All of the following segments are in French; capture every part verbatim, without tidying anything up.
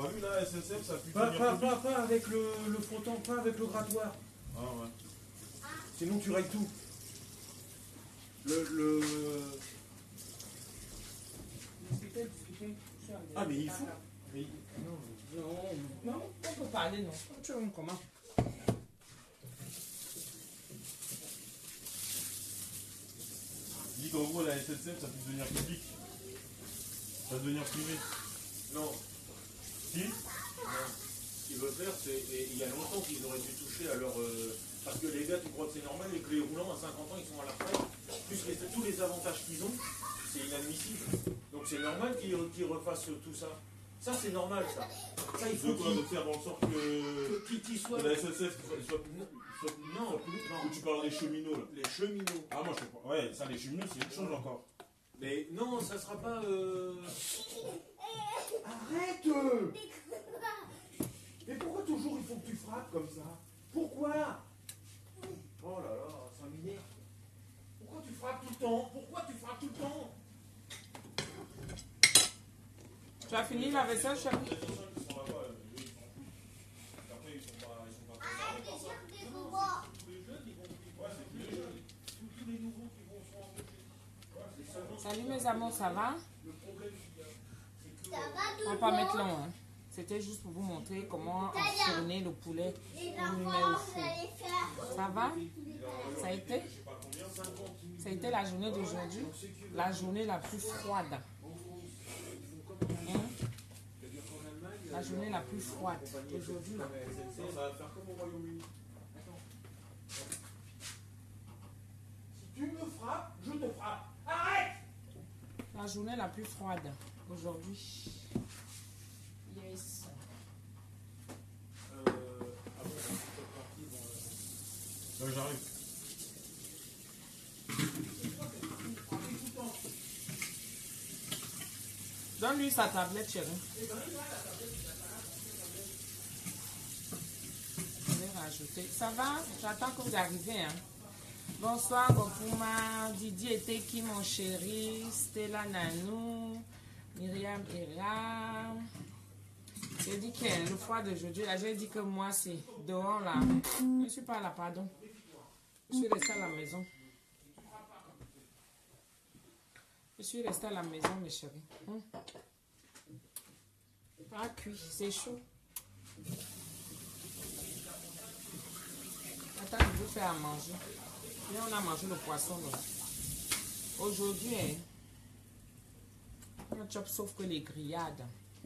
pas vu là, S S F, ça a pu Pas, tenir pas, plus pas, pas avec le, le frottant, pas avec le grattoir. Ah ouais. Sinon tu rayes tout. Le... le... Ah mais il faut... Mais... Non, non, non, on peut parler, non. Tu veux comment? Dis qu'en gros la S S F, ça peut devenir public. Ça va devenir privé. Non. Si? Non. Ce qu'ils veulent faire, c'est... et il y a longtemps qu'ils auraient dû toucher à leur... Euh, parce que les gars, tu crois que c'est normal, les clés roulants, à cinquante ans, ils sont à la retraite. Plus les, tous les avantages qu'ils ont, c'est inadmissible. Donc c'est normal qu'ils qu'ils refassent tout ça. Ça, c'est normal, ça. Ça, il faut De quoi? qu'ils... De faire dans le sens que... Qui, qui soit... Que la S S F soit... soit, soit Non, soit publique. non. Ou tu parles des cheminots là? Les cheminots. Ah moi je sais pas. Ouais, ça les cheminots c'est une chose encore. Mais non, ça sera pas... Euh... Arrête! Mais pourquoi toujours il faut que tu frappes comme ça? Pourquoi? Oh là là, ça m'énerve. Pourquoi tu frappes tout le temps? Pourquoi tu frappes tout le temps? Tu as fini la vaisselle, chérie? Salut mes amours, ça va? On va pas mettre long, hein. C'était juste pour vous montrer comment enfourner le poulet qu'on lui met au four. Ça va? Ça a été? Ça a été la journée d'aujourd'hui? La journée la plus froide. Hein? La journée la plus froide aujourd'hui. Ça va faire comme au Royaume-Uni. Si tu me frappes, je te frappe. Arrête! La journée la plus froide aujourd'hui. Yes. Euh, ah bon, c'est parti, bon, Là j'arrive. Donne-lui sa tablette, chérie. Je vais rajouter. Ça va? J'attends que vous arrivez, hein. Bonsoir, Gopuma, Didier Teki, mon chéri, Stella Nanou, Myriam Ira. J'ai dit que le froid d'aujourd'hui, là, j'ai dit que moi, c'est dehors, là. Je ne suis pas là, pardon. Je suis restée à la maison. Je suis restée à la maison, mes chéris. Hum. Pas cuit, c'est chaud. Attends, je vous fais à manger. Et on a mangé le poisson, là. Aujourd'hui, hein, on a chop sauf que les grillades.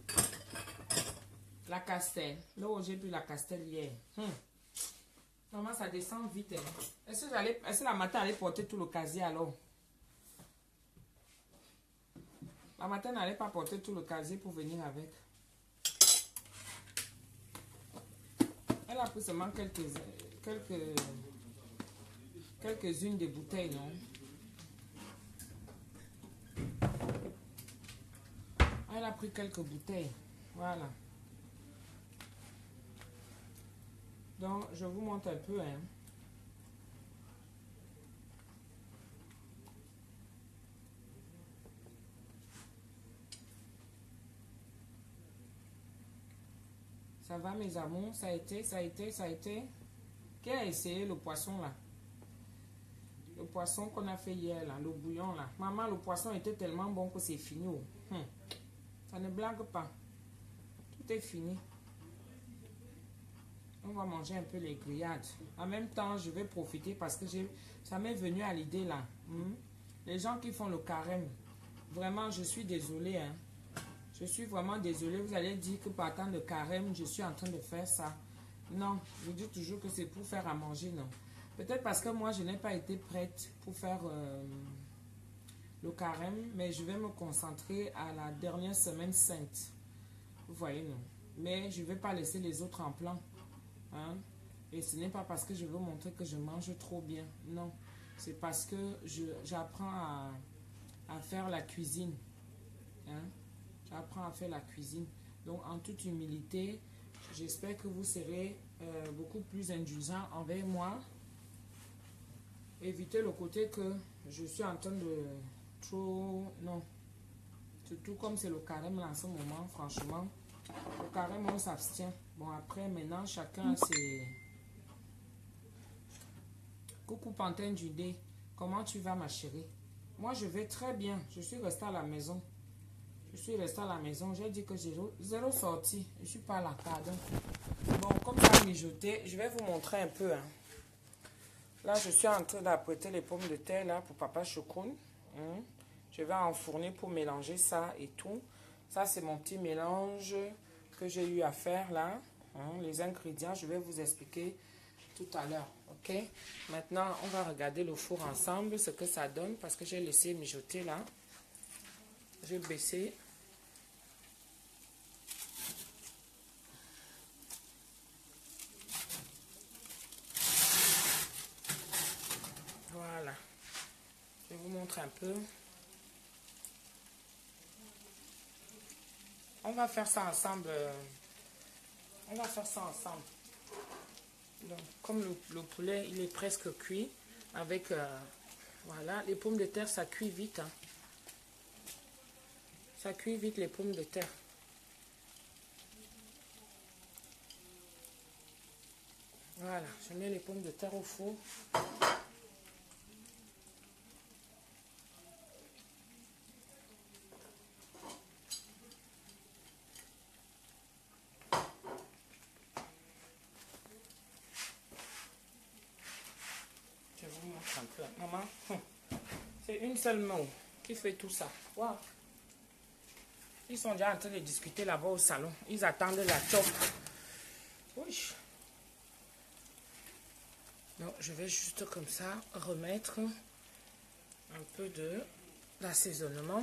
La castelle. Là où j'ai bu la castelle hier. Hum. Maman, ça descend vite. Hein. Est-ce que, est que la matin allait porter tout le casier alors? La matin n'allait pas porter tout le casier pour venir avec. Elle a pris seulement quelques, quelques, quelques-unes des bouteilles, non? Elle a pris quelques bouteilles. Voilà. Donc, je vous montre un peu, hein. Ça va, mes amours? Ça a été, ça a été, ça a été. Qui a essayé le poisson, là? Le poisson qu'on a fait hier, là, le bouillon, là. Maman, le poisson était tellement bon que c'est fini. Oh. Hum. Ça ne blague pas. Tout est fini. On va manger un peu les grillades. En même temps, je vais profiter parce que j'ai, ça m'est venu à l'idée, là. Hum. Les gens qui font le carême, vraiment, je suis désolée, hein. Je suis vraiment désolée. Vous allez dire que par temps de carême, je suis en train de faire ça. Non, je dis toujours que c'est pour faire à manger, non. Peut-être parce que moi, je n'ai pas été prête pour faire euh, le carême, mais je vais me concentrer à la dernière semaine sainte. Vous voyez, non. Mais je ne vais pas laisser les autres en plan. Hein? Et ce n'est pas parce que je veux montrer que je mange trop bien. Non, c'est parce que j'apprends à, à faire la cuisine. Hein? J'apprends à faire la cuisine. Donc, en toute humilité, j'espère que vous serez euh, beaucoup plus indulgents envers moi. Évitez le côté que je suis en train de trop... Non. Surtout comme c'est le carême en ce moment, franchement. Le carême, on s'abstient. Bon, après, maintenant, chacun a ses... Coucou Pantin du dé. Comment tu vas, ma chérie? Moi, je vais très bien. Je suis restée à la maison. Je suis restée à la maison. J'ai dit que j'ai zéro sortie. Je ne suis pas à la cadre. Bon, comme ça mijoté, je vais vous montrer un peu. Hein. Là, je suis en train d'apprêter les pommes de terre là pour Papa Chocoun. Hein. Je vais enfourner pour mélanger ça et tout. Ça, c'est mon petit mélange que j'ai eu à faire là. Hein. Les ingrédients, je vais vous expliquer tout à l'heure. Ok? Maintenant, on va regarder le four ensemble, ce que ça donne, parce que j'ai laissé mijoter là. Je vais baisser. Voilà. Je vais vous montrer un peu. On va faire ça ensemble. On va faire ça ensemble. Donc, comme le, le poulet, il est presque cuit, avec, euh, voilà, les pommes de terre, ça cuit vite. Hein. Ça cuit vite les pommes de terre. Voilà, je mets les pommes de terre au four. Je vous montre un peu. Maman, c'est une seule main qui fait tout ça. Wow. Ils sont déjà en train de discuter là-bas au salon. Ils attendent la chope. Oui. Donc, je vais juste comme ça remettre un peu de l'assaisonnement.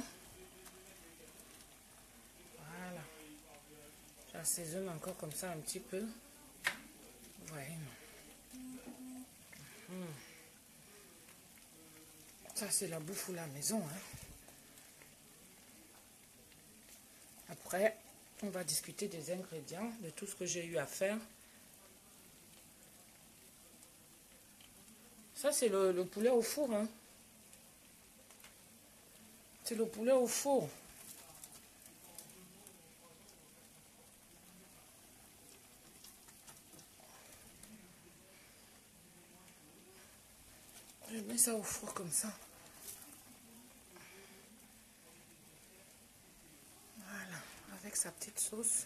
Voilà. J'assaisonne encore comme ça un petit peu. Ouais. Mmh. Ça, c'est la bouffe ou la maison. Hein. Après, on va discuter des ingrédients, de tout ce que j'ai eu à faire. Ça, c'est le, le poulet au four. Hein. C'est le poulet au four. Je mets ça au four comme ça. Voilà, avec sa petite sauce.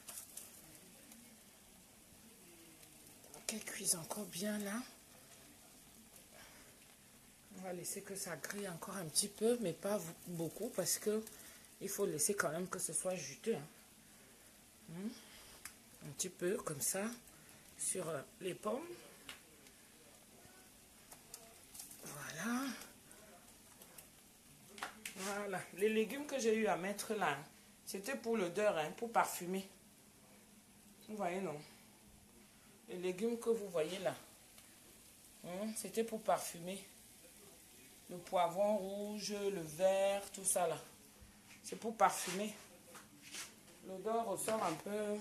Qu'elle cuise encore bien là. On va laisser que ça grille encore un petit peu, mais pas beaucoup parce que il faut laisser quand même que ce soit juteux. Hein. Hum. Un petit peu comme ça sur les pommes. Voilà. Voilà. Les légumes que j'ai eu à mettre là, c'était pour l'odeur, hein, pour parfumer. Vous voyez, non? Les légumes que vous voyez là, hein, c'était pour parfumer. Le poivron rouge, le vert, tout ça là. C'est pour parfumer. L'odeur ressort un peu.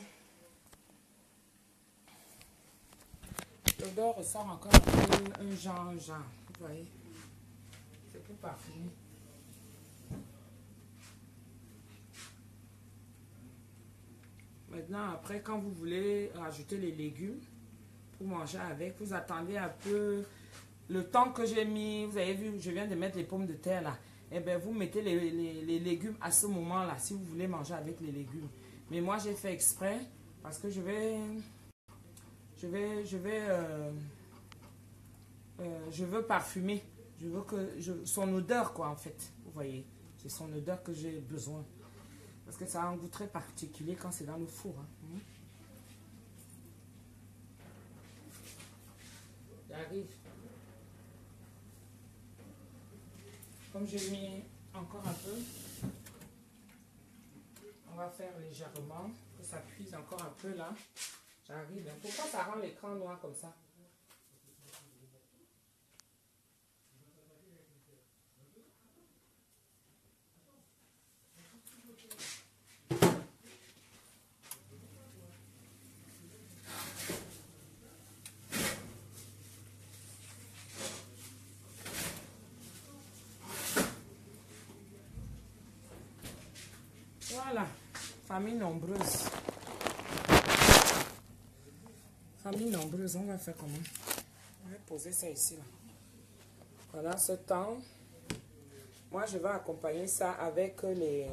L'odeur ressort encore un peu un genre, genre. Vous voyez? C'est pour parfumer. Maintenant, après, quand vous voulez rajouter les légumes pour manger avec, vous attendez un peu le temps que j'ai mis. Vous avez vu, je viens de mettre les pommes de terre là. Et bien, vous mettez les, les, les légumes à ce moment-là, si vous voulez manger avec les légumes. Mais moi, j'ai fait exprès parce que je vais... Je vais... Je vais... Euh, euh, je veux parfumer. Je veux que... Je, son odeur, quoi, en fait. Vous voyez, c'est son odeur que j'ai besoin. Parce que ça a un goût très particulier quand c'est dans le four. Hein. J'arrive. Comme j'ai mis encore un peu, on va faire légèrement, que ça cuise encore un peu là. J'arrive. Pourquoi ça rend l'écran noir comme ça? Voilà, famille nombreuse. Famille nombreuse, on va faire comment? On va poser ça ici. Là. Voilà ce temps. Moi, je vais accompagner ça avec les...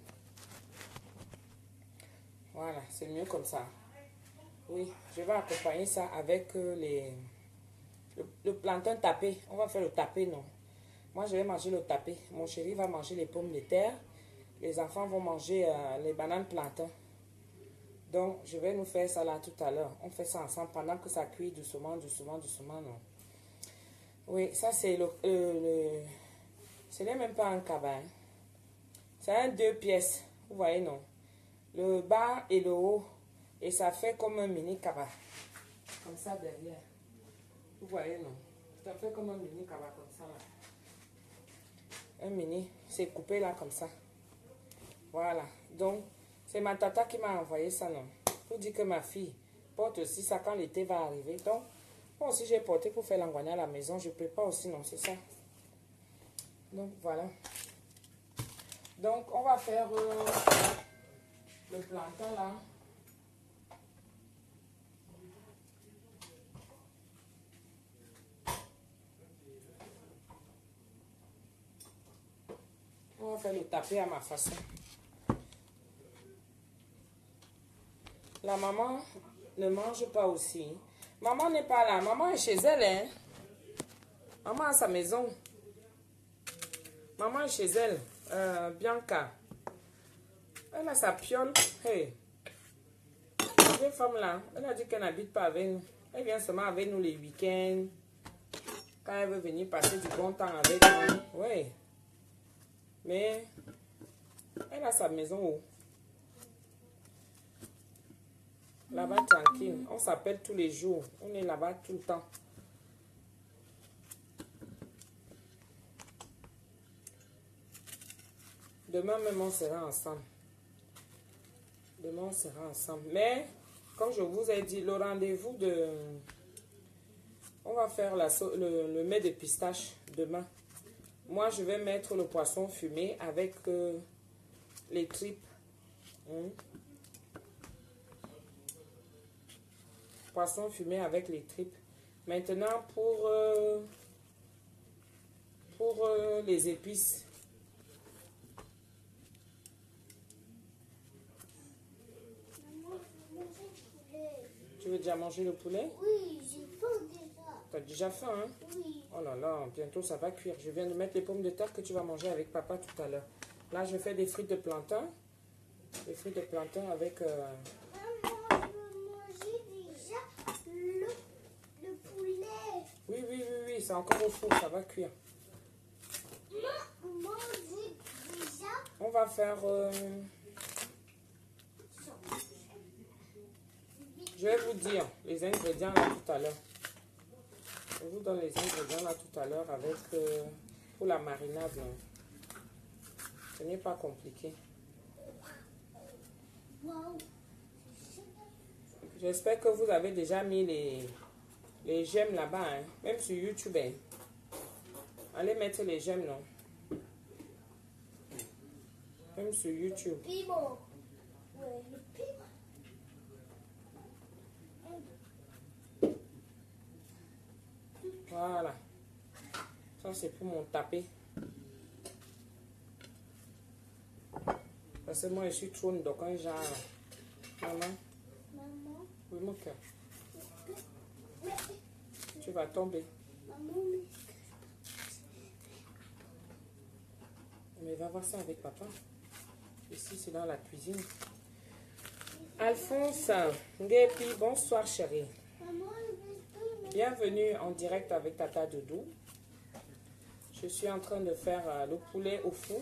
Voilà, c'est mieux comme ça. Oui, je vais accompagner ça avec les... Le, le plantain tapé. On va faire le tapé, non? Moi, je vais manger le tapé. Mon chéri va manger les pommes de terre. Les enfants vont manger euh, les bananes plantain. Donc, je vais nous faire ça là tout à l'heure. On fait ça ensemble pendant que ça cuit doucement, doucement, doucement, non? Oui, ça c'est le... Euh, le ce n'est même pas un cabane. C'est un deux pièces. Vous voyez, non? Le bas et le haut. Et ça fait comme un mini cabane. Comme ça derrière. Vous voyez, non? Ça fait comme un mini cabane comme ça là. Un mini. C'est coupé là comme ça. Voilà. Donc, c'est ma tata qui m'a envoyé ça, non? Pour dire que ma fille porte aussi ça quand l'été va arriver. Donc, moi aussi j'ai porté pour faire l'angonia à la maison. Je prépare aussi, non? C'est ça. Donc, voilà. Donc, on va faire euh, le plantain là. On va faire le taper à ma façon. La maman ne mange pas aussi. Maman n'est pas là. Maman est chez elle, hein. Maman a sa maison. Maman est chez elle. Euh, Bianca. Elle a sa piole. Hey. Cette femme là, elle a dit qu'elle n'habite pas avec nous. Elle vient seulement avec nous les week-ends. Quand elle veut venir passer du bon temps avec nous. Oui. Mais elle a sa maison où? Là-bas tranquille. On s'appelle tous les jours. On est là-bas tout le temps. Demain même on sera ensemble. Demain on sera ensemble. Mais comme je vous ai dit, le rendez-vous de... On va faire la so... le, le mets de pistache demain. Moi je vais mettre le poisson fumé avec euh, les tripes. Hum. Poisson fumé avec les tripes. Maintenant pour, euh, pour euh, les épices. Tu veux déjà manger le poulet? Oui, j'ai faim déjà. Tu as déjà faim, hein? Oui. Oh là là, bientôt ça va cuire. Je viens de mettre les pommes de terre que tu vas manger avec papa tout à l'heure. Là, je fais des frites de plantain. Des frites de plantain avec... Euh... Maman, je veux manger déjà le, le poulet. Oui, oui, oui, oui, c'est encore au four, ça va cuire. Maman, manger déjà. On va faire... Euh... Je vais vous dire les ingrédients là tout à l'heure. Je vous donne les ingrédients là tout à l'heure avec... Euh, pour la marinade. Non. Ce n'est pas compliqué. Wow. J'espère que vous avez déjà mis les, les j'aime là-bas, hein? Même sur YouTube. Hein? Allez mettre les j'aime, non? Même sur YouTube. Piment. Ouais, le piment. Voilà. Ça, c'est pour mon tapé. Parce que moi, je suis trop donc un genre. Maman. Maman. Oui, mon cœur. Mais, Tu vas tomber. maman, mais... Mais va voir ça avec papa. Ici, c'est dans la cuisine. Alphonse, Nguepi, bonsoir chérie. Maman, je Bienvenue en direct avec Tata Doudou. Je suis en train de faire euh, le poulet au four.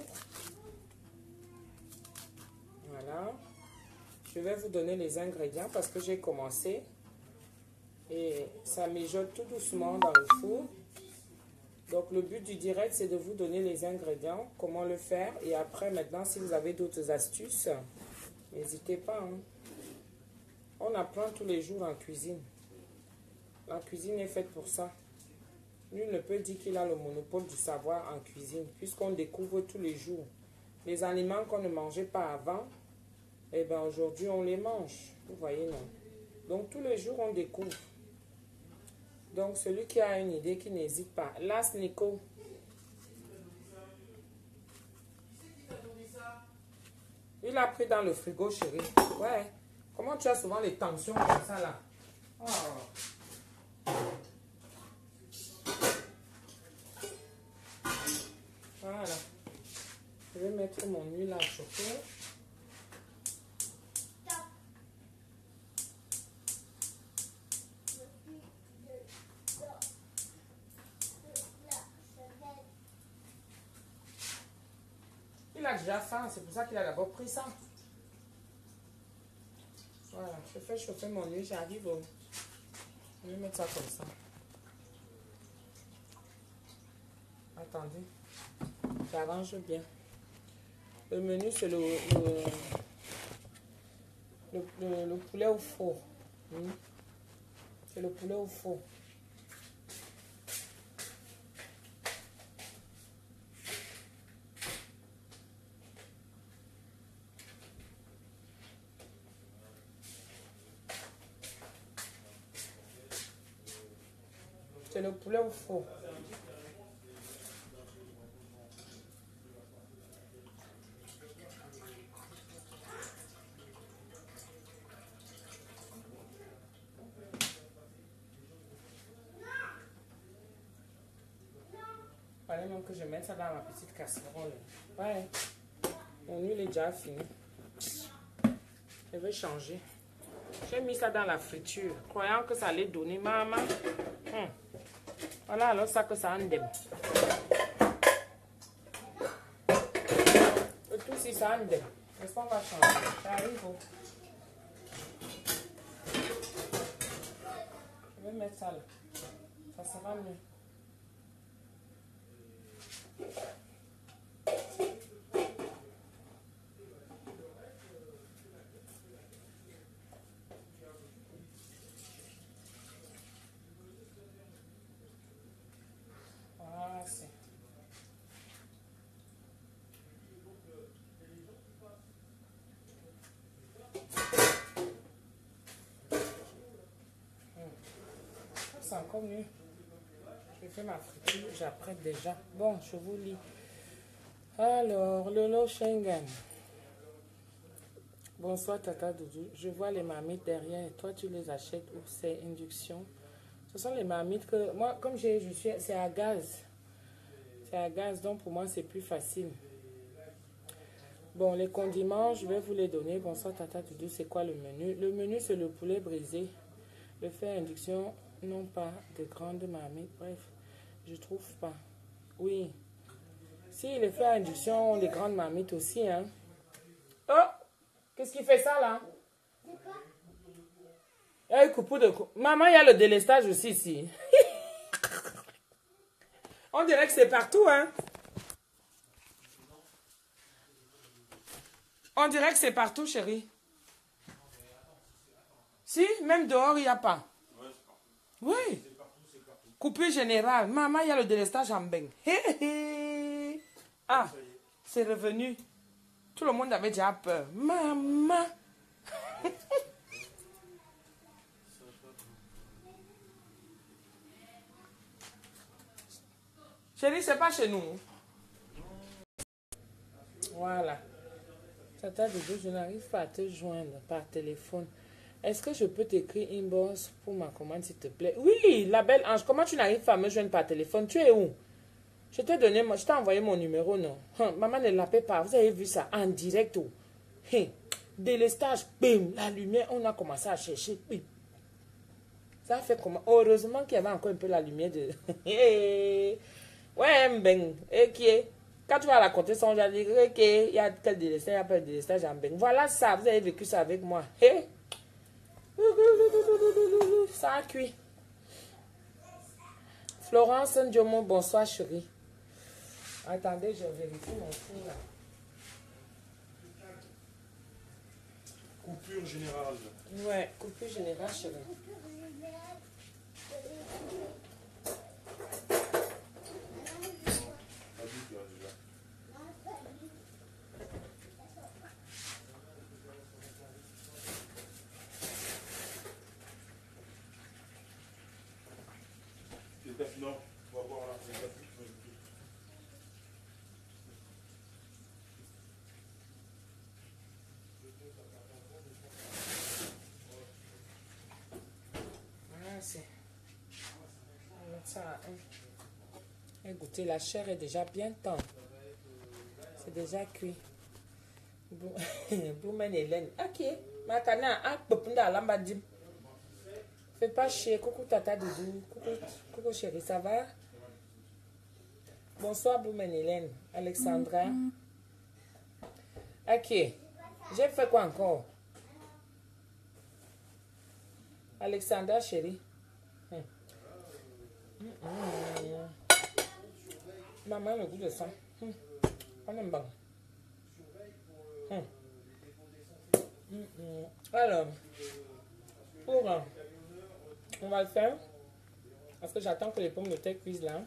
Voilà. Je vais vous donner les ingrédients parce que j'ai commencé. Et ça mijote tout doucement dans le four. Donc le but du direct, c'est de vous donner les ingrédients, comment le faire. Et après, maintenant, si vous avez d'autres astuces, n'hésitez pas. Hein. On apprend tous les jours en cuisine. La cuisine est faite pour ça. Nul ne peut dire qu'il a le monopole du savoir en cuisine, puisqu'on découvre tous les jours. Les aliments qu'on ne mangeait pas avant, eh bien aujourd'hui on les mange. Vous voyez, non? Donc, tous les jours, on découvre. Donc, celui qui a une idée, qui n'hésite pas. Las Nico. Il a pris dans le frigo, chérie. Ouais. Comment tu as souvent les tensions comme ça, là? Oh. Voilà. Je vais mettre mon huile à chauffer. Il a déjà faim, c'est pour ça qu'il a d'abord pris ça. Voilà, je fais chauffer mon huile, j'arrive au... Je vais mettre ça comme ça. Attendez, j'arrange bien. Le menu, c'est le, le, le, le, le poulet au four. Hmm. C'est le poulet au four. C'est le poulet au four. Fallait même que je mette ça dans ma petite casserole. Ouais. Mon huile est déjà finie. Je vais changer. J'ai mis ça dans la friture, croyant que ça allait donner maman. Hum. Voilà alors ça que ça en dem. Le tout si ça en dem. Est-ce qu'on va changer? Ça arrive. Oh. Je vais mettre ça là. Ça sera mieux. C'est encore mieux. Je fais ma friture, j'apprête déjà. Bon, je vous lis. Alors, Lolo Schengen. Bonsoir Tata Doudou. Je vois les marmites derrière. Toi, tu les achètes où c'est induction? Ce sont les marmites que... Moi, comme je, je suis... C'est à gaz. C'est à gaz, donc pour moi, c'est plus facile. Bon, les condiments, je vais vous les donner. Bonsoir Tata Doudou. C'est quoi le menu? Le menu, c'est le poulet brisé. Le fait à induction... Non pas de grandes marmites, bref, je trouve pas. Oui. Si le fait à induction, les grandes marmites aussi, hein. Oh! Qu'est-ce qui fait ça, là? Il y a un coupeau de... Maman, il y a le délestage aussi, ici. On dirait que c'est partout, hein. On dirait que c'est partout, chérie. Si, même dehors, il n'y a pas. Oui. Coupure générale. Maman, il y a le délestage en bain. Ah, c'est revenu. Tout le monde avait déjà peur. Maman. Chérie, c'est pas chez nous. Voilà. Tata Doudou, je n'arrive pas à te joindre par téléphone. Est-ce que je peux t'écrire inbox pour ma commande, s'il te plaît? Oui, la belle Ange, comment tu n'arrives pas à me joindre par téléphone? Tu es où? Je t'ai donné, je t'ai envoyé mon numéro, non? Hum, maman ne l'appelle pas. Vous avez vu ça en direct? Oh. Hum, délestage, bim, la lumière, on a commencé à chercher. Bim. Ça fait comment? Heureusement qu'il y avait encore un peu la lumière de... Ouais, ben, ok. Quand tu vas raconter ça, on va dire, ok, il y a quel délestage, il y a pas de délestage en ben. Voilà ça, vous avez vécu ça avec moi. Hey. Ça a cuit. Florence Ndiomon, bonsoir chérie. Attendez, je vérifie mon four là. Coupure générale. Ouais, coupure générale chérie. ça. Écoutez, la chair est déjà bien tendre. C'est déjà cuit. Boumen Hélène. Ok. Makana, ah, popunda lamba dim. Fais pas chier. Coucou tata Doudou. Coucou, coucou chérie, ça va? Bonsoir Boumen Hélène. Alexandra. Ok. J'ai fait quoi encore? Alexandra chérie. Hum. Hum, hum. Maman me goûte de ça. Hum. On aime bien. Hum. Hum, hum. Alors, pour, euh, on va le faire parce que j'attends que les pommes de terre cuisent là.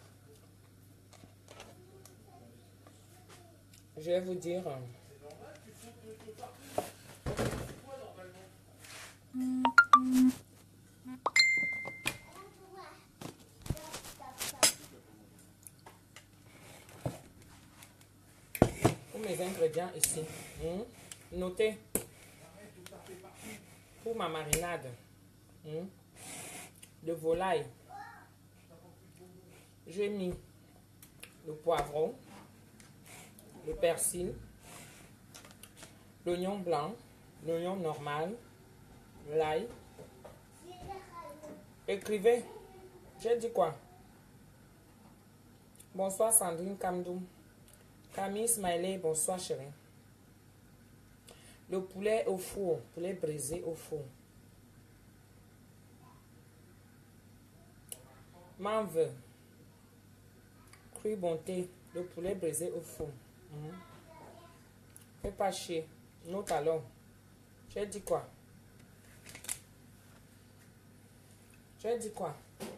Je vais vous dire. Euh, pour mes ingrédients ici. Hum. Notez. Pour ma marinade hum, de volaille, j'ai mis le poivron, le persil, l'oignon blanc, l'oignon normal, l'ail. Écrivez. J'ai dit quoi? Bonsoir Sandrine Kamdoum. Camille Smiley, bonsoir chérie. Le poulet au four, poulet brisé au four. Manve, cru bonté, le poulet brisé au four. Mmh. Fais pas chier, nous talons. J'ai dit quoi? J'ai dit quoi?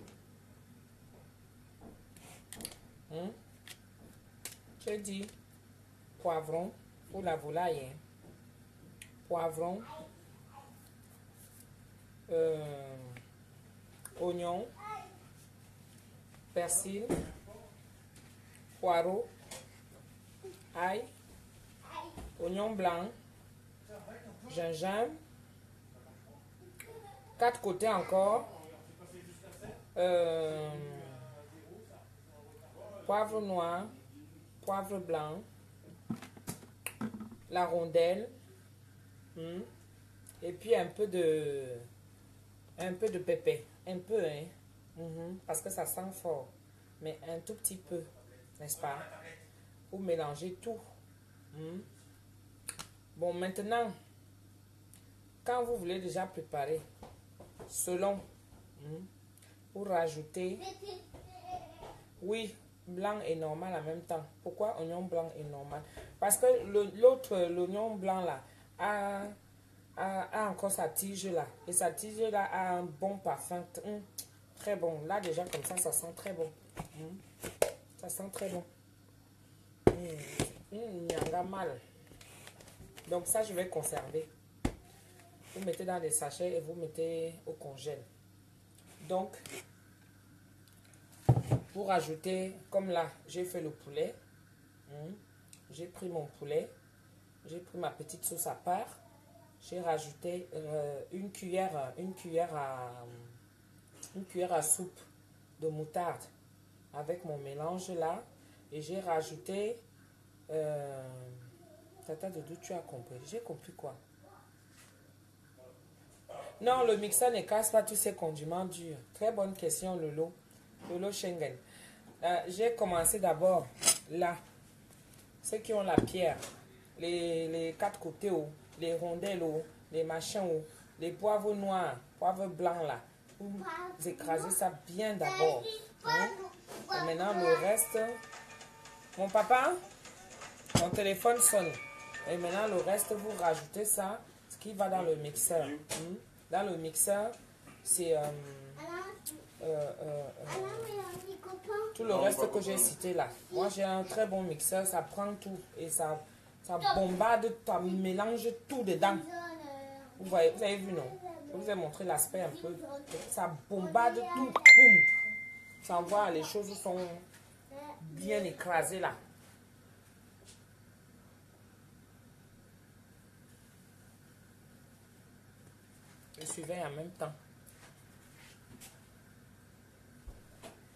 Mmh. J'ai dit poivron pour la volaille. Poivron, euh, oignon, persil, poireau, ail, oignon blanc, gingembre, quatre côtés encore, euh, poivre noir, poivre blanc, la rondelle. Hmm. Et puis un peu de un peu de pépé, un peu hein, mm-hmm. Parce que ça sent fort, mais un tout petit peu, n'est-ce pas, pour mélanger tout. Hmm. Bon, maintenant, quand vous voulez déjà préparer, selon, hmm, pour rajouter, oui, blanc et normal en même temps. Pourquoi oignon blanc et normal? Parce que l'autre, l'oignon blanc là, A, a, a encore sa tige là. Et sa tige là a un bon parfum. Mmh, très bon. Là déjà comme ça, ça sent très bon. Mmh, ça sent très bon. Mmh, mmh, il y a mal. Donc ça, je vais conserver. Vous mettez dans des sachets et vous mettez au congèle. Donc, pour ajouter, comme là, j'ai fait le poulet. Mmh, j'ai pris mon poulet. J'ai pris ma petite sauce à part. J'ai rajouté euh, une cuillère, une cuillère à, une cuillère à soupe de moutarde avec mon mélange là. Et j'ai rajouté, euh, tata Doudou, tu as compris. J'ai compris quoi? Non, le mixeur ne casse pas tous ces condiments durs. Très bonne question, Lolo. Lolo Schengen. Euh, j'ai commencé d'abord là. Ceux qui ont la pierre. Les, les quatre côtés, oh, les rondelles, oh, les machins, oh, les poivres noirs, poivres blancs là. Vous écrasez ça bien d'abord. Hein? Et maintenant le reste. Mon papa, mon téléphone sonne. Et maintenant le reste, vous rajoutez ça, ce qui va dans le mixeur. Hein? Dans le mixeur, c'est euh, euh, euh, euh, tout le reste que j'ai cité là. Moi j'ai un très bon mixeur, ça prend tout et ça. Ça bombarde, ça mélange tout dedans. Vous voyez, vous avez vu, non? Je vous ai montré l'aspect un peu. Ça bombarde tout. Boum. Ça envoie, les choses sont bien écrasées là. Je suivais en même temps.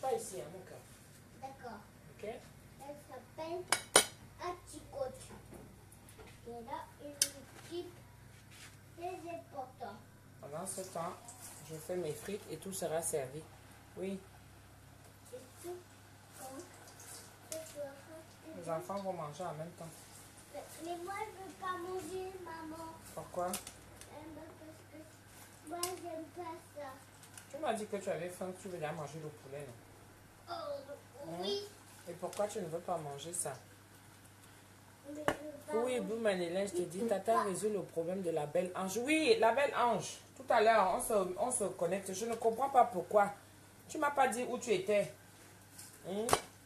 pas ici, hein, mon cœur. D'accord. Ok? Elle s'appelle Atikote. Et là, une équipe très importante. Pendant ce temps, je fais mes frites et tout sera servi. Oui, Et tout, quand ce sera les fini. enfants vont manger en même temps. Mais mais moi, je veux pas manger, maman. Pourquoi? Euh, bah, parce que moi, j'aime pas ça. Tu m'as dit que tu avais faim, que tu voulais manger le poulet, non? Oh, oui. Et pourquoi tu ne veux pas manger ça? Mais je veux pas Oui, manger. Boumanélène, je te dis, Tata résout le problème de la belle ange. Oui, la belle ange. Tout à l'heure, on se, on se connecte. Je ne comprends pas pourquoi. Tu m'as pas dit où tu étais. Hein?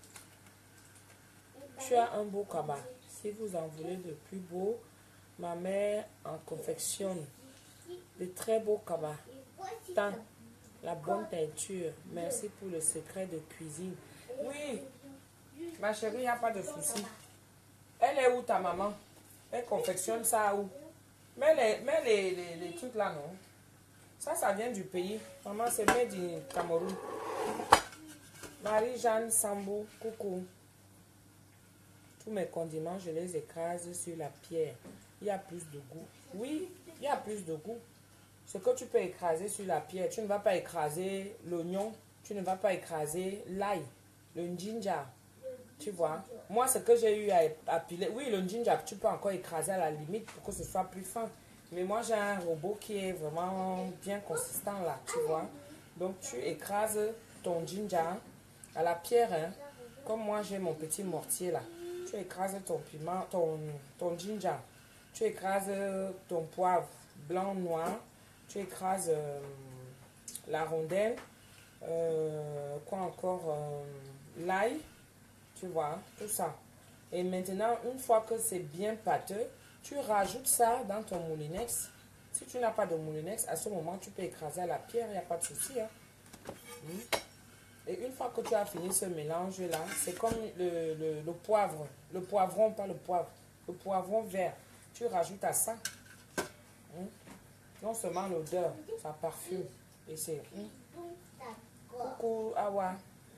Tu as un beau cabas. Si vous en voulez de plus beau, ma mère en confectionne de très beaux cabas. Et voici Tant ça. la bonne teinture. Merci pour le secret de cuisine. Oui, ma chérie, il n'y a pas de souci. Elle est où ta maman? Elle confectionne ça où? Mets les, mets les, les, les trucs là, non? Ça, ça vient du pays. Maman, c'est made du Cameroun. Marie-Jeanne Sambo, coucou. Tous mes condiments, je les écrase sur la pierre. Il y a plus de goût. Oui, il y a plus de goût. Ce que tu peux écraser sur la pierre, tu ne vas pas écraser l'oignon, tu ne vas pas écraser l'ail, le ginger. Tu vois, moi, ce que j'ai eu à, à piler, oui, le ginger, tu peux encore écraser à la limite pour que ce soit plus fin. Mais moi, j'ai un robot qui est vraiment bien consistant là, tu vois. Donc, tu écrases ton ginger à la pierre, hein. Comme moi, j'ai mon petit mortier là. Tu écrases ton piment, ton, ton ginger. Tu écrases ton poivre blanc, noir. Tu écrases euh, la rondelle. Euh, quoi encore euh, l'ail. Tu vois, tout ça. Et maintenant, une fois que c'est bien pâteux, tu rajoutes ça dans ton moulinex. Si tu n'as pas de moulinex, à ce moment, tu peux écraser à la pierre, il n'y a pas de souci. Hein. Mm. Et une fois que tu as fini ce mélange-là, c'est comme le, le, le poivre, le poivron, pas le poivre, le poivron vert. Tu rajoutes à ça. Mm. Non seulement l'odeur, ça parfume. Et c'est... Mm. D'accord. Coucou, Awa.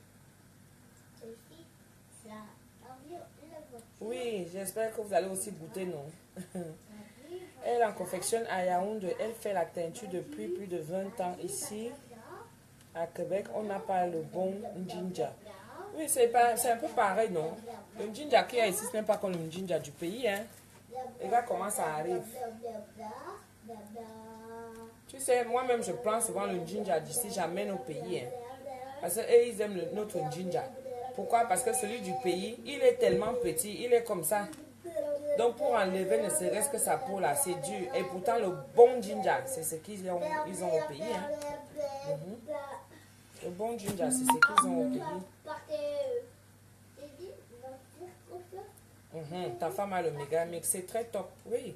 Ceci, ça environ la voiture. Oui, j'espère que vous allez aussi goûter, non? Elle en confectionne à Yaoundé. Elle fait la teinture depuis plus de vingt ans ici. À Québec, on n'a pas le bon ginger. Oui, c'est pas, c'est un peu pareil, non? Le ginger qu'il y a ici, ce n'est pas comme le ginger du pays, hein? Regarde comment ça arrive. Tu sais, moi-même, je prends souvent le ginger d'ici, j'amène au pays, hein? Parce qu'eux, ils aiment le, notre ginger. Pourquoi? Parce que celui du pays, il est tellement petit, il est comme ça. Donc, pour enlever ne serait-ce que sa peau là, c'est dur. Et pourtant, le bon ginger, c'est ce qu'ils ont, ils ont au pays, hein? Mm-hmm. Le bon ginger, c'est ce qu'ils ont au pays. Mm-hmm. Ta femme a le méga mix, c'est très top, oui.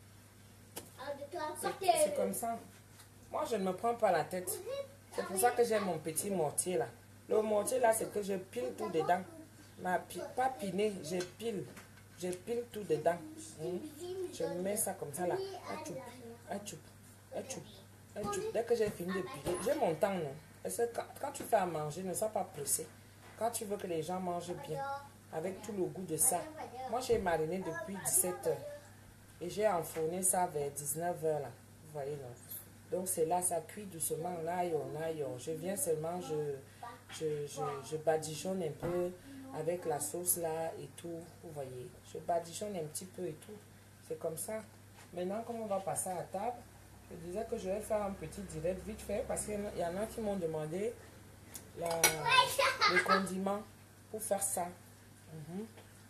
C'est comme ça. Moi, je ne me prends pas la tête. C'est pour ça que j'ai mon petit mortier là. Le mortier là, c'est que je pile tout dedans. Ma, pas piné, je pile. Je pile tout dedans. Mm. Je mets ça comme ça là. Achoup, achoup, achoup, achoup. Dès que j'ai fini de piler, j'ai mon temps, non? Parce que quand, quand tu fais à manger, ne sois pas pressé. Quand tu veux que les gens mangent bien, avec tout le goût de ça. Moi, j'ai mariné depuis dix-sept heures. Et j'ai enfourné ça vers dix-neuf heures là. Vous voyez, non? Donc c'est là, ça cuit doucement, là, yo, là, yo. Je viens seulement, je, je, je, je badigeonne un peu avec la sauce là et tout, vous voyez. Je badigeonne un petit peu et tout. C'est comme ça. Maintenant, comme on va passer à table, je disais que je vais faire un petit direct vite fait parce qu'il y en a qui m'ont demandé la, les condiments pour faire ça. Mm-hmm.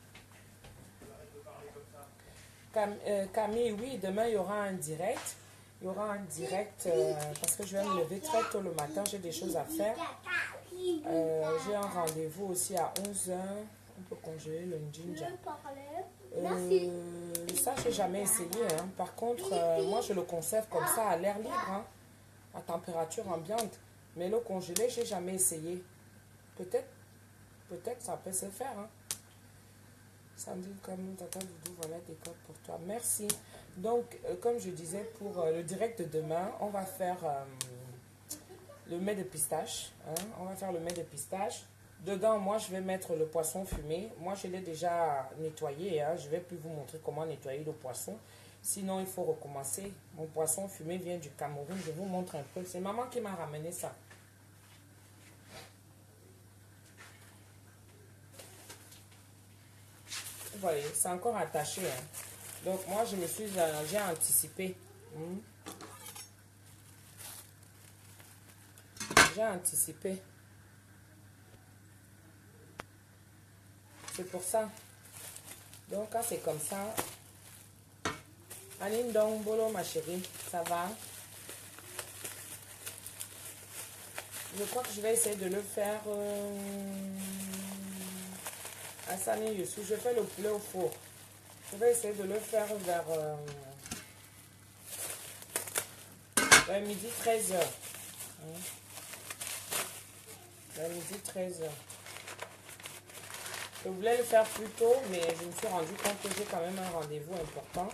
Cam, euh, Camille, oui, demain il y aura un direct. Il y aura un direct euh, parce que je vais me lever très tôt le matin, j'ai des choses à faire. Euh, j'ai un rendez-vous aussi à onze heures. On peut congeler le ginger. Euh, ça, je n'ai jamais essayé. Hein. Par contre, euh, moi, je le conserve comme ça à l'air libre, hein, à température ambiante. Mais le congelé, je n'ai jamais essayé. Peut-être, peut-être ça peut se faire. Hein. Sandrine, comme Tata Doudou, voilà des codes pour toi. Merci. Donc, euh, comme je disais, pour euh, le direct de demain, on va faire euh, le mets de pistache. Hein. On va faire le mets de pistache. Dedans, moi, je vais mettre le poisson fumé. Moi, je l'ai déjà nettoyé. Hein. Je ne vais plus vous montrer comment nettoyer le poisson. Sinon, il faut recommencer. Mon poisson fumé vient du Cameroun. Je vous montre un peu. C'est maman qui m'a ramené ça. Vous voyez, c'est encore attaché. Hein. Donc, moi, je me suis... Euh, j'ai anticipé. Hmm. J'ai anticipé. C'est pour ça. Donc, quand c'est comme ça... Anine donc, bolo, ma chérie. Ça va? Je crois que je vais essayer de le faire... Euh... À Sani Youssou. Je fais le poulet au four. Je vais essayer de le faire vers... Euh... vers midi treize heures. Hein? Vers midi treize heures. Je voulais le faire plus tôt, mais je me suis rendu compte que j'ai quand même un rendez-vous important.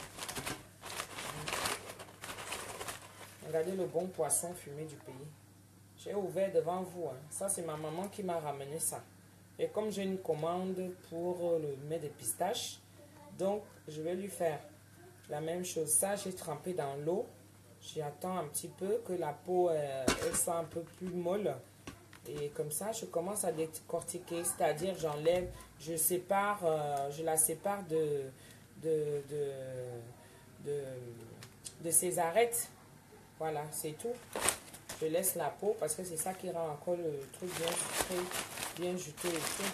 Regardez le bon poisson fumé du pays. J'ai ouvert devant vous. Hein. Ça, c'est ma maman qui m'a ramené ça. Et comme j'ai une commande pour le mets de pistache, donc je vais lui faire la même chose. Ça, j'ai trempé dans l'eau. J'attends un petit peu que la peau euh, elle soit un peu plus molle. Et comme ça, je commence à décortiquer. C'est-à-dire, j'enlève, je sépare, euh, je la sépare de, de, de, de, de ses arêtes. Voilà, c'est tout. Je laisse la peau parce que c'est ça qui rend encore le truc bien sucré, bien juteux et tout.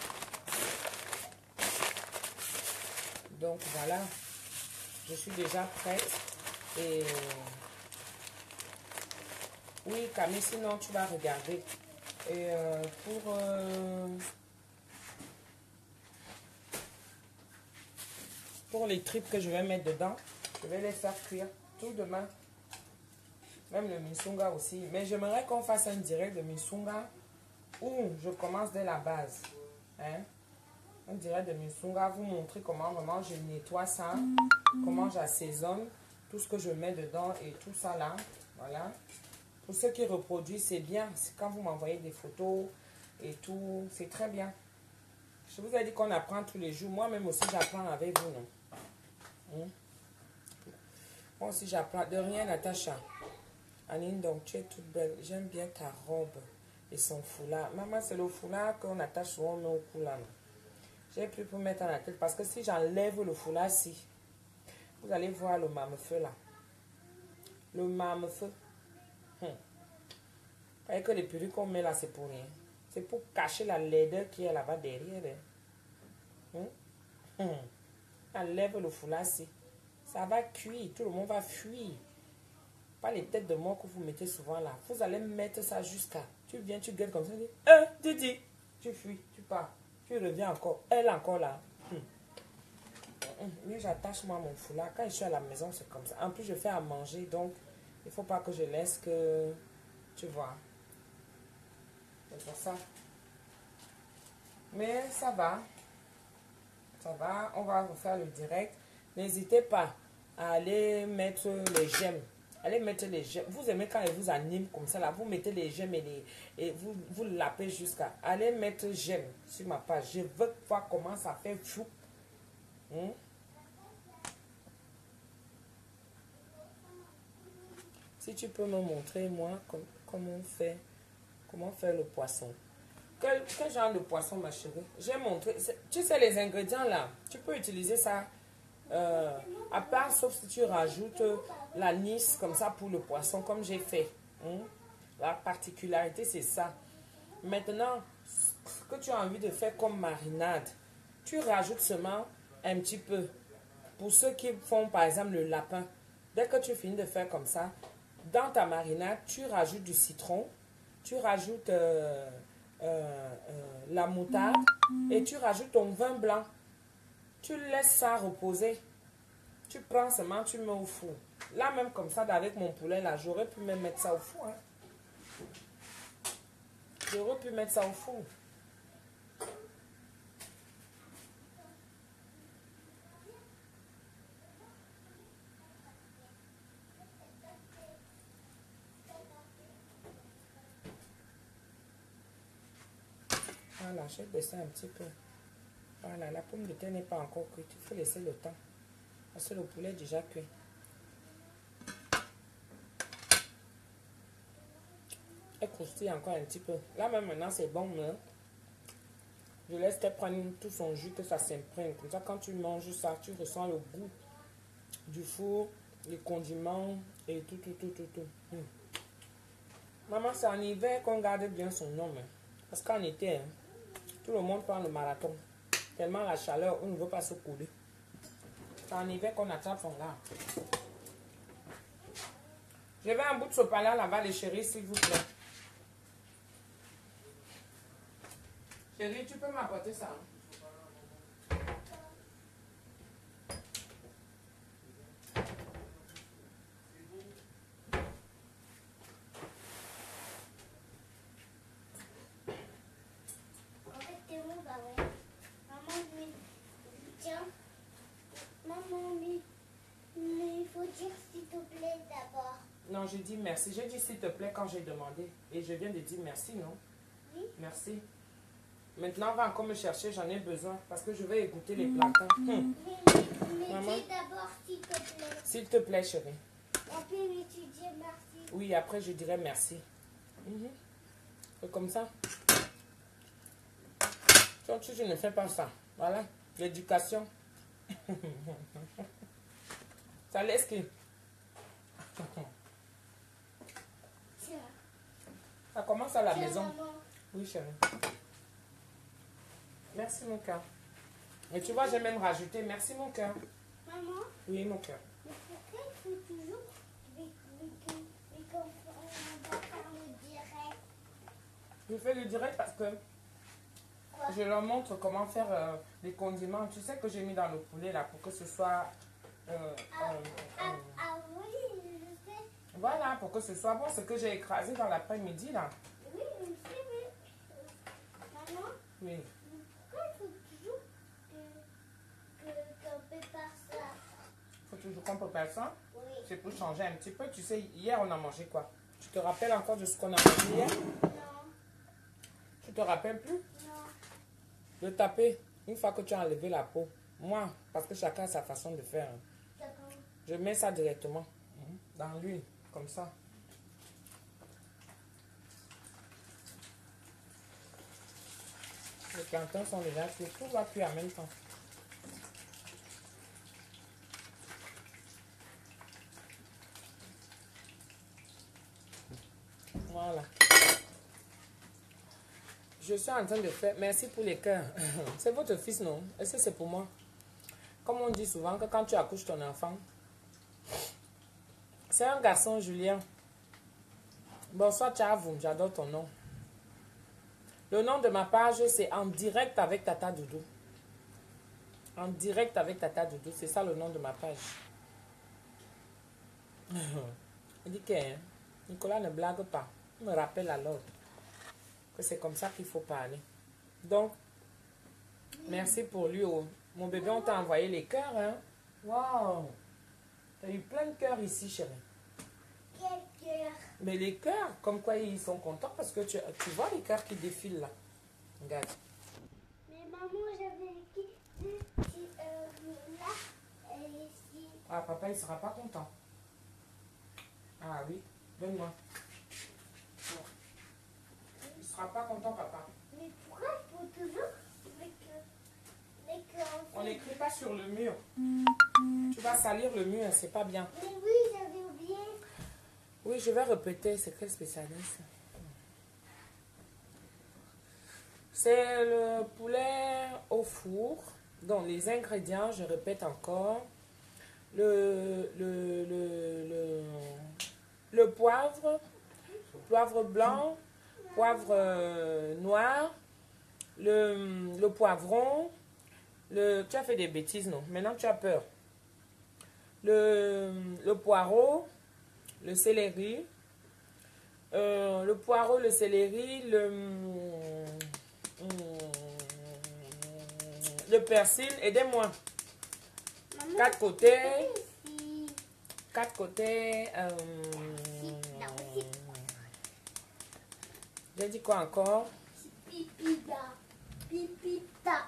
Donc voilà, je suis déjà prête. Et oui, Camille, sinon tu vas regarder. Et euh, pour euh, pour les tripes que je vais mettre dedans, je vais les faire cuire tout demain. Même le misunga aussi. Mais j'aimerais qu'on fasse un direct de misunga où je commence dès la base. Hein? Un direct de misunga, vous montrer comment vraiment je nettoie ça, comment j'assaisonne, tout ce que je mets dedans et tout ça là. Voilà. Pour ceux qui reproduisent, c'est bien. Quand vous m'envoyez des photos et tout, c'est très bien. Je vous ai dit qu'on apprend tous les jours. Moi-même aussi, j'apprends avec vous, non? Hum? Moi aussi, j'apprends. De rien, Natacha. Anine, donc tu es toute belle. J'aime bien ta robe et son foulard. Maman, c'est le foulard qu'on attache souvent au cou là. J'ai plus pour mettre à la tête parce que si j'enlève le foulard, si vous allez voir le marme-feu là. Le marme-feu. Hum. Voyez que les perruques qu'on met là, c'est pour rien. C'est pour cacher la laideur qui est là-bas derrière. Hum. Hum. Enlève le foulard, si. Ça va cuire. Tout le monde va fuir. Pas les têtes de mort que vous mettez souvent là. Vous allez mettre ça jusqu'à... Tu viens, tu gueules comme ça. Tu dis, euh, Didi. Tu fuis, tu pars. Tu reviens encore. Elle est encore là. Hum. Hum. Mais j'attache moi mon foulard. Quand je suis à la maison, c'est comme ça. En plus, je fais à manger. Donc, il ne faut pas que je laisse que... Tu vois. C'est pour ça. Mais ça va. Ça va. On va refaire le direct. N'hésitez pas à aller mettre les j'aime. Allez mettre les j'aime. Vous aimez quand elle vous anime comme ça là. Vous mettez les j'aime et, les, et vous, vous lapez jusqu'à. Allez mettre j'aime sur ma page. Je veux voir comment ça fait fou. Hmm? Si tu peux me montrer moi com comment on fait. Comment faire le poisson. Quel, quel genre de poisson ma chérie? J'ai montré. Tu sais les ingrédients là. Tu peux utiliser ça. Euh, à part sauf si tu rajoutes l'anis comme ça pour le poisson comme j'ai fait. Hein? La particularité c'est ça. Maintenant, ce que tu as envie de faire comme marinade, tu rajoutes seulement un petit peu. Pour ceux qui font par exemple le lapin, dès que tu finis de faire comme ça, dans ta marinade, tu rajoutes du citron, tu rajoutes euh, euh, euh, la moutarde et tu rajoutes ton vin blanc. Tu laisses ça reposer. Tu prends seulement, tu mets au four. Là, même comme ça, avec mon poulet, là, j'aurais pu même mettre ça au four. Hein. J'aurais pu mettre ça au four. Voilà, j'ai baissé un petit peu. Voilà, la pomme de terre n'est pas encore cuite. Il faut laisser le temps. Parce que le poulet est déjà cuit. Elle croustille encore un petit peu. Là même maintenant c'est bon, mais je laisse qu'elle prenne tout son jus, que ça s'imprègne. Comme ça, quand tu manges ça, tu ressens le goût du four, les condiments et tout, tout, tout, tout, tout. Hum. Maman, c'est en hiver qu'on garde bien son nom. Hein. Parce qu'en été, hein, tout le monde prend le marathon. Tellement la chaleur, on ne veut pas se couler. C'est en hiver qu'on attrape son gars. Je vais un bout de sopalin là-bas, les chéris, s'il vous plaît. Chérie, tu peux m'apporter ça? Hein? En fait, t'es où, bah ouais. Maman, mais... Tiens. Maman, mais... Mais il faut dire s'il te plaît d'abord. Non, j'ai dit merci. J'ai dit s'il te plaît quand j'ai demandé. Et je viens de dire merci, non? Oui. Merci. Maintenant, on va encore me chercher, j'en ai besoin. Parce que je vais égoutter les plantains. Hum. Mais, mais, mais Maman. dis d'abord s'il te plaît. S'il te plaît, chérie. Et puis, mais tu dis merci. Oui, après, je dirai merci. Mhm. C'est comme ça. Donc, si je ne fais pas ça, voilà, l'éducation. Ça laisse qui? Tiens. Ça commence à la Tiens, maison. maman. Oui, chérie. Merci, mon cœur. Et tu vois, j'ai même rajouté merci, mon cœur. Maman, Oui, mon cœur. mais pourquoi il faut toujours mais, mais, que- mais qu'on on va faire le direct? Je fais le direct parce que Quoi? je leur montre comment faire euh, les condiments. Tu sais que j'ai mis dans le poulet là pour que ce soit... euh, Ah, euh, ah, euh, ah oui, je sais. voilà, pour que ce soit bon. Ce que j'ai écrasé dans l'après-midi là. Oui, je sais, mais... euh, Maman, Oui. pourquoi il faut toujours que, que, qu'on prépare ça? Faut toujours qu'on prépare ça. Oui. C'est pour changer un petit peu. Tu sais, hier on a mangé quoi? Tu te rappelles encore de ce qu'on a mangé hier? Non, Tu te rappelles plus? non. De taper une fois que tu as enlevé la peau. Moi, parce que chacun a sa façon de faire. D'accord. Je mets ça directement mhm, dans l'huile, comme ça. Les plantains sont déjà cuits. Tout va cuire en même temps. Voilà. Je suis en train de faire... Merci pour les cœurs. C'est votre fils, non? Est-ce que c'est pour moi? Comme on dit souvent que quand tu accouches ton enfant, c'est un garçon, Julien. Bonsoir, Tchavou. J'adore ton nom. Le nom de ma page, c'est En direct avec Tata Doudou. En direct avec Tata Doudou. C'est ça le nom de ma page. Il dit que hein, Nicolas ne blague pas. Il me rappelle alors que c'est comme ça qu'il faut parler. Donc, merci pour lui. Oh. Mon bébé, on t'a envoyé les cœurs. Hein? Waouh! T'as eu plein de cœurs ici, chérie. Quel cœur. Mais les cœurs, comme quoi ils sont contents parce que tu, tu vois les cœurs qui défilent là. Regarde. Mais maman, j'avais écrit deux petits euh, là et ici. Ah, papa, il sera pas content. Ah oui, donne-moi. Bon. Il sera pas content, papa. Mais pourquoi il faut toujours mais que, mais que On fait- n'écrit pas sur le mur. Tu vas salir le mur, c'est pas bien. Mais oui, j'avais oublié. Oui, je vais répéter. C'est quel spécialiste? C'est le poulet au four. Donc, les ingrédients, je répète encore. Le, le, le, le, le poivre, poivre blanc, poivre euh, noir, le, le poivron. Le, tu as fait des bêtises, non? Maintenant, tu as peur. Le, le poireau, le céleri, euh, le poireau, le céleri, le, le persil, aidez-moi. Maman, Quatre côtés, ici. quatre côtés. Euh, Là aussi. J'ai dit quoi encore? Pipi là. pipita.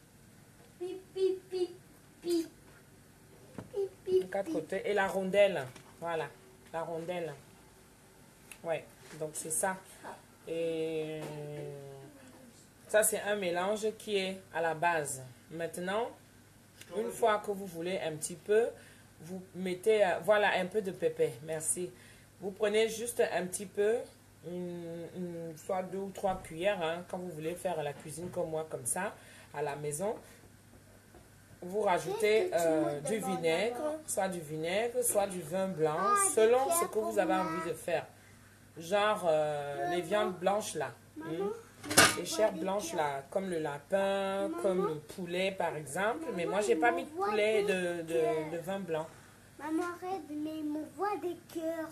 Pipi, pipi. Pipi, De quatre côtés. Et la rondelle. Voilà. La rondelle. Ouais. Donc, c'est ça. Et ça, c'est un mélange qui est à la base. Maintenant, une fois que vous voulez un petit peu, vous mettez, euh, voilà, un peu de pépé. Merci. Vous prenez juste un petit peu, une, une, soit deux ou trois cuillères, hein, quand vous voulez faire la cuisine comme moi, comme ça, à la maison. Vous rajoutez euh, du vinaigre, soit du vinaigre, soit du vin blanc, selon ce que vous avez envie de faire. Genre euh, les viandes blanches là, hein, les chairs blanches là, comme le lapin, comme le poulet par exemple. Mais moi, j'ai pas mis de poulet de, de, de vin blanc. Maman, arrête, mais il me voit des cœurs.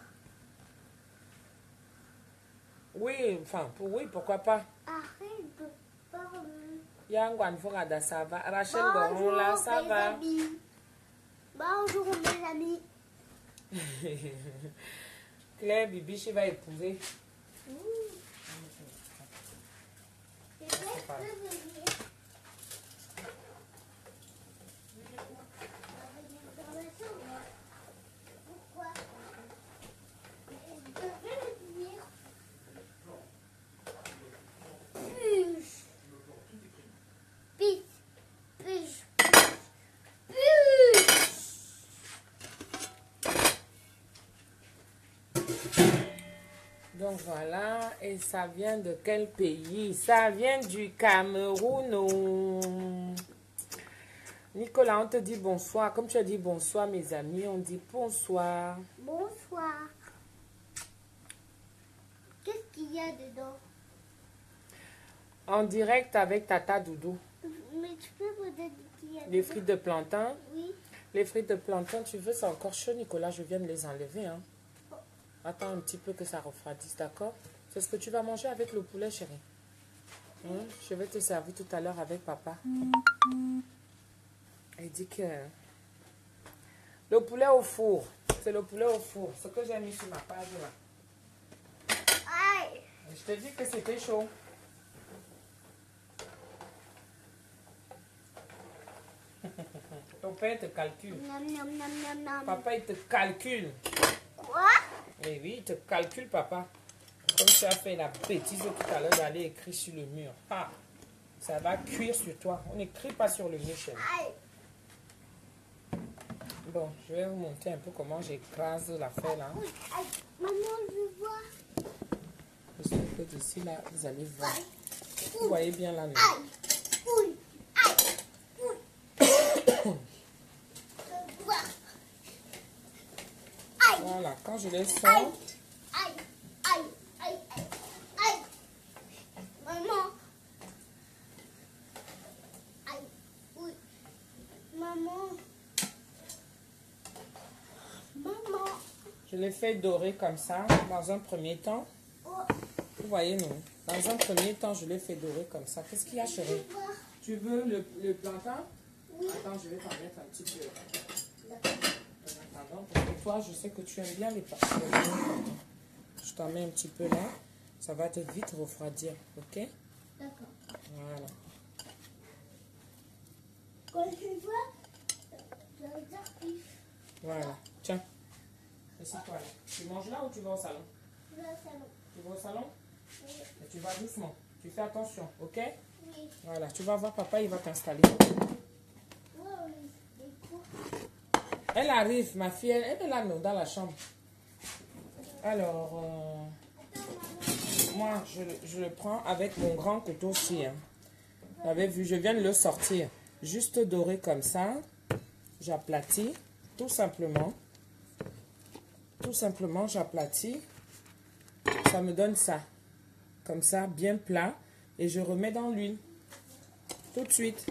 Oui, enfin, pour, oui, pourquoi pas. Arrête de parler. Yangwan Fourada, ça va. Rachel Goron là, ça mes va. amis. Bonjour mes amis. Claire Bibiche va épouser. Je vais revenir. Pourquoi? Je vais revenir. Puge. Pite. Puge. Puge. Donc voilà, et ça vient de quel pays? Ça vient du Cameroun. Oh. Nicolas, on te dit bonsoir. Comme tu as dit bonsoir, mes amis, on dit bonsoir. Bonsoir. Qu'est-ce qu'il y a dedans? En direct avec Tata Doudou. Mais tu peux me dire qu'il y a Les dedans? frites de plantain. Oui. Les frites de plantain, tu veux, c'est encore chaud, Nicolas. Je viens de les enlever. Hein. Attends un petit peu que ça refroidisse, d'accord? C'est ce que tu vas manger avec le poulet, chérie. Hein? Je vais te servir tout à l'heure avec papa. Il dit que le poulet au four, c'est le poulet au four. Ce que j'ai mis sur ma page là. Aïe. Je te dis que c'était chaud. Ton père te calcule. Nam, nam, nam, nam, nam. Papa, il te calcule. Quoi? Eh oui, il te calcule, papa. Comme tu as fait la bêtise tout à l'heure d'aller écrire sur le mur. Ah, ça va cuire sur toi. On n'écrit pas sur le mur, chérie. Aïe. Bon, je vais vous montrer un peu comment j'écrase l'affaire là. Aïe. Aïe. Maman, je vois. Je sais que d'ici là, vous allez voir. Vous voyez bien là. Non? Aïe. Ouille. Aïe. Ouille. Je vois. Aïe. Voilà, quand je les Aïe. sors, Aïe. Aïe. Aïe. Aïe. Aïe. Maman. Aïe. Oui. Maman. Maman. je les fais dorer comme ça dans un premier temps. Oh. Vous voyez, non? Dans un premier temps, je les fais dorer comme ça. Qu'est-ce qu'il y a, chérie? Je vois. Tu veux le, le plantain? Oui. Attends, je vais t'en mettre un petit peu. Pardon, parce que toi, je sais que tu aimes bien les plantains. Je t'en mets un petit peu là. Ça va te vite refroidir, ok? D'accord. Voilà. Quand je vois, je vais dire pif. Voilà. Tiens. Assieds-toi là. Tu manges là ou tu vas au salon? Je vais au salon. Tu vas au salon? Oui. Et tu vas doucement. Tu fais attention, ok? Oui. Voilà. Tu vas voir papa, il va t'installer. Wow, les cours. Elle arrive, ma fille. Elle est là, non, dans la chambre. Alors, euh, moi, je, le- je le prends avec mon grand couteau aussi. Hein. Vous avez vu, je viens de le sortir. Juste doré comme ça. J'aplatis, tout simplement. Tout simplement, j'aplatis. Ça me donne ça. Comme ça, bien plat. Et je remets dans l'huile. Tout de suite.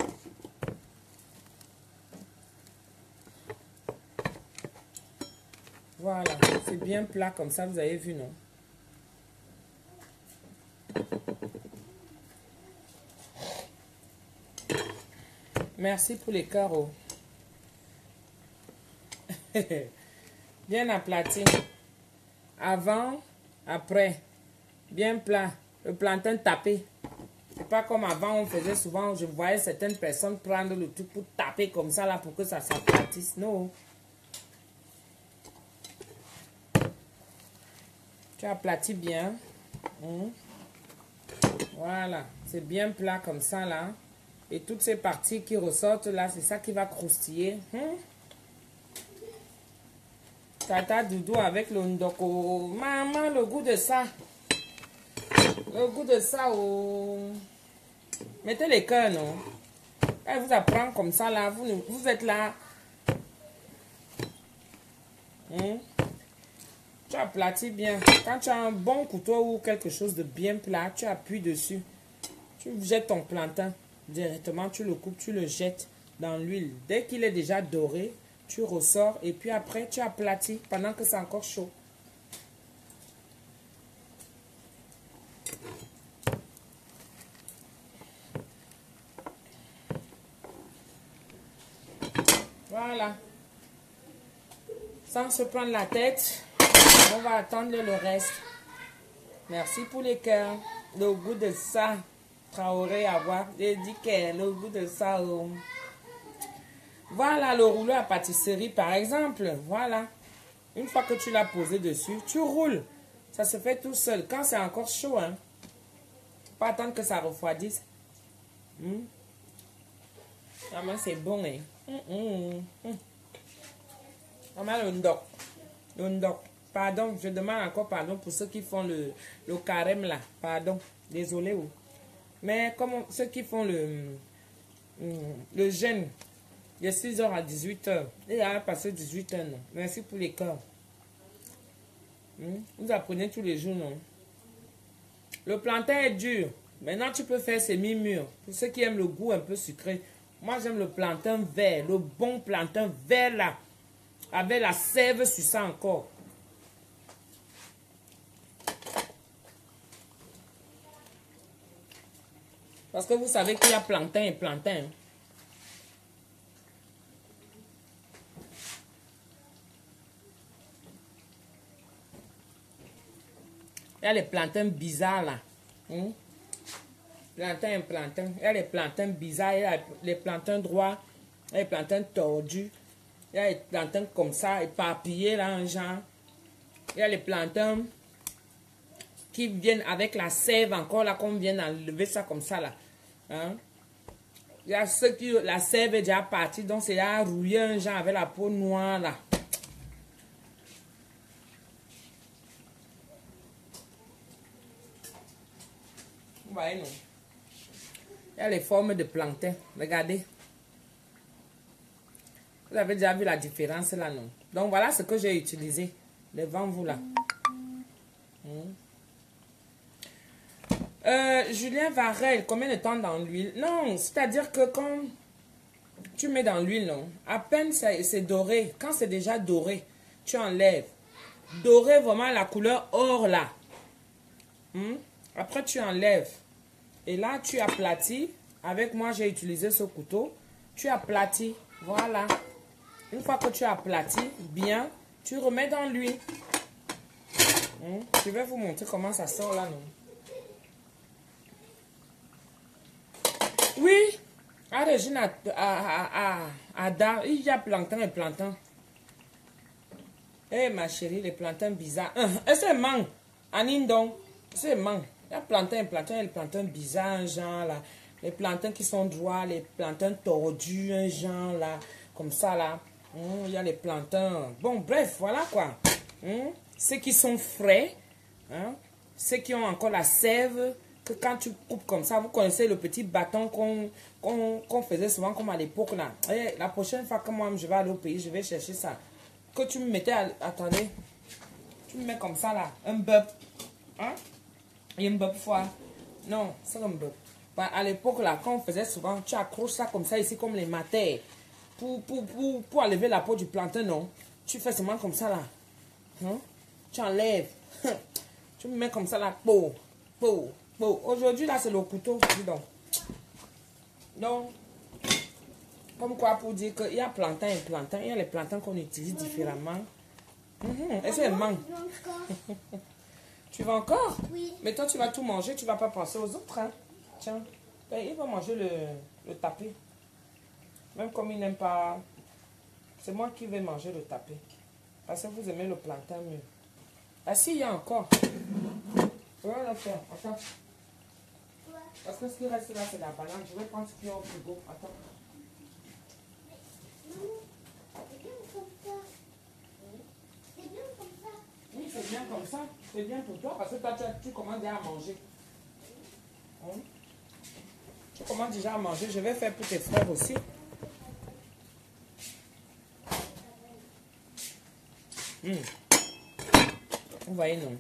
Voilà, c'est bien plat comme ça, vous avez vu, non? Merci pour les carreaux. Bien aplati. Avant, après. Bien plat. Le plantain tapé. pas comme avant, on faisait souvent, je voyais certaines personnes prendre le truc pour taper comme ça là pour que ça s'aplatisse. Non. Tu aplatis bien. Hum. Voilà, c'est bien plat comme ça là. Et toutes ces parties qui ressortent là, c'est ça qui va croustiller. Hum. Tata Doudou avec le ndoko. Maman, le goût de ça. Le goût de ça. Oh. Mettez les cœurs, non? Elle vous apprend comme ça là. Vous, vous êtes là. Hum. Tu aplatis bien. Quand tu as un bon couteau ou quelque chose de bien plat, tu appuies dessus. Tu jettes ton plantain. Directement, tu le coupes, tu le jettes dans l'huile. Dès qu'il est déjà doré, tu ressors et puis après, tu aplatis pendant que c'est encore chaud. Voilà. Sans se prendre la tête, on va attendre le reste. Merci pour les cœurs. Le goût de ça. Traoré à voir. J'ai dit que le goût de ça. Oh. Voilà le rouleau à pâtisserie par exemple. Voilà. Une fois que tu l'as posé dessus, tu roules. Ça se fait tout seul. Quand c'est encore chaud, hein. Pas attendre que ça refroidisse. Mmh. Ah, mais c'est bon, hein. Mmh, mmh, mmh. Ah, mais le ndok. Le ndok. Pardon, je demande encore pardon pour ceux qui font le, le carême là. Pardon. Désolé. Oh. Mais comme ceux qui font le, le jeûne, de six heures à dix-huit heures. Et il a passé dix-huit heures, non. Merci pour les cœurs. Vous apprenez tous les jours, non? Le plantain est dur. Maintenant, tu peux faire semi-mûr. Pour ceux qui aiment le goût un peu sucré. Moi, j'aime le plantain vert. Le bon plantain vert, là. Avec la sève sur ça encore. Parce que vous savez qu'il y a plantain et plantain. Il y a les plantains bizarres là. Hum? Plantain et plantain. Il y a les plantains bizarres, il y a les plantains droits, il y a les plantains tordus. Il y a les plantains comme ça, éparpillés là, un genre. Il y a les plantains qui viennent avec la sève encore là, qu'on vient d'enlever ça comme ça là. Hein? Il y a ceux qui, la sève est déjà partie, donc c'est là rouillé un genre avec la peau noire là. Vous voyez non? Il y a les formes de plantain, regardez. Vous avez déjà vu la différence là, non? Donc voilà ce que j'ai utilisé devant vous là. Hum. Euh, Julien Varel, combien de temps dans l'huile? Non, c'est-à-dire que quand tu mets dans l'huile, non, à peine c'est doré. Quand c'est déjà doré, tu enlèves. Doré vraiment la couleur or là. Hmm? Après, tu enlèves. Et là, tu aplatis. Avec moi, j'ai utilisé ce couteau. Tu aplatis. Voilà. Une fois que tu aplatis bien, tu remets dans l'huile. Hmm? Je vais vous montrer comment ça sort là, non? Oui, à Régine, à, à, à, à Dar, il y a plantain et plantain. Eh ma chérie, les plantains bizarres. Est-ce que c'est mangue? Anindon, c'est mangue. Il y a plantain et plantain, et les plantains bizarres, un genre là. Les plantains qui sont droits, les plantains tordus, un genre là. Comme ça là. Hum, il y a les plantains. Bon, bref, voilà quoi. Hum, ceux qui sont frais, hein, ceux qui ont encore la sève. Que quand tu coupes comme ça, vous connaissez le petit bâton qu'on qu'on qu'on faisait souvent comme à l'époque là. Et la prochaine fois que moi je vais aller au pays, je vais chercher ça. Que tu me mettais, à, attendez, tu me mets comme ça là, un bub. Hein? Et un bub foire. Non, c'est un bub. Bah, à l'époque là, quand on faisait souvent, tu accroches ça comme ça ici, comme les matères. Pour, pour, pour, pour enlever la peau du plantain, non. Tu fais seulement comme ça là. Hein? Tu enlèves. Tu me mets comme ça là, peau, peau. Bon, aujourd'hui, là, c'est le couteau, dis donc. Donc, comme quoi pour dire qu'il y a plantain et plantain, il y a les plantains qu'on utilise différemment. Mm-hmm. Et c'est mangue. Tu vas encore? Oui. Mais toi, tu vas tout manger, tu vas pas penser aux autres, hein? Tiens. Ben, il va manger le, le tapé. Même comme il n'aime pas... C'est moi qui vais manger le tapé. Parce que vous aimez le plantain mieux. Ah si, il y a encore. Je vais le faire. Attends. Parce que ce qui reste là, c'est la banane. Je vais prendre ce qu'il y a au frigo. Attends. C'est bien comme ça. C'est bien comme ça. Oui, c'est bien comme ça. C'est bien pour toi parce que toi, tu, as- tu commences déjà à manger. Hein? Tu commences déjà à manger. Je vais faire pour tes frères aussi. Hum. Vous voyez, non?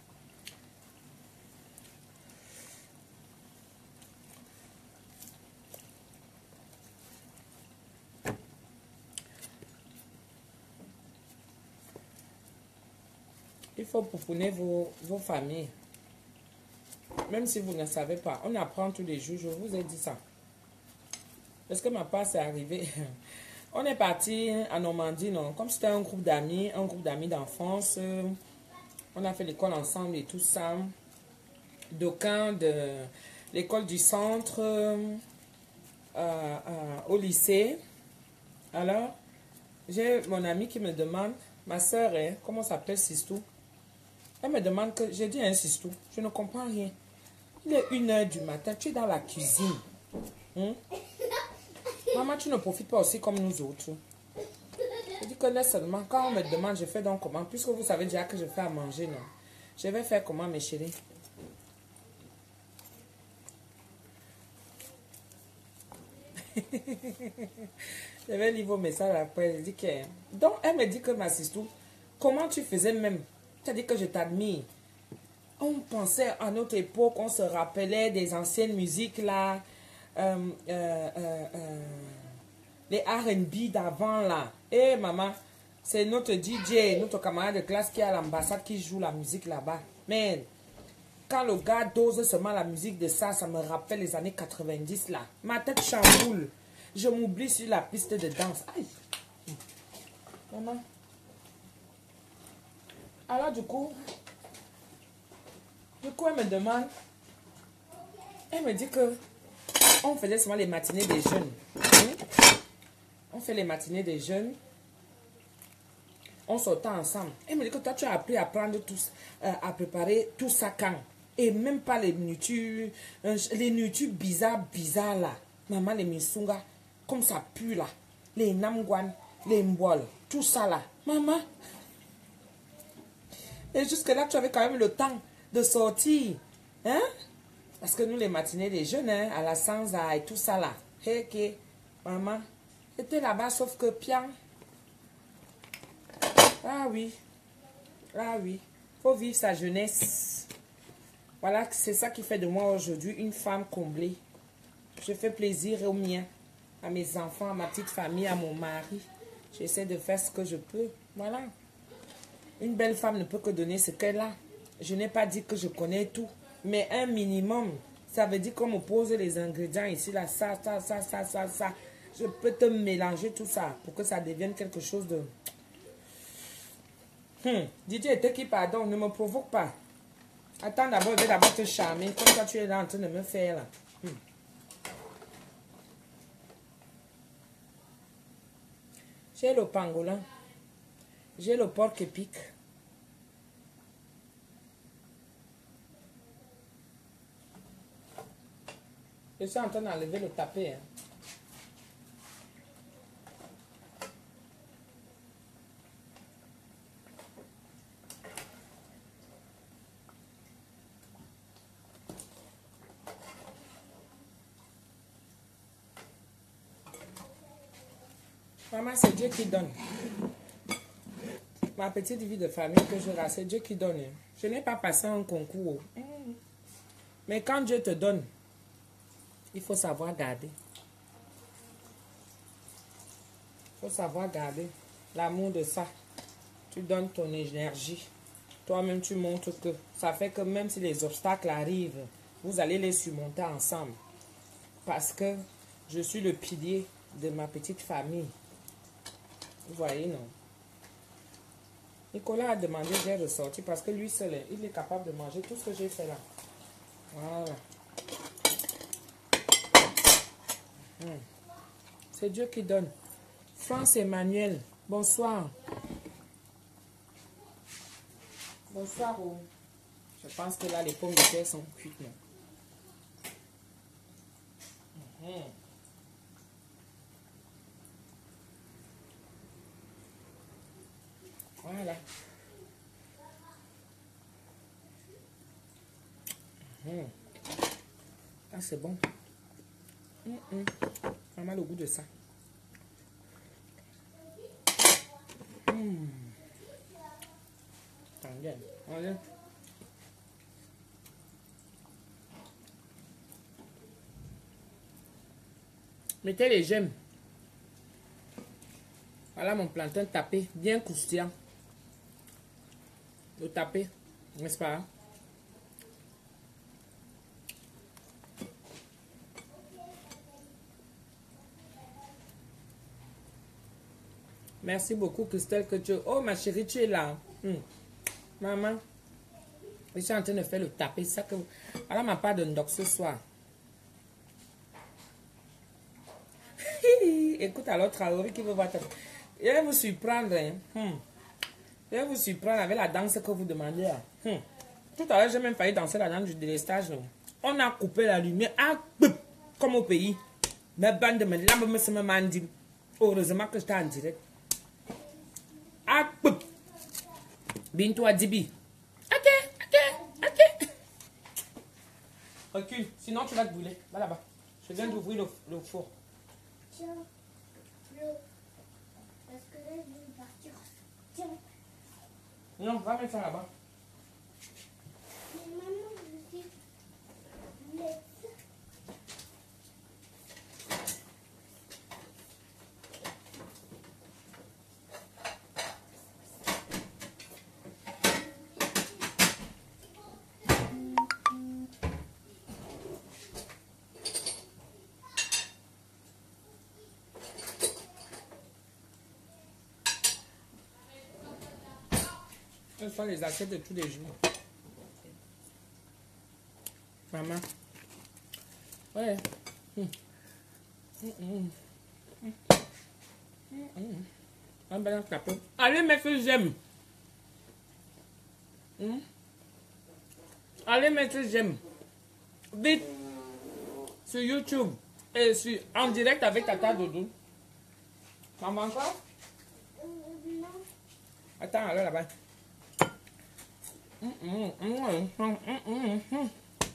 Il faut pouponner vos, vos familles. Même si vous ne savez pas. On apprend tous les jours. Je vous ai dit ça. Parce que ma part, c'est arrivé. On est parti à Normandie, non? Comme c'était un groupe d'amis, un groupe d'amis d'enfance. euh, On a fait l'école ensemble et tout ça. D'aucuns de l'école du centre euh, euh, euh, au lycée. Alors, j'ai mon ami qui me demande, ma soeur, hein, comment s'appelle Sistou? Elle me demande que, j'ai dit un Sistou, je ne comprends rien. Il est une heure du matin, tu es dans la cuisine. Hein? Maman, tu ne profites pas aussi comme nous autres. Je dis que laisse seulement, quand on me demande, je fais donc comment? Puisque vous savez déjà que je fais à manger, non? Je vais faire comment, mes chéris? Je vais lire vos messages après. Je dis que... Donc, elle me dit que ma sistou, comment tu faisais même? Tu as dit que je t'admire. On pensait à notre époque, on se rappelait des anciennes musiques là, euh, euh, euh, euh, les R and B d'avant là. Eh maman, c'est notre D J, notre camarade de classe qui est à l'ambassade qui joue la musique là-bas. Mais quand le gars dose seulement la musique de ça, ça me rappelle les années quatre-vingt-dix là. Ma tête chamboule. Je m'oublie sur la piste de danse. Aïe. Maman. Alors du coup, du coup elle me demande, elle me dit que on faisait seulement les matinées des jeunes. Hein? On fait les matinées des jeunes. On sortait ensemble. Elle me dit que toi tu as appris à prendre tout, euh, à préparer tout ça quand. Et même pas les nourritures, euh, les nourritures bizarres, bizarres là. Maman, les misunga, comme ça pue là. Les namguan, les mboles, tout ça là. Maman. Et jusque là, tu avais quand même le temps de sortir. Hein? Parce que nous, les matinées des jeunes, hein, à la Sansa et tout ça là. Hé, hey, maman. J'étais là-bas, sauf que Pian. Ah oui. Ah oui. Faut vivre sa jeunesse. Voilà, c'est ça qui fait de moi aujourd'hui une femme comblée. Je fais plaisir aux miens, à mes enfants, à ma petite famille, à mon mari. J'essaie de faire ce que je peux. Voilà. Une belle femme ne peut que donner ce qu'elle a. Je n'ai pas dit que je connais tout, mais un minimum. Ça veut dire qu'on me pose les ingrédients ici, là, ça, ça, ça, ça, ça, ça. Je peux te mélanger tout ça pour que ça devienne quelque chose de... Hum, Didier était qui, pardon, ne me provoque pas. Attends d'abord, je vais d'abord te charmer. Comme ça, tu es là en train de me faire là. Hum. J'ai le pangolin. J'ai le porc épic. Je suis en train d'enlever le tapé. Hein. Maman, c'est Dieu qui donne. Ma petite vie de famille que je rase, c'est Dieu qui donne. Je n'ai pas passé un concours. Mais quand Dieu te donne, il faut savoir garder. Il faut savoir garder l'amour de ça. Tu donnes ton énergie. Toi-même, tu montres que ça fait que même si les obstacles arrivent, vous allez les surmonter ensemble. Parce que je suis le pilier de ma petite famille. Vous voyez, non? Nicolas a demandé, j'ai ressorti parce que lui seul, il est capable de manger tout ce que j'ai fait là. Voilà. Mmh. C'est Dieu qui donne. France Emmanuel, bonsoir. Bonsoir. Oh. Je pense que là, les pommes de terre sont cuites. Non? Mmh. Voilà. Mmh. Ah, c'est bon. Mmh, mmh. Vraiment le goût de ça. Mmh. Attendez, allez. Mettez les j'aime. Voilà mon plantain tapé, bien croustillant. Le tapé, n'est-ce pas? Merci beaucoup, Christelle, que tu... Oh, ma chérie, tu es là. Hum. Maman, je suis en train de faire le tapé. Ça que... Voilà ma part de ndox ce soir. Écoute alors, Traoré qui veut voir ta... Je vais vous surprendre. Hein. Hum. Je vais vous surprendre avec la danse que vous demandez. Hein. Hum. Tout à l'heure, j'ai même failli danser la danse du délestage. Non? On a coupé la lumière. Ah, comme au pays. Mes bandes de mes lames me se me mandent. Heureusement que j'étais en direct. Ah, Bintou a Dibi. Ok, ok, ok. Recule, sinon tu vas te brûler. Va là-bas. Je viens d'ouvrir le, le four. Tiens, l'eau. Parce que là, je vais partir. Tiens. Non, va mettre ça là-bas. Mais maman, je suis... Mais... Ce sont les assiettes de tous les jours. Maman. Ouais. Hum. Hum, hum. Hum. Hum. Un bel capot. Allez, mettre j'aime. Hum. Allez, mettre j'aime. Vite. Sur YouTube. Et sur, en direct avec Tata Doudou. Maman encore? Non. Attends, alors là-bas. Mm, mm, mm, mm, mm, mm, mm.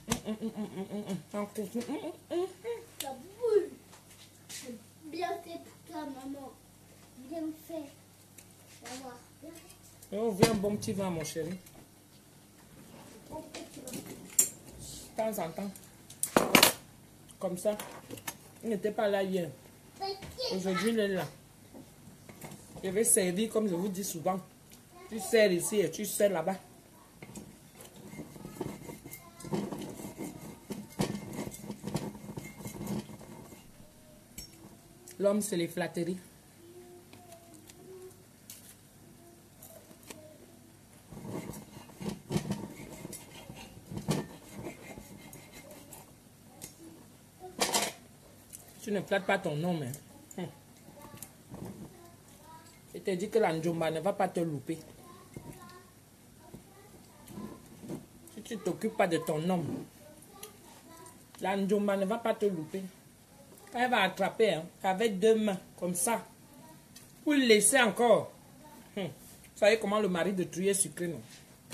Ça boule. C'est bien fait pour toi, maman. Bien fait. Va voir. Oh, viens un bon petit vin, mon chéri. De temps en temps. Comme ça. Il n'était pas là hier. Aujourd'hui, il est là. Je vais servir comme je vous dis souvent. Tu sers ici et tu sers là-bas. L'homme, c'est les flatteries. Tu ne flattes pas ton homme. Hein. Hum. Je te dis que la njomba ne va pas te louper. Si tu ne t'occupes pas de ton homme, la njomba ne va pas te louper. Elle va attraper hein, avec deux mains, comme ça. Pour le laisser encore. Hum. Vous savez comment le mari de Truyer sucré, non?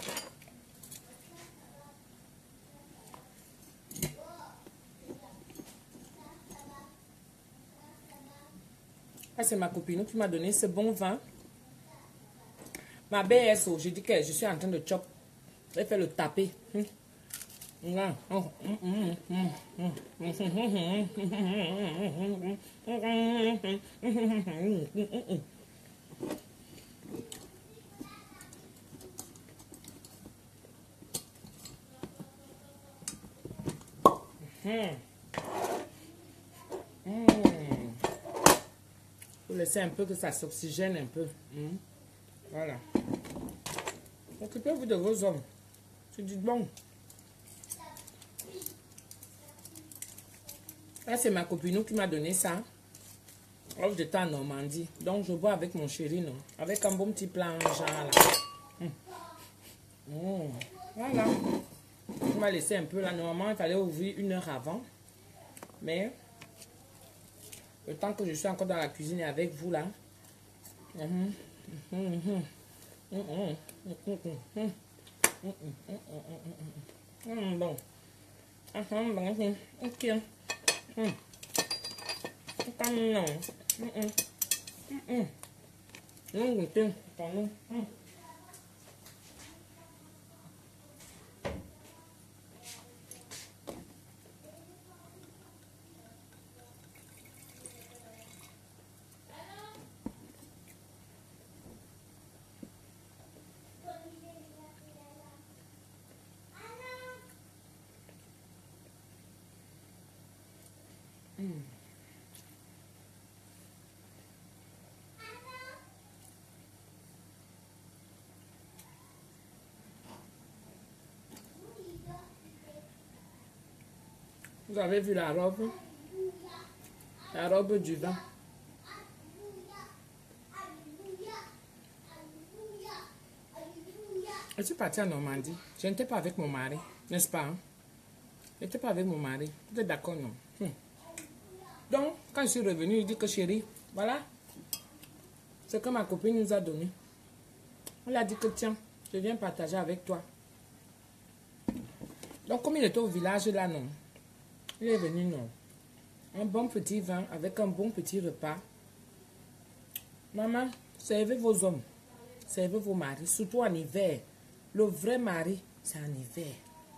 Ça, c'est ma copine qui m'a donné ce bon vin. Ma B S O, j'ai dit que je suis en train de chop. Elle fait le taper. Hum. Hum. Faut laisser un peu que ça s'oxygène un peu. Hum. Voilà. Occupez-vous de vos hommes. Tu dis bon. Là, c'est ma copine qui m'a donné ça. Oh, j'étais en Normandie. Donc, je bois avec mon chéri, non? Avec un bon petit plat en genre là. Mmh. Mmh. Voilà. On va laisser un peu là. Normalement, il fallait ouvrir une heure avant. Mais, le temps que je suis encore dans la cuisine et avec vous là. Mmh. Mmh. Mmh. Mmh. Mmh. Mmh. Mmh. Bon. Ok. Mmh. Non. Mm-mm. Mm-mm. Non, goûter. Pardon. Mm. Mm. Vous avez vu la robe? La robe du vin. Je suis partie en Normandie. Je n'étais pas avec mon mari, n'est-ce pas? Hein? Je n'étais pas avec mon mari. Vous êtes d'accord, non? Hum. Donc, quand je suis revenue, il dit que chérie, voilà ce que ma copine nous a donné. On lui a dit que tiens, je viens partager avec toi. Donc, comme il était au village là, non? Il est venu, non? Un bon petit vin avec un bon petit repas. Maman, servez vos hommes. Servez vos maris, surtout en hiver. Le vrai mari, c'est en hiver.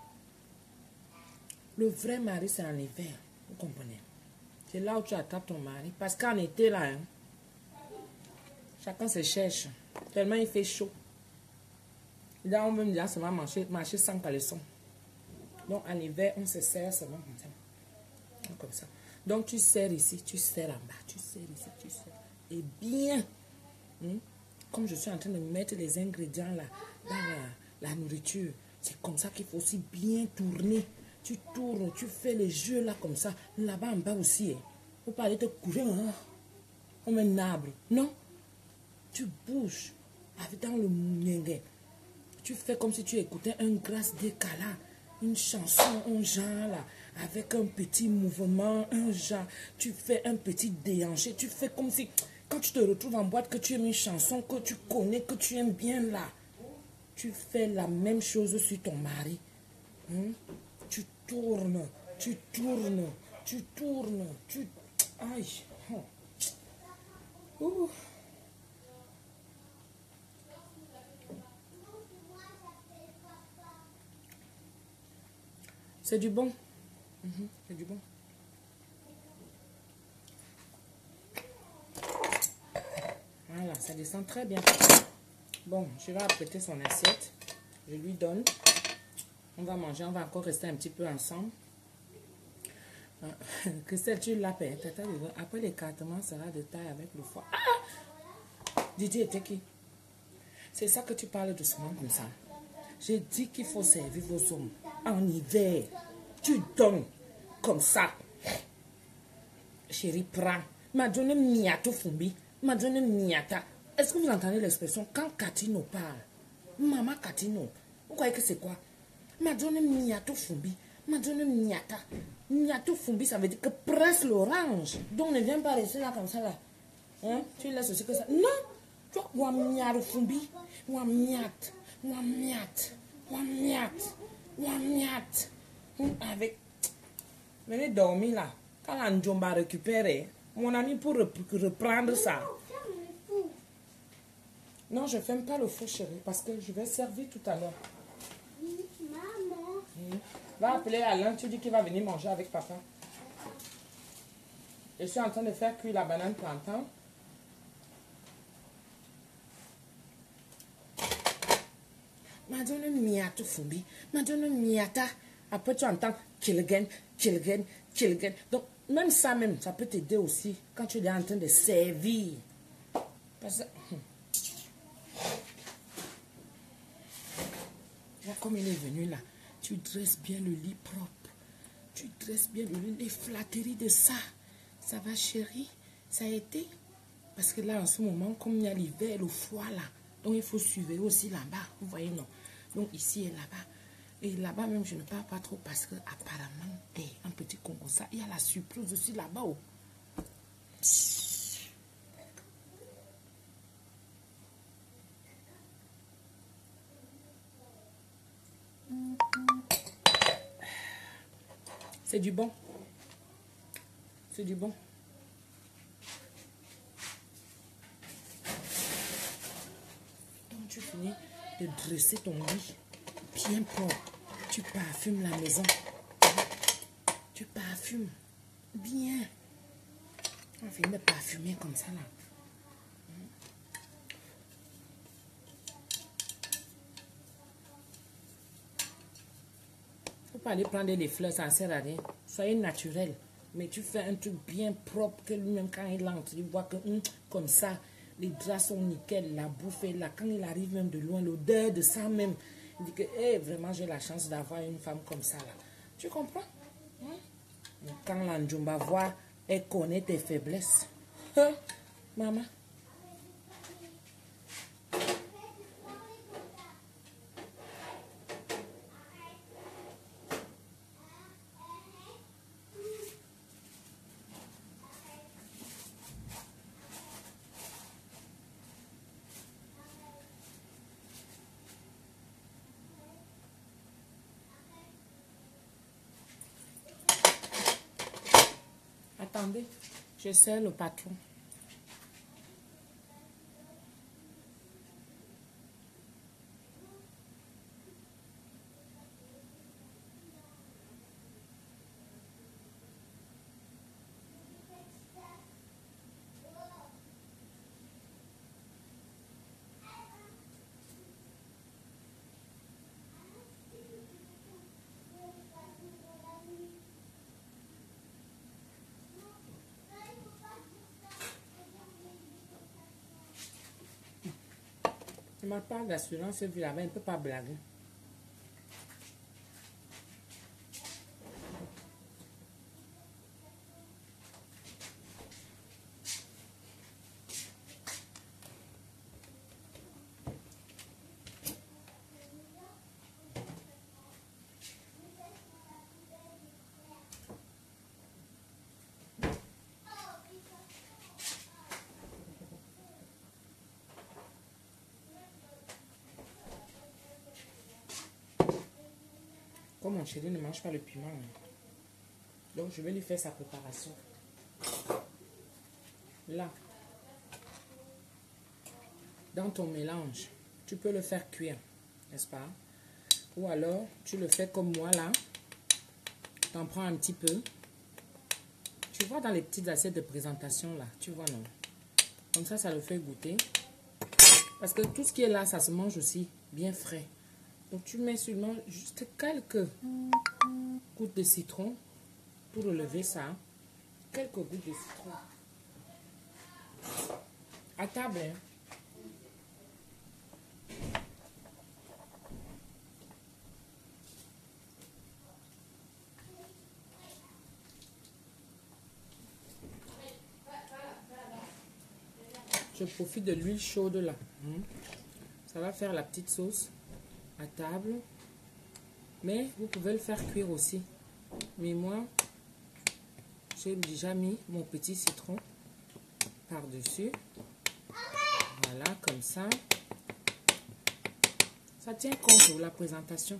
Le vrai mari, c'est en hiver. Vous comprenez? C'est là où tu attrapes ton mari. Parce qu'en été, là, hein, chacun se cherche. Tellement il fait chaud. Là, on veut me dire seulement marcher, marcher sans caleçon. Donc, en hiver, on se serre seulement comme ça. Comme ça. Donc, tu serres ici, tu serres en bas. Tu serres ici, tu serres. Et bien, hein, comme je suis en train de mettre les ingrédients là, dans la, la nourriture, c'est comme ça qu'il faut aussi bien tourner. Tu tournes, tu fais les jeux là comme ça. Là-bas en bas aussi. Il ne faut pas aller te courir hein, comme un arbre. Non. Tu bouges avec dans le moulingue. Tu fais comme si tu écoutais un grâce décala. Une chanson, un genre là. Avec un petit mouvement, un genre. Tu fais un petit déhanché. Tu fais comme si, quand tu te retrouves en boîte, que tu aimes une chanson que tu connais, que tu aimes bien là. Tu fais la même chose sur ton mari. Hein? Tu tournes, tu tournes, tu tournes, tu... Aïe. Ouh. C'est du bon. Mm-hmm. C'est du bon. Voilà, ça descend très bien. Bon, je vais apprêter son assiette. Je lui donne. On va manger, on va encore rester un petit peu ensemble. Christelle, tu l'appelles. Après l'écartement sera de taille avec le foie. Ah! Didier était qui? C'est ça que tu parles doucement comme ça. J'ai dit qu'il faut servir vos hommes. En hiver, tu donnes comme ça. Chérie, prends. Madone miato fumbi. Madone miata. Est-ce que vous entendez l'expression quand Catino parle? Maman Catino. Vous croyez que c'est quoi? Madone miato fumbi. Madone miata. Miato fumbi, ça veut dire que presse l'orange. Donc ne viens pas rester là comme ça là. Hein? Tu laisses aussi que ça. Non. Tu vois, miato fumbi. Wa miat. Wa miat. Wa miat. Wa miat. Avec. Venez dormir là. Quand la Njomba récupère, mon ami pour reprendre ça. Non, je ne ferme pas le four, chérie, parce que je vais servir tout à l'heure. Maman. Mmh. Va appeler Alain, tu dis qu'il va venir manger avec papa. Je suis en train de faire cuire la banane plantain. Madonna miato fumbi, Madonna miata. Après tu entends kilgen, kilgen, kilgen. Donc même ça même, ça peut t'aider aussi quand tu es en train de servir. Parce que là, comme il est venu là, tu dresses bien le lit propre. Tu dresses bien les flatteries de ça. Ça va, chérie? Ça a été? Parce que là, en ce moment, comme il y a l'hiver, le froid là, donc il faut suivre aussi là-bas. Vous voyez, non? Donc ici et là-bas. Et là-bas même, je ne parle pas trop parce que apparemment, hey, un petit concours, ça, il y a la surprise aussi là-bas. Oh. C'est du bon. C'est du bon. Donc tu finis de dresser ton lit bien propre. Tu parfumes la maison. Tu parfumes bien. On finit de parfumer comme ça là. Faut pas aller prendre les fleurs, ça ne sert à rien. Soyez naturel. Mais tu fais un truc bien propre que lui-même quand il entre, il voit que hum, comme ça, les draps sont nickel, la bouffe est là. Quand il arrive même de loin, l'odeur de ça même, il dit que hey, vraiment j'ai la chance d'avoir une femme comme ça là. Tu comprends? Hein? Quand la Njumba voit, elle connaît tes faiblesses. Hein? Maman? Attendez, je sers le patron. Je m'a part d'assurance, vu là-bas, il ne peut pas blaguer. Comme mon chéri ne mange pas le piment, donc je vais lui faire sa préparation. Là, dans ton mélange, tu peux le faire cuire, n'est-ce pas? Ou alors, tu le fais comme moi là. Tu en prends un petit peu. Tu vois dans les petites assiettes de présentation là, tu vois non? Comme ça, ça le fait goûter. Parce que tout ce qui est là, ça se mange aussi bien frais. Donc tu mets seulement juste quelques gouttes de citron pour relever ça. Quelques gouttes de citron. À table. Hein? Je profite de l'huile chaude là. Ça va faire la petite sauce à table. Mais vous pouvez le faire cuire aussi. Mais moi, j'ai déjà mis mon petit citron par-dessus. Voilà, comme ça. Ça tient compte pour la présentation.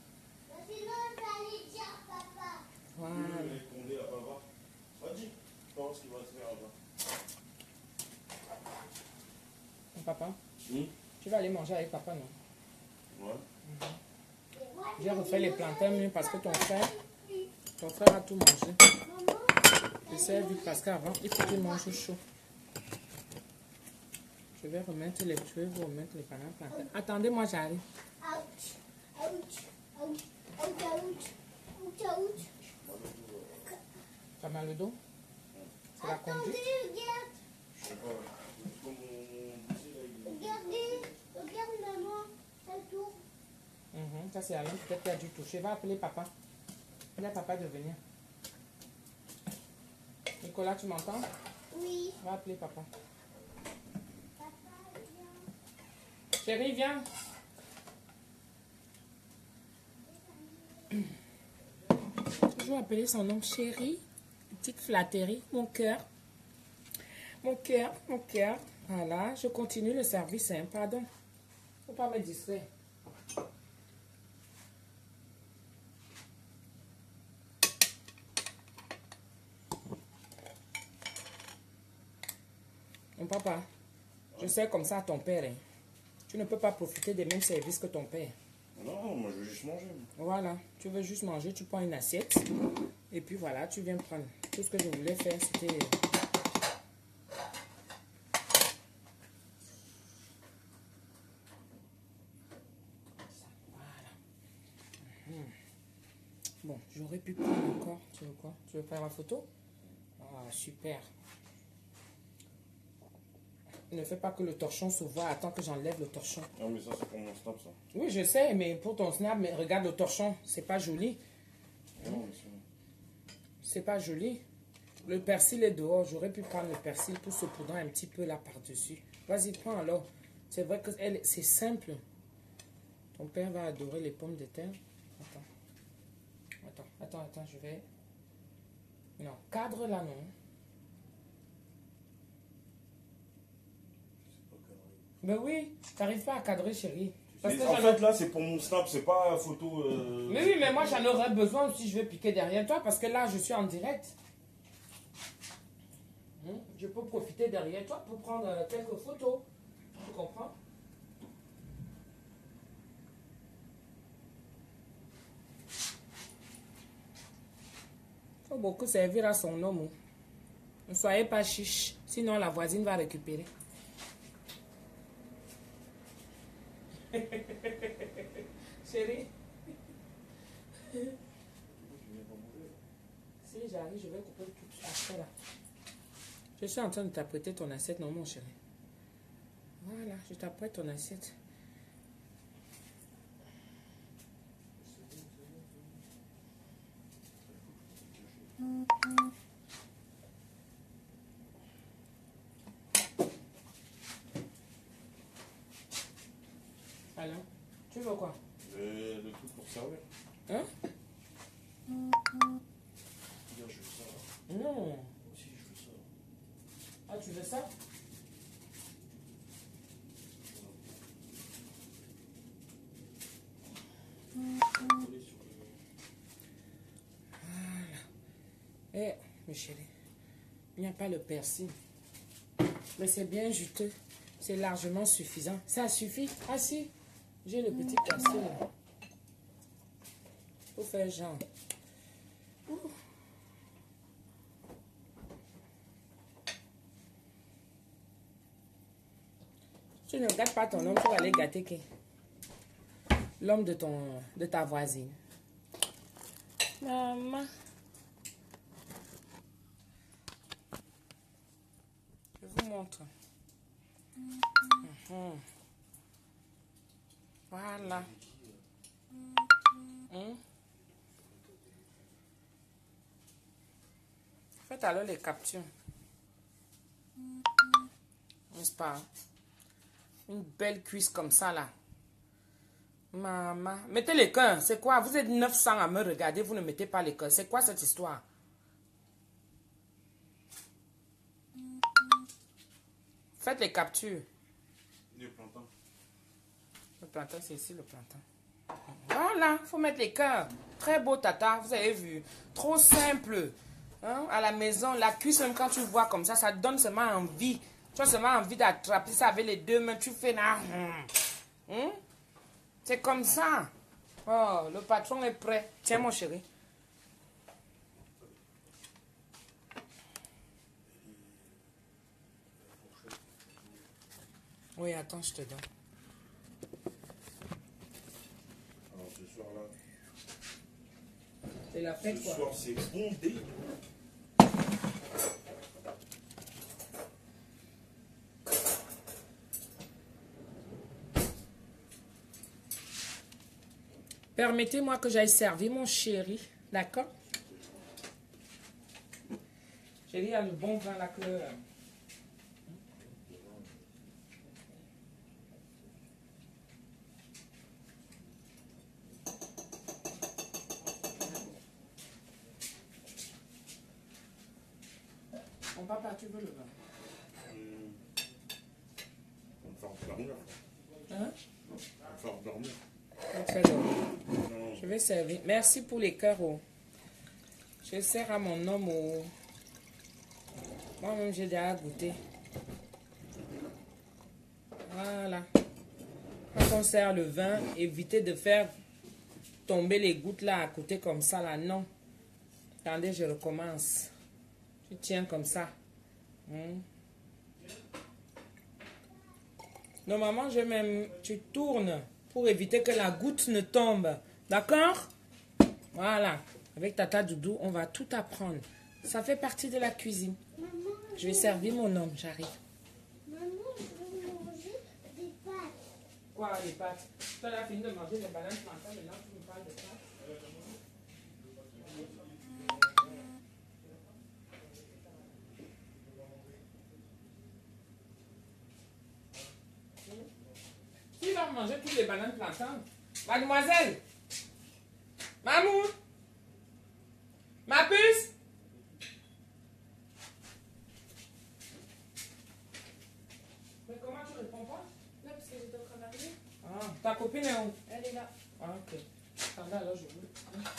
Voilà. Papa, mmh. Tu vas aller manger avec papa, non? Ouais. Mmh. J'ai refait les plantains mieux parce que ton frère, ton frère a tout mangé. Je sais vite parce qu'avant, il faut qu'il mange chaud. Je vais remettre les tueux, vous remettre les bananes plantains. Attendez-moi, j'arrive. T'as mal le dos? C'est la conduite? Je sais pas. Regardez, regarde maman, ça tourne. Mmh, ça c'est Alain, peut-être qu'il a dû toucher. Va appeler papa. Dis à papa de venir. Nicolas, tu m'entends? Oui. Va appeler papa. Papa, viens. Chérie, viens. Toujours appeler son nom chéri. Petite flatterie. Mon cœur. Mon cœur, mon cœur. Voilà, je continue le service, hein. Pardon. Faut pas me distraire. Mon papa, je sais comme ça ton père, hein. Tu ne peux pas profiter des mêmes services que ton père. Non, moi je veux juste manger. Voilà, tu veux juste manger, tu prends une assiette. Et puis voilà, tu viens prendre. Tout ce que je voulais faire, c'était... Voilà. Mhm. Bon, j'aurais pu prendre encore. Tu veux quoi? Tu veux faire la photo? Ah, super. Ne fais pas que le torchon se voit. Attends que j'enlève le torchon. Non, mais ça, c'est pour mon snap, ça. Oui, je sais, mais pour ton snap, mais regarde le torchon. C'est pas joli. Non, mais c'est... C'est pas joli. Le persil est dehors. J'aurais pu prendre le persil pour saupoudrer un petit peu là par-dessus. Vas-y, prends alors. C'est vrai que elle, c'est simple. Ton père va adorer les pommes de terre. Attends. Attends, attends, attends, je vais... Non, cadre là, non. Ben oui, t'arrives pas à cadrer, chérie. Parce Mais que en j'en- fait, là, c'est pour mon snap, c'est pas photo... euh, Mais oui, mais moi j'en aurais besoin si je vais piquer derrière toi parce que là je suis en direct. Hein? Je peux profiter derrière toi pour prendre euh, quelques photos. Tu comprends? Faut beaucoup servir à son homme. hein. Ne soyez pas chiche, sinon la voisine va récupérer. Chérie. Si j'arrive, je vais couper tout après là. Je suis en train de t'apprêter ton assiette, non mon chéri. Voilà, je t'apprête ton assiette. Alors, tu veux quoi? Le, le truc pour servir. Hein? Regarde, je veux ça. Non. Si, je veux ça. Ah, tu veux ça? Coller sur le- Eh, mes chéris, il n'y a pas le persil. Mais c'est bien juteux. C'est largement suffisant. Ça suffit. Ah si, j'ai le petit persil. là. Faut faire genre. Ouh. Tu ne gâtes pas ton homme, tu vas aller gâter qui? L'homme de ton, de ta voisine. Maman. Je vous montre. Mhm. Voilà. Hein? Faites alors les captures. N'est-ce pas? Une belle cuisse comme ça là. Maman. Mettez les cœurs. C'est quoi? Vous êtes neuf cents à me regarder. Vous ne mettez pas les cœurs. C'est quoi cette histoire? Faites les captures. Le plantain. Le plantain, c'est ici le plantain. Voilà, il faut mettre les cœurs. Très beau tata, vous avez vu. Trop simple. Hein? À la maison, la cuisse, même quand tu vois comme ça, ça te donne seulement envie. Tu as seulement envie d'attraper ça avec les deux mains. Tu fais là. Hein? C'est comme ça. Oh, le patron est prêt. Tiens, mon chéri. Oui, attends, je te donne. Alors ce soir là, C'est la fête, ce quoi. soir c'est bondé. Permettez-moi que j'aille servir mon chéri. D'accord? J'ai dit, il y a le bon vin là que... Mon papa, tu veux le vin? Hum. On va faire dormir. Hein? On va faire dormir. On fait dormir. Non. Je vais servir. Merci pour les cœurs. Oh. Je sers à mon homme. Oh. Moi-même, j'ai déjà goûté. Voilà. Quand on sert le vin, évitez de faire tomber les gouttes là à côté comme ça là. Non. Attendez, je recommence. Tu tiens comme ça. Hmm. Normalement, je même... Tu tournes pour éviter que la goutte ne tombe. D'accord? Voilà. Avec Tata Doudou, on va tout apprendre. Ça fait partie de la cuisine. Maman, Je vais servir mon homme, j'arrive. maman, je veux manger des pâtes. Quoi, les pâtes? Tu as fini de manger les bananes plantains, maintenant tu me parles de pâtes? Qui va manger toutes les bananes plantains? Mademoiselle! Mamou! Ma puce! Mais comment tu réponds pas? Non, parce que j'étais en train d'arriver. Ah, ta copine est où? Elle est là. Ah, ok. Attendez, alors je vous.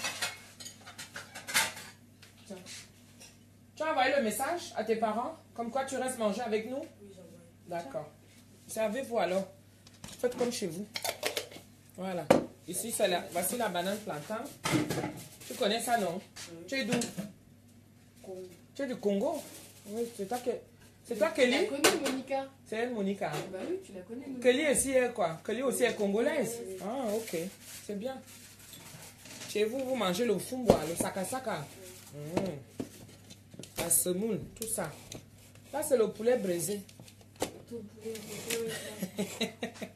Tiens. Tu as envoyé le message à tes parents? Comme quoi tu restes manger avec nous? Oui, j'ai envoyé. D'accord. Servez-vous alors. Faites comme chez vous. Voilà. Ici, c'est la... voici la banane plantain. Tu connais ça, non? Oui. Tu es d'où? Congo. Tu es du Congo? Oui, c'est toi, que... c'est toi Tu la Kelly? connais, Monica? C'est elle, Monica. Bah oui, tu la connais, Monica. Kelly aussi est quoi? Kelly aussi est congolaise? Ah, ok. C'est bien. Chez vous, vous mangez le fumboa, le sakasaka. Mmh. La semoule, tout ça. Là, c'est le poulet braisé. Ton poulet, ton poulet,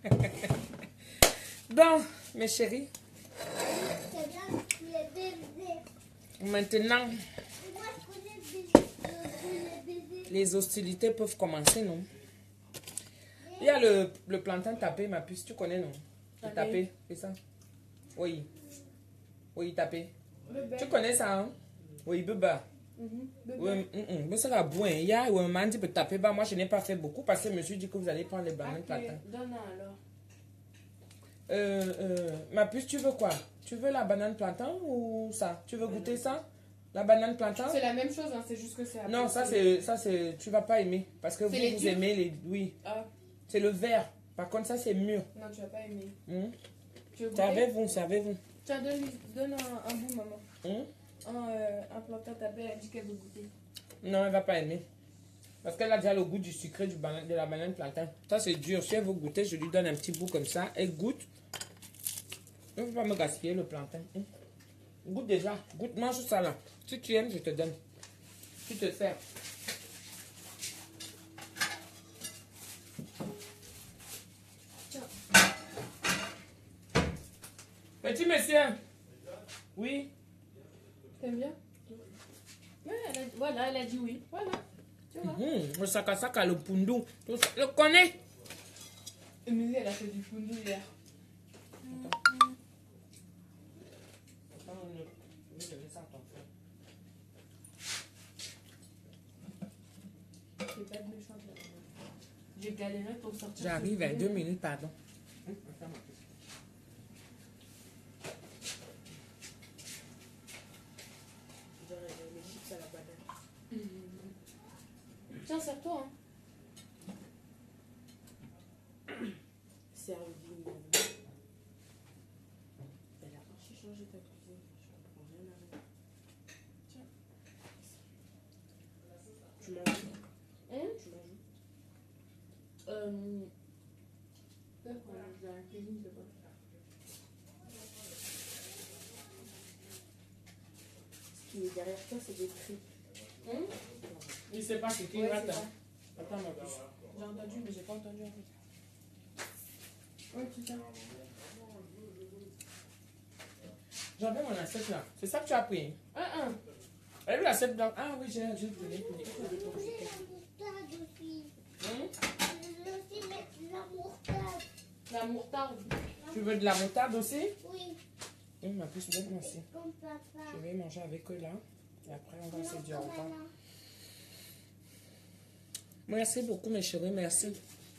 Bon, mes chéris, C'est bien les bébés. maintenant, Moi, je connais des les bébés. les hostilités peuvent commencer, non? Il y a le, le plantain tapé, ma puce, tu connais, non? Le Tapé. tapé, c'est ça? Oui. Oui, tapé. Bébé. Tu connais ça, hein? Oui, beba. Mhm. Bébé. Oui, mm, mm, mais ça va bon. Il y a un man qui peut taper. Bah, moi, je n'ai pas fait beaucoup parce que je me suis dit que vous allez prendre les bananes Ok, plantain. donne un alors. Euh, euh, ma puce, tu veux quoi? Tu veux la banane plantain ou ça? Tu veux goûter ça? La banane plantain? C'est la même chose, hein, c'est juste que c'est Non, ça c'est, ça c'est, tu vas pas aimer parce que vous, C'est les vous durs? aimez les, oui, Ah, c'est le vert. Par contre, ça c'est mûr. non, tu vas pas aimer. Hmm? Tu veux goûter? Servez-vous, servez-vous. Tiens, donne, donne un, un bout, maman. Hmm? Un, euh, un plantain tapé, elle dit qu'elle veut goûter. Non, elle va pas aimer. Parce qu'elle a déjà le goût du sucré du banane, de la banane plantain. Ça c'est dur. Si elle veut goûter, je lui donne un petit bout comme ça. Elle goûte. Ne faut pas me gaspiller le plantain. Hmm? Goûte déjà. Goûte, mange ça là. Si tu aimes, je te donne. Tu te sers. Tiens. Petit monsieur. Oui. T'aimes bien? Ouais, elle a, voilà, elle a dit oui. Voilà. Tu vois? Hum, le sakasaka, le pundu. Tout ça. Le connais. Émilie, elle a fait du pundu hier. C'est pas de méchante là. J'ai galéré pour sortir. J'arrive ce à poulet. deux minutes, pardon. Genre, euh, les chips à la banane. Tiens, serre-toi. Hein. Servie. Elle a archi changé ta cuisine. Je comprends rien à rien. Tiens. Tu manges où? Hein? Tu manges où? Euh. Là, quand je vais à la cuisine, c'est pas. Ce qui est derrière toi, c'est des tripes. Hein? Il ne sait pas ce qu'il Ouais, va c'est attends. ça. Attends, ma puce. J'ai entendu, mais j'ai pas entendu en fait. Oui, c'est ça. J'avais mon assiette là. C'est ça que tu as pris? Un, un. Elle a vu l'assiette blanche. Ah oui, j'ai j'ai donné. Je vais manger la moutarde aussi. Hum? Je vais aussi mettre la moutarde. La moutarde. Tu veux de la moutarde aussi? Oui, Hum, ma puce, donne-moi aussi. comme papa. Je vais manger avec eux là. Et après, on va se dire au revoir. Maman. Merci beaucoup, mes chéris. Merci.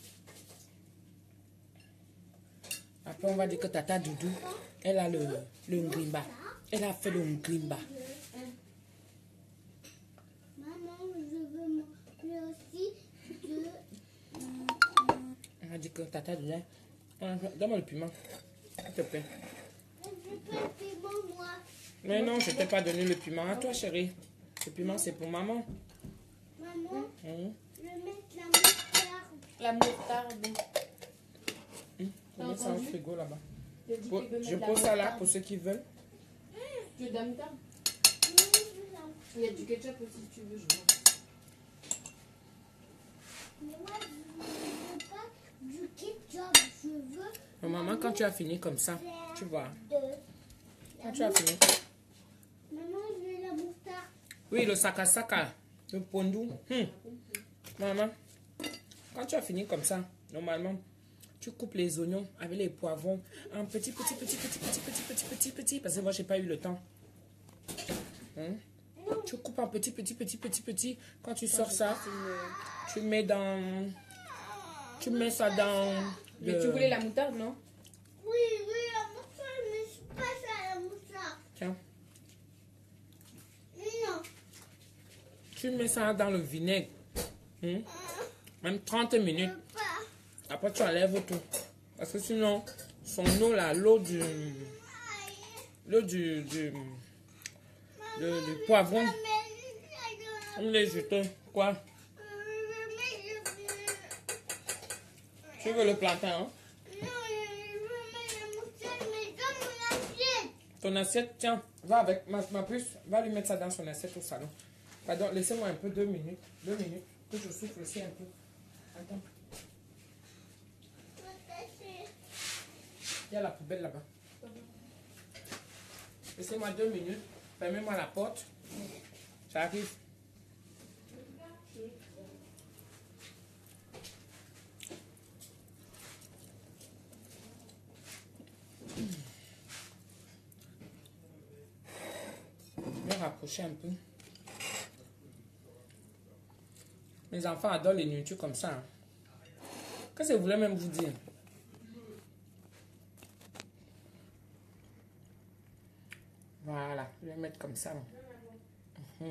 Après, on va dire que Tata Doudou, elle a le, le ngrimba. Elle a fait le ngrimba. Maman, je veux manger aussi de... On va dire que Tata Doudou, hein, donne-moi le piment. S'il te plaît. Je veux pas le piment, moi. Mais non, je ne t'ai pas donné le piment. À toi, chérie. Le piment, c'est pour maman. Maman, Hum, je vais mettre la moutarde. La moutarde. hum. Je mets ça au frigo là-bas. Je dis Pour- que tu veux Je mettre la pose ça là moutarde. pour ceux qui veulent. Tu veux de la moutarde? Oui, je veux la- Il y a du ketchup aussi si tu veux. Je vois. Mais moi, je ne veux pas du ketchup. Je veux Mais maman, quand tu as fini comme ça, tu vois. de... Quand tu as fini. Maman, je veux la moutarde. Oui, le sakasaka, le pondou. Hum. Maman, quand tu as fini comme ça, normalement, tu coupes les oignons avec les poivrons en petit, petit, petit, petit, petit, petit, petit, petit, petit, parce que moi, j'ai pas eu le temps. Hum. Tu coupes en petit, petit, petit, petit, petit. Quand tu sors ça, tu mets dans... Tu mets ça dans... Mais le- tu voulais la moutarde, non? Oui, oui, la moutarde, mais je suis pas ça, la moutarde. Tiens. Non. Tu mets ça dans le vinaigre. Hum. Même trente Je minutes. veux pas. Après, tu enlèves tout. Parce que sinon, son eau là, l'eau du... L'eau du... du, du, du poivron. On les jette. Quoi? Tu veux le plantain, hein? Ton assiette, tiens, va avec ma, ma puce, va lui mettre ça dans son assiette au salon. Pardon, laissez-moi un peu, deux minutes. Deux minutes, que je souffle aussi un peu. Attends, il y a la poubelle là-bas. Laissez-moi deux minutes, fermez-moi la porte. J'arrive. Je vais rapprocher un peu. Mes enfants adorent les nourritures comme ça. Hein. Qu'est-ce que je voulais même vous dire? Voilà, je vais mettre comme ça. Mmh.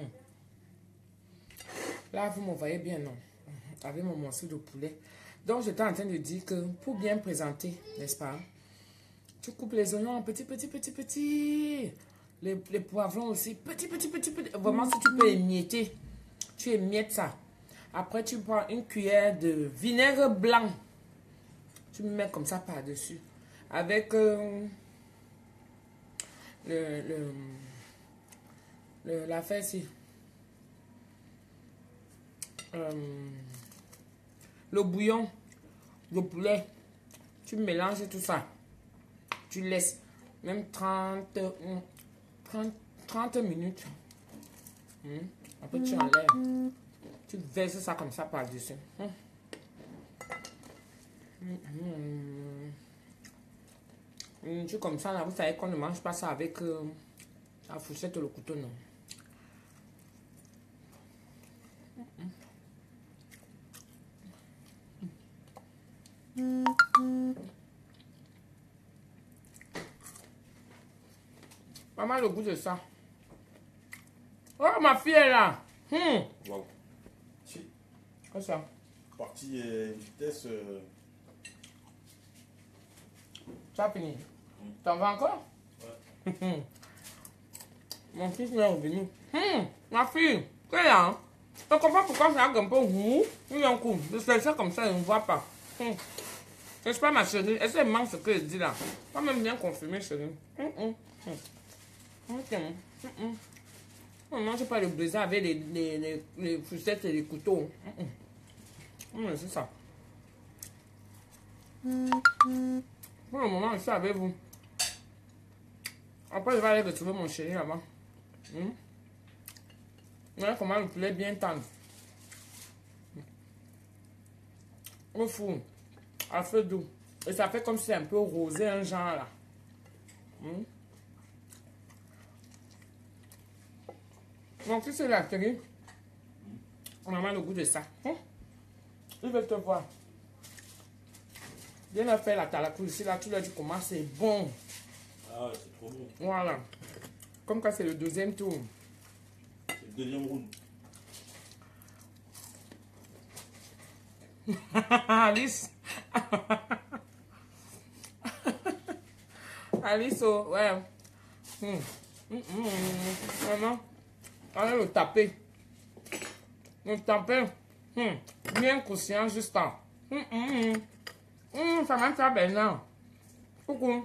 Là, vous me voyez bien, non? Mmh. Avec mon morceau de poulet. Donc, j'étais en train de dire que pour bien présenter, n'est-ce pas? Tu coupes les oignons en petits, petits, petits, petits. Les, les poivrons aussi, petit, petit, petit, petit. Vraiment, si tu peux émietter, tu émiettes ça. Après, tu prends une cuillère de vinaigre blanc. Tu me mets comme ça par-dessus. Avec euh, le, le, le, la fesse ici. Euh, le bouillon de poulet. Tu mélanges tout ça. Tu laisses même trente, trente, trente minutes. Mmh. Après, tu enlèves. Tu verses ça comme ça par-dessus. Mmh. Mmh. Mmh. Tu comme ça, là, vous savez qu'on ne mange pas ça avec euh, la fourchette ou le couteau, non. Mmh. Mmh. Maman, le goût de ça. Oh, ma fille est là. Hum. Waouh. Si. Qu'est-ce que ça? Partie euh, vitesse. Euh... Tu as fini? T'en vas encore? Ouais. Mon fils m'est revenu. Hum, ma fille, tu es là, hein? Je comprends pourquoi ça a un peu roux. Oui, un coup. Je fais ça comme ça, je ne vois pas. Hum. C'est pas ma chérie. Est-ce qu'elle manque ce que je dis là? Pas même bien confirmé, chérie. Hum, hum, hum. Ok. Hum, hum. On ne mange pas le baiser avec les, les, les, les fourchettes et les couteaux. Hum, hum. Hum, c'est ça. Pour le moment, je suis avec vous. Après, je vais aller retrouver mon chéri là-bas. Hmm? Voilà comment le poulet bien tendre. Au four, à feu doux. Et ça fait comme si c'est un peu rosé, un genre là. Hmm? Donc, si c'est la série, on a mal au goût de ça. Hmm? Ils veulent te voir. Viens leur faire la talakou ici, là, tu leur dis comment c'est bon. Ah ouais, c'est trop bon. Voilà. Comme quand c'est le deuxième tour. C'est le deuxième round. Alice. Alice, oh, ouais. Hum. Hum, hum, hum. Vraiment. Allez le taper. Le taper. Hum. Bien croustillant juste en. Hum, hum, hum. Hum, ça m'a fait bien. Coucou.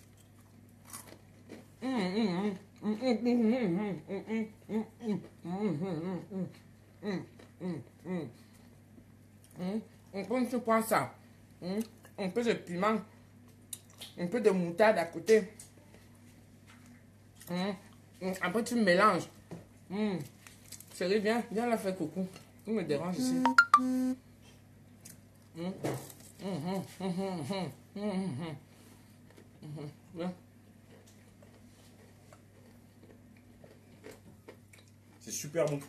Hum, hum, hum. Hum, hum, hum, hum, hum, hum, hum, hum, hum, hum, hum, hum, hum. Hum. On prend tu prends ça. Hum. Un peu de piment. Un peu de moutarde à côté. Hum. Hum. Après tu mélanges. Hum. Chérie, viens, viens la faire coucou. Tu me déranges ici. Hum. Hum, hum, hum, hum, hum, hum, hum. Hum. Viens. C'est super bon.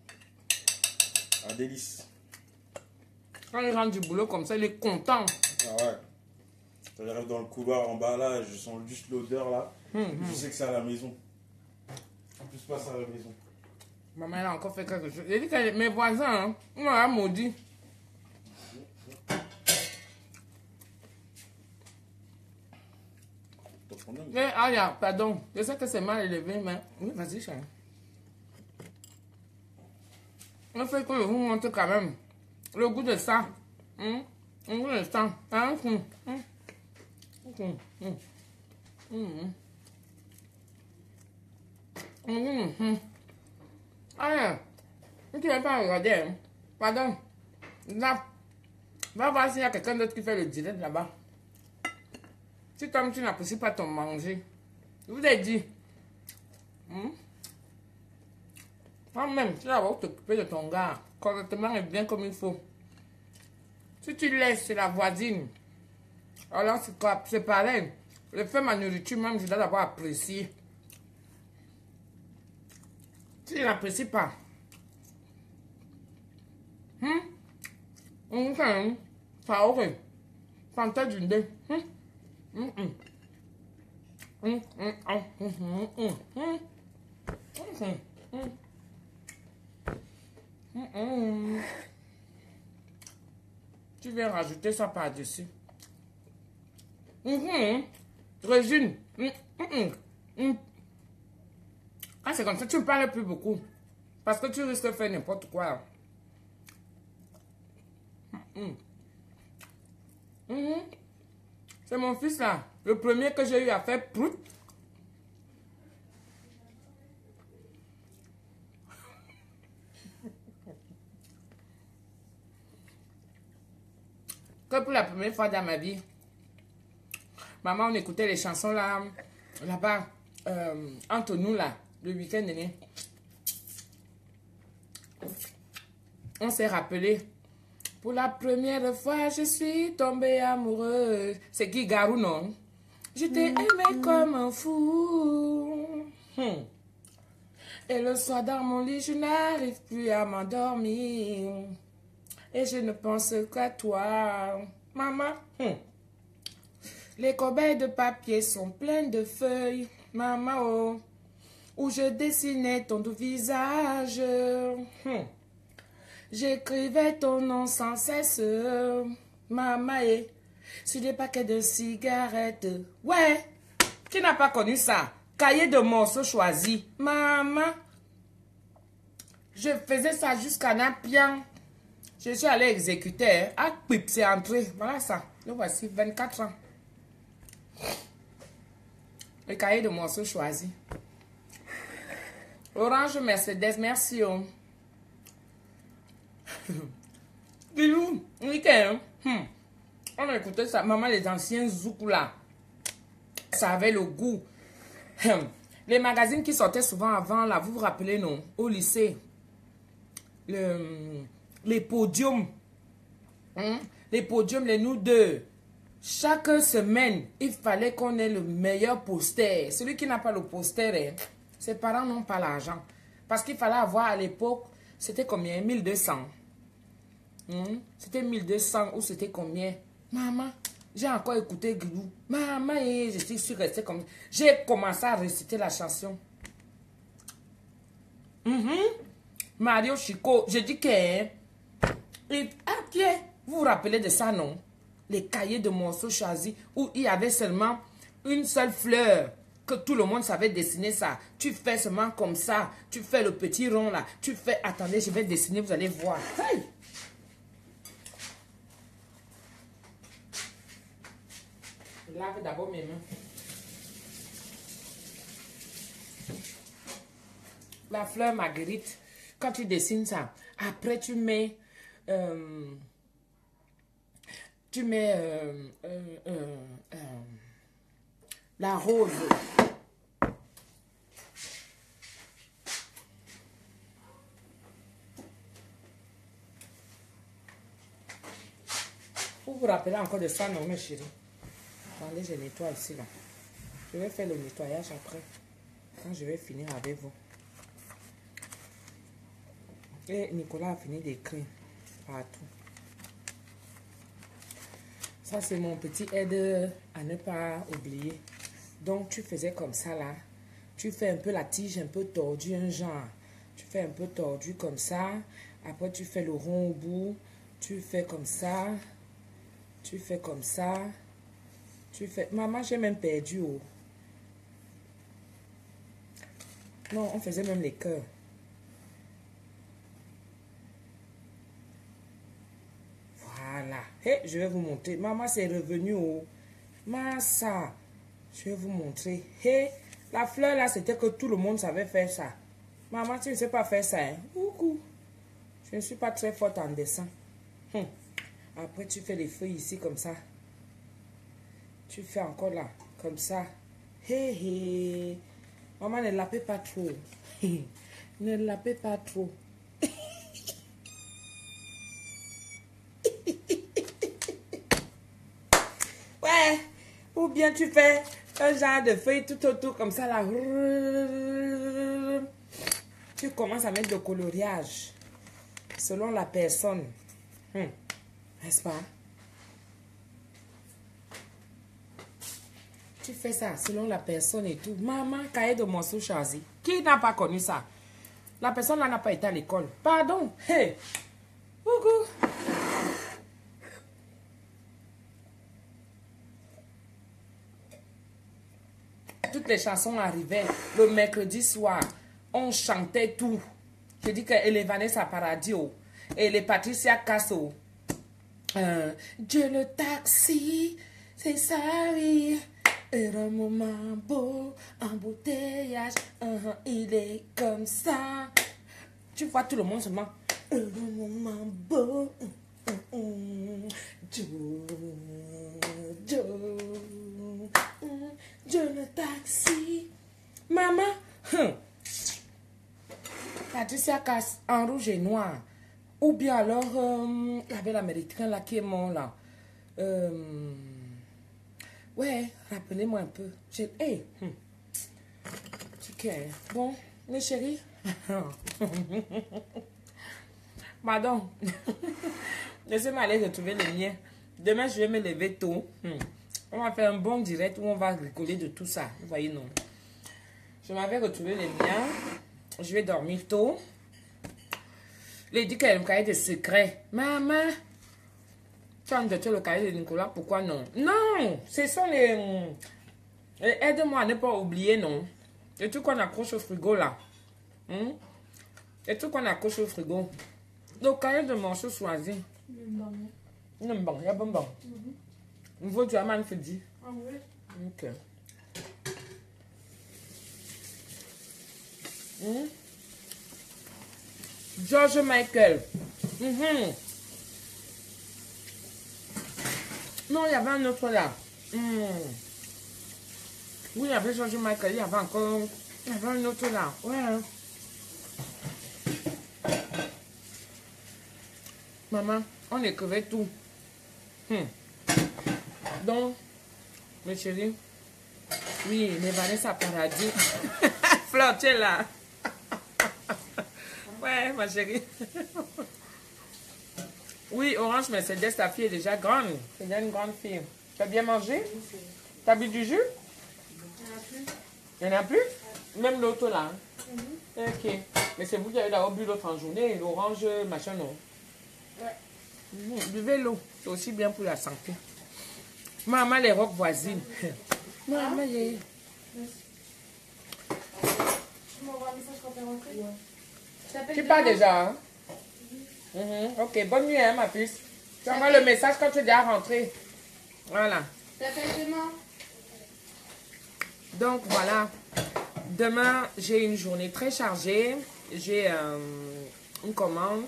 Un délice. Quand il rentre du boulot comme ça, il est content. Ah ouais. Quand j'arrive dans le couloir en bas là, je sens juste l'odeur là. Hum, Je hum. sais que c'est à la maison. En plus, pas ça à la maison. Maman, elle a encore fait quelque chose. J'ai dit que mes voisins, hein, on m'a maudit. Mais, ah, ya, pardon. Je sais que c'est mal élevé, mais... Oui, vas-y, chérie. On fait que je vous montre quand même le goût de ça. Hum? Le goût de ça. Hein? Hum, hum. Hum, hum. Hum, hum. Hum, hum. Ah, tu ne vas pas regarder. Hein? Pardon. Là. Va voir s'il y a quelqu'un d'autre qui fait le direct là-bas. Si toi, tu n'apprécies pas ton manger. Je vous ai dit. Hmm? Toi-même, tu vas t'occuper de ton gars correctement et bien comme il faut. Si tu laisses la voisine, alors c'est pareil. Le fait ma nourriture, même, je dois d'abord apprécier. Si je n'apprécie pas, hum, hum, hum, ça aurait, ça me d'une idée, hum, hum, hum, hum, hum, hum, hum, hum, hum, hum, hum, hum. Tu viens rajouter ça par-dessus. Hum, hum. Régine, hum, hum, hum. Ah, c'est comme ça, tu ne parles plus beaucoup. Parce que tu risques de faire n'importe quoi. Mmh. Mmh. C'est mon fils là. Le premier que j'ai eu à faire prout. Que pour la première fois dans ma vie. Maman, on écoutait les chansons là. Là-bas. Euh, entre nous là. Le week-end dernier, on s'est rappelé. Pour la première fois, je suis tombée amoureuse. C'est qui, Garou, non? Je t'ai aimé comme un fou. Hmm. Et le soir dans mon lit, je n'arrive plus à m'endormir. Et je ne pense qu'à toi, maman. Hmm. Les corbeilles de papier sont pleines de feuilles, maman, oh. Où je dessinais ton doux visage. Hum. J'écrivais ton nom sans cesse. Maman, et sur des paquets de cigarettes. Ouais, qui n'a pas connu ça? Cahier de morceaux choisis. Maman, je faisais ça jusqu'à Napian. Je suis allée exécuter. Ah, pip, c'est entré. Voilà ça. Le voici, vingt-quatre ans. Le cahier de morceaux choisis. Orange Mercedes, merci. Oh. Bilou, week-end. Hmm. On a écouté ça. Maman, les anciens zouk là. Ça avait le goût. Les magazines qui sortaient souvent avant, là, vous vous rappelez, non? Au lycée. Le, les podiums. Hein? Les podiums, les nous deux. Chaque semaine, il fallait qu'on ait le meilleur poster. Celui qui n'a pas le poster, hein, ses parents n'ont pas l'argent. Parce qu'il fallait avoir à l'époque, c'était combien? mille deux cents. Hmm? C'était mille deux cents ou c'était combien? Maman, j'ai encore écouté Grou. Maman, et je suis sûre restée comme... J'ai commencé à réciter la chanson. Mm-hmm. Mario Chico, je dis que... Et, ah, tiens, vous vous rappelez de ça, non? Les cahiers de morceaux choisis où il y avait seulement une seule fleur. Que tout le monde savait dessiner ça. Tu fais seulement comme ça. Tu fais le petit rond là. Tu fais... Attendez, je vais dessiner, vous allez voir. Hey! Je lave d'abord mes mains. La fleur marguerite, quand tu dessines ça, après tu mets... Euh, tu mets euh, euh, euh, euh, la rose. Vous vous rappelez encore de ça, non, mes chéris? Attendez, je nettoie ici, là. Je vais faire le nettoyage après, quand je vais finir avec vous. Et Nicolas a fini d'écrire partout. Ça, c'est mon petit aide à ne pas oublier. Donc, tu faisais comme ça, là. Tu fais un peu la tige, un peu tordue, un genre. Tu fais un peu tordu comme ça. Après, tu fais le rond au bout. Tu fais comme ça. Tu fais comme ça. Tu fais... Maman, j'ai même perdu. Oh. Non, on faisait même les cœurs. Voilà. Hey, je vais vous montrer. Maman, c'est revenu. Oh. Massa. Je vais vous montrer. Hey, la fleur là, c'était que tout le monde savait faire ça. Maman, tu ne sais pas faire ça. Hein? Coucou. Je ne suis pas très forte en dessin. Hum. Après, tu fais les feuilles ici comme ça. Tu fais encore là, comme ça. Hé hé. Maman, ne lapez pas trop. Ne lapez pas trop. Ouais. Ou bien tu fais un genre de feuille tout autour comme ça là. Tu commences à mettre de coloriage. Selon la personne. Hum. N'est-ce pas? Tu fais ça selon la personne et tout. Maman, cahier de morceaux choisi. Qui n'a pas connu ça? La personne là n'a pas été à l'école. Pardon. Hey. Coucou. Toutes les chansons arrivaient le mercredi soir. On chantait tout. Je dis que les Vanessa Paradio et les Patricia Casso. Euh, Dieu le taxi, c'est ça, oui. Era un moment beau, embouteillage, uh -huh, il est comme ça. Tu vois tout le monde seulement. Era un moment beau, uh -uh, Dieu, Dieu, uh, Dieu le taxi. Maman, hum. Patricia Cass en rouge et noir. Ou bien alors, euh, il y avait l'américain là qui est mort là. Euh, ouais, rappelez-moi un peu. Hey, hum. Ok, bon, mes chéris. Pardon. Laissez-moi aller retrouver les miens. Demain, je vais me lever tôt. Hum. On va faire un bon direct où on va rigoler de tout ça. Vous voyez, non? Je m'avais retrouvé les miens. Je vais dormir tôt. Il dit qu'elle a un cahier de secret. Maman, tu as jeté le cahier de Nicolas, pourquoi non? Non, ce sont les... Aide-moi à ne pas oublier, non? Les trucs qu'on accroche au frigo, là. Hum? Les trucs qu'on accroche au frigo. Le cahier de morceaux choisis. Non, bon, il y a bon bon. Il faut que tu as mal fait dire. Ah oui? Ok. Hum? George Michael. Mm-hmm. Non, il y avait un autre là. Mm. Oui, il y avait changé Michael, il y avait encore... Il y avait un autre là. Ouais. Maman, on écrivait tout. Hmm. Donc, mes chéris, oui, les Vanessa Paradis. Fleur, tu es là. Ouais, ma chérie. Oui, Orange Mercedes, ta fille est déjà grande. C'est déjà une grande fille. Tu as bien mangé? Tu as bu du jus? Il n'y en a plus? Même l'autre là. Hein? Mm-hmm. Ok. Mais c'est vous qui avez d'abord bu l'autre en journée. L'orange, machin, non? Ouais. Mmh, buvez l'eau. C'est aussi bien pour la santé. Maman, les rocs voisines. Maman, Ah. j'ai... Tu m'envoies un message quand t'es rentrée? Ouais. Tu pars déjà, hein? Mm-hmm. Ok, bonne nuit, hein, ma puce. Tu envoies le message quand tu es déjà rentré. Voilà. T'appelles demain? Donc, voilà. Demain, j'ai une journée très chargée. J'ai euh, une commande.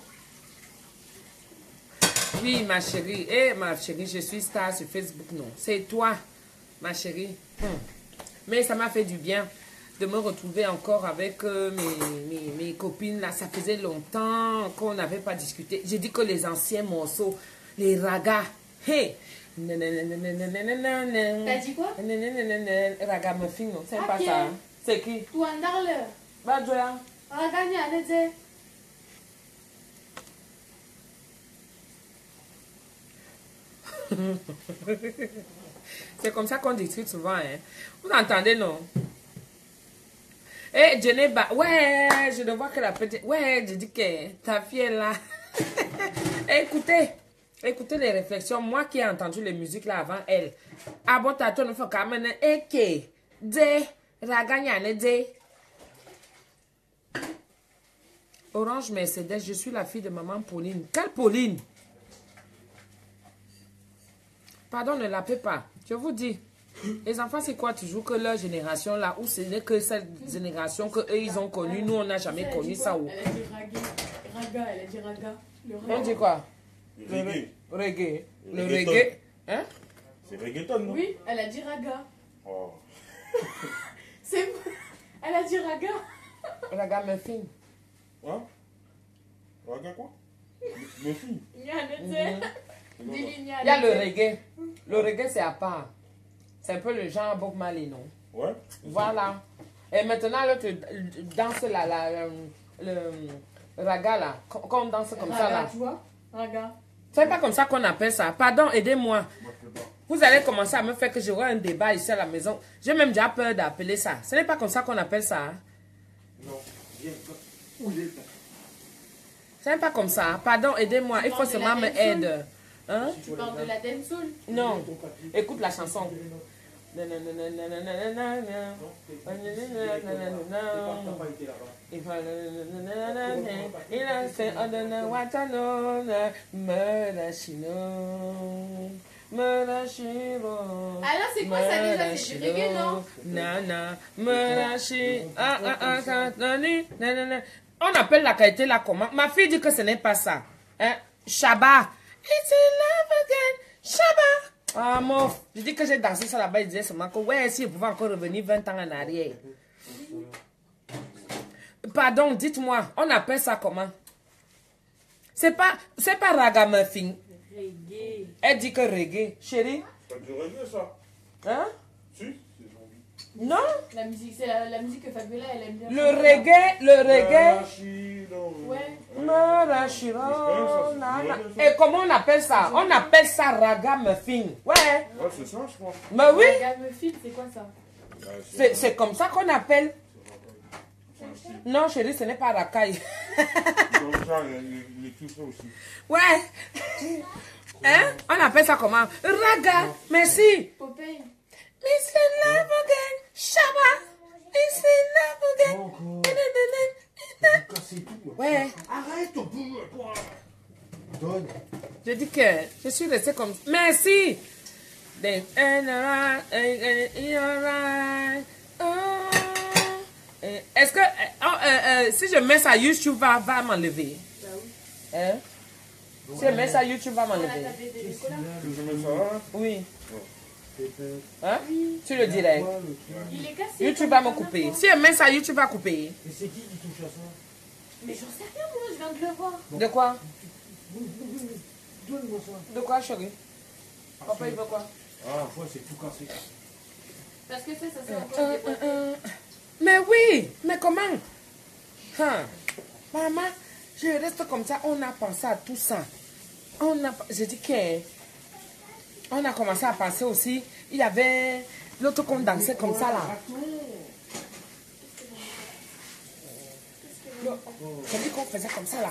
Oui, ma chérie. Eh, ma chérie, je suis star sur Facebook, non. C'est toi, ma chérie. Hum. Mais ça m'a fait du bien de me retrouver encore avec euh, mes, mes, mes copines. Là, ça faisait longtemps qu'on n'avait pas discuté. J'ai dit que les anciens morceaux, les ragas, hey! T'as dit quoi? Raga muffin, non, c'est pas Ok. ça. Hein. C'est qui? Tuan Darle. Bah, Joya. Raganya, allez-y. C'est comme ça qu'on discute souvent, hein. Vous entendez, non? Eh, Geneva, ouais, je ne vois que la petite... Ouais, je dis que ta fille est là. Écoutez, écoutez les réflexions. Moi qui ai entendu les musiques là avant elle. Ah bon, t'as tout, il faut quand même... Eke, de, raganyane, de. Orange Mercedes, je suis la fille de maman Pauline. Quelle Pauline? Pardon, ne l'appelez pas. Je vous dis. Les enfants, c'est quoi toujours que leur génération là, ou ce n'est que cette génération que eux ils ont connue, nous on n'a jamais connu ça. Où? Elle a dit raga. Raga, elle a dit raga. Le On dit quoi? Le reggae. Reggae. Le Reggaeton. reggae. Hein? C'est reggaeton, non? Oui, elle a dit raga. Oh. C'est... Elle a dit raga. Raga muffin. Hein? Regarde quoi? Mes filles. Nyane, Il y a le reggae. Le reggae c'est à part. C'est un peu le genre Bob Marley, non? Ouais. Voilà. Et maintenant, là, tu danses là, là, le, le raga là. Quand on danse comme ça là. Tu vois? Raga. C'est pas comme ça qu'on appelle ça. Pardon, aidez-moi. Vous allez commencer à me faire que j'aurai un débat ici à la maison. J'ai même déjà peur d'appeler ça. Ce n'est pas comme ça qu'on appelle ça. Hein? Non, viens, où il est? Ce n'est pas comme ça. Pardon, aidez-moi. Il faut parles de seulement la me dancehall? aider. Hein? Tu parles de la dancehall? Non. Écoute la chanson. Non, t'es pas, t'as pas été là-bas. Il a fait un de Watanone, Merachino, Merachiro. Alors, c'est quoi ça déjà? C'est du reggae, non? Nana, Merachi. Ah, ah, ah, ah, nani, nanana. On appelle la qualité là comment? Ma fille dit que ce n'est pas ça. Hein? Shabba. It's in love again. Shabba. Ah, mon. Je dis que j'ai dansé ça là-bas. Il disait seulement que ouais, si je pouvais encore revenir vingt ans en arrière. Pardon, dites-moi, on appelle ça comment? C'est pas, c'est pas ragamuffin. Reggae. Elle dit que reggae. Chérie? C'est du reggae, ça. Hein? Si, c'est zombie. Non? La musique, c'est la, la musique que Fabiola, elle aime bien. Le reggae, le reggae. Ouais. Marachiro, nana. Et comment on appelle ça? On appelle ça ragamuffin. Ouais. Ouais, c'est ça, je crois. Mais oui, Raga me file, c'est quoi ça? Ouais, c'est c'est comme ça qu'on appelle. Non, chérie, ce n'est pas racaille. comme ça, les, les tout ça aussi. Ouais. Hein? On appelle ça comment? Raga. Merci. Popeye. Miss Love again. Shabba. Miss Love again. Casser tout. Ouais. Arrête, au bout, toi. Donne. Je dis que je suis restée comme... Merci. Then, and around, and, and, and, oh. Euh, Est-ce que... oh, euh, euh, si je mets ça YouTube, va, va m'enlever. Bah oui. Hein? Si je mets ça YouTube, va On a m'enlever. tapé des Nicolas. Que je mets ça là? Oui. Hein? Tu le dirais. Il est cassé. YouTube va me couper. Si elle met ça, YouTube va couper. Et c'est qui qui touche à ça? Mais j'en sais rien, moi, je viens de le voir. De quoi? Donne-moi ça. De quoi, chérie? Papa, il veut quoi? Ah, ouais, c'est tout cassé. Parce que ça, ça c'est encore Euh, des euh, boîtes. euh. Mais oui, mais comment? Hein? Maman, je reste comme ça, on a pensé à tout ça. On a, je dis que, on a commencé à penser aussi, il y avait l'autre qu'on dansait comme ça là. C'est dit qu'on faisait comme ça là.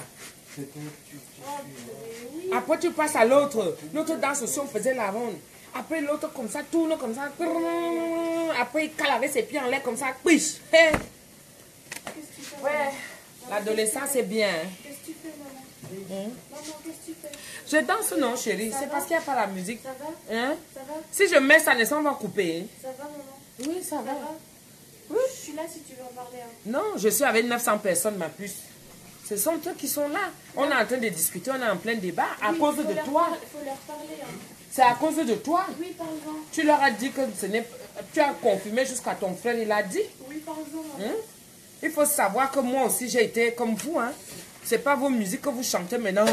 Après tu passes à l'autre. L'autre danse aussi, on faisait la ronde. Après l'autre comme ça, tourne comme ça. Après il cale avec ses pieds en l'air comme ça. Piche. Hey. Qu'est-ce que tu fais? Ouais. L'adolescence c'est bien. Hein? Qu'est-ce que tu fais, maman? Hein? Maman, qu'est-ce que tu fais? Je danse non chérie, Ça c'est va? parce qu'il n'y a pas la musique. Ça va? Hein? Ça va? Si je mets ça, on va couper. Hein? Ça va, maman? Oui, ça Ça va. va? Oui. Je suis là si tu veux en parler. Hein. Non, je suis avec neuf cents personnes, ma puce. Ce sont eux qui sont là. On est en train de discuter, on est en plein débat à Oui, cause faut de leur toi. par- faut leur parler. Hein. C'est à cause de toi. Oui, parle-en. Tu leur as dit que ce n'est tu as confirmé jusqu'à ton frère, il a dit. Oui, parle-en. Hein? Il faut savoir que moi aussi j'ai été comme vous. Hein? C'est pas vos musiques que vous chantez maintenant.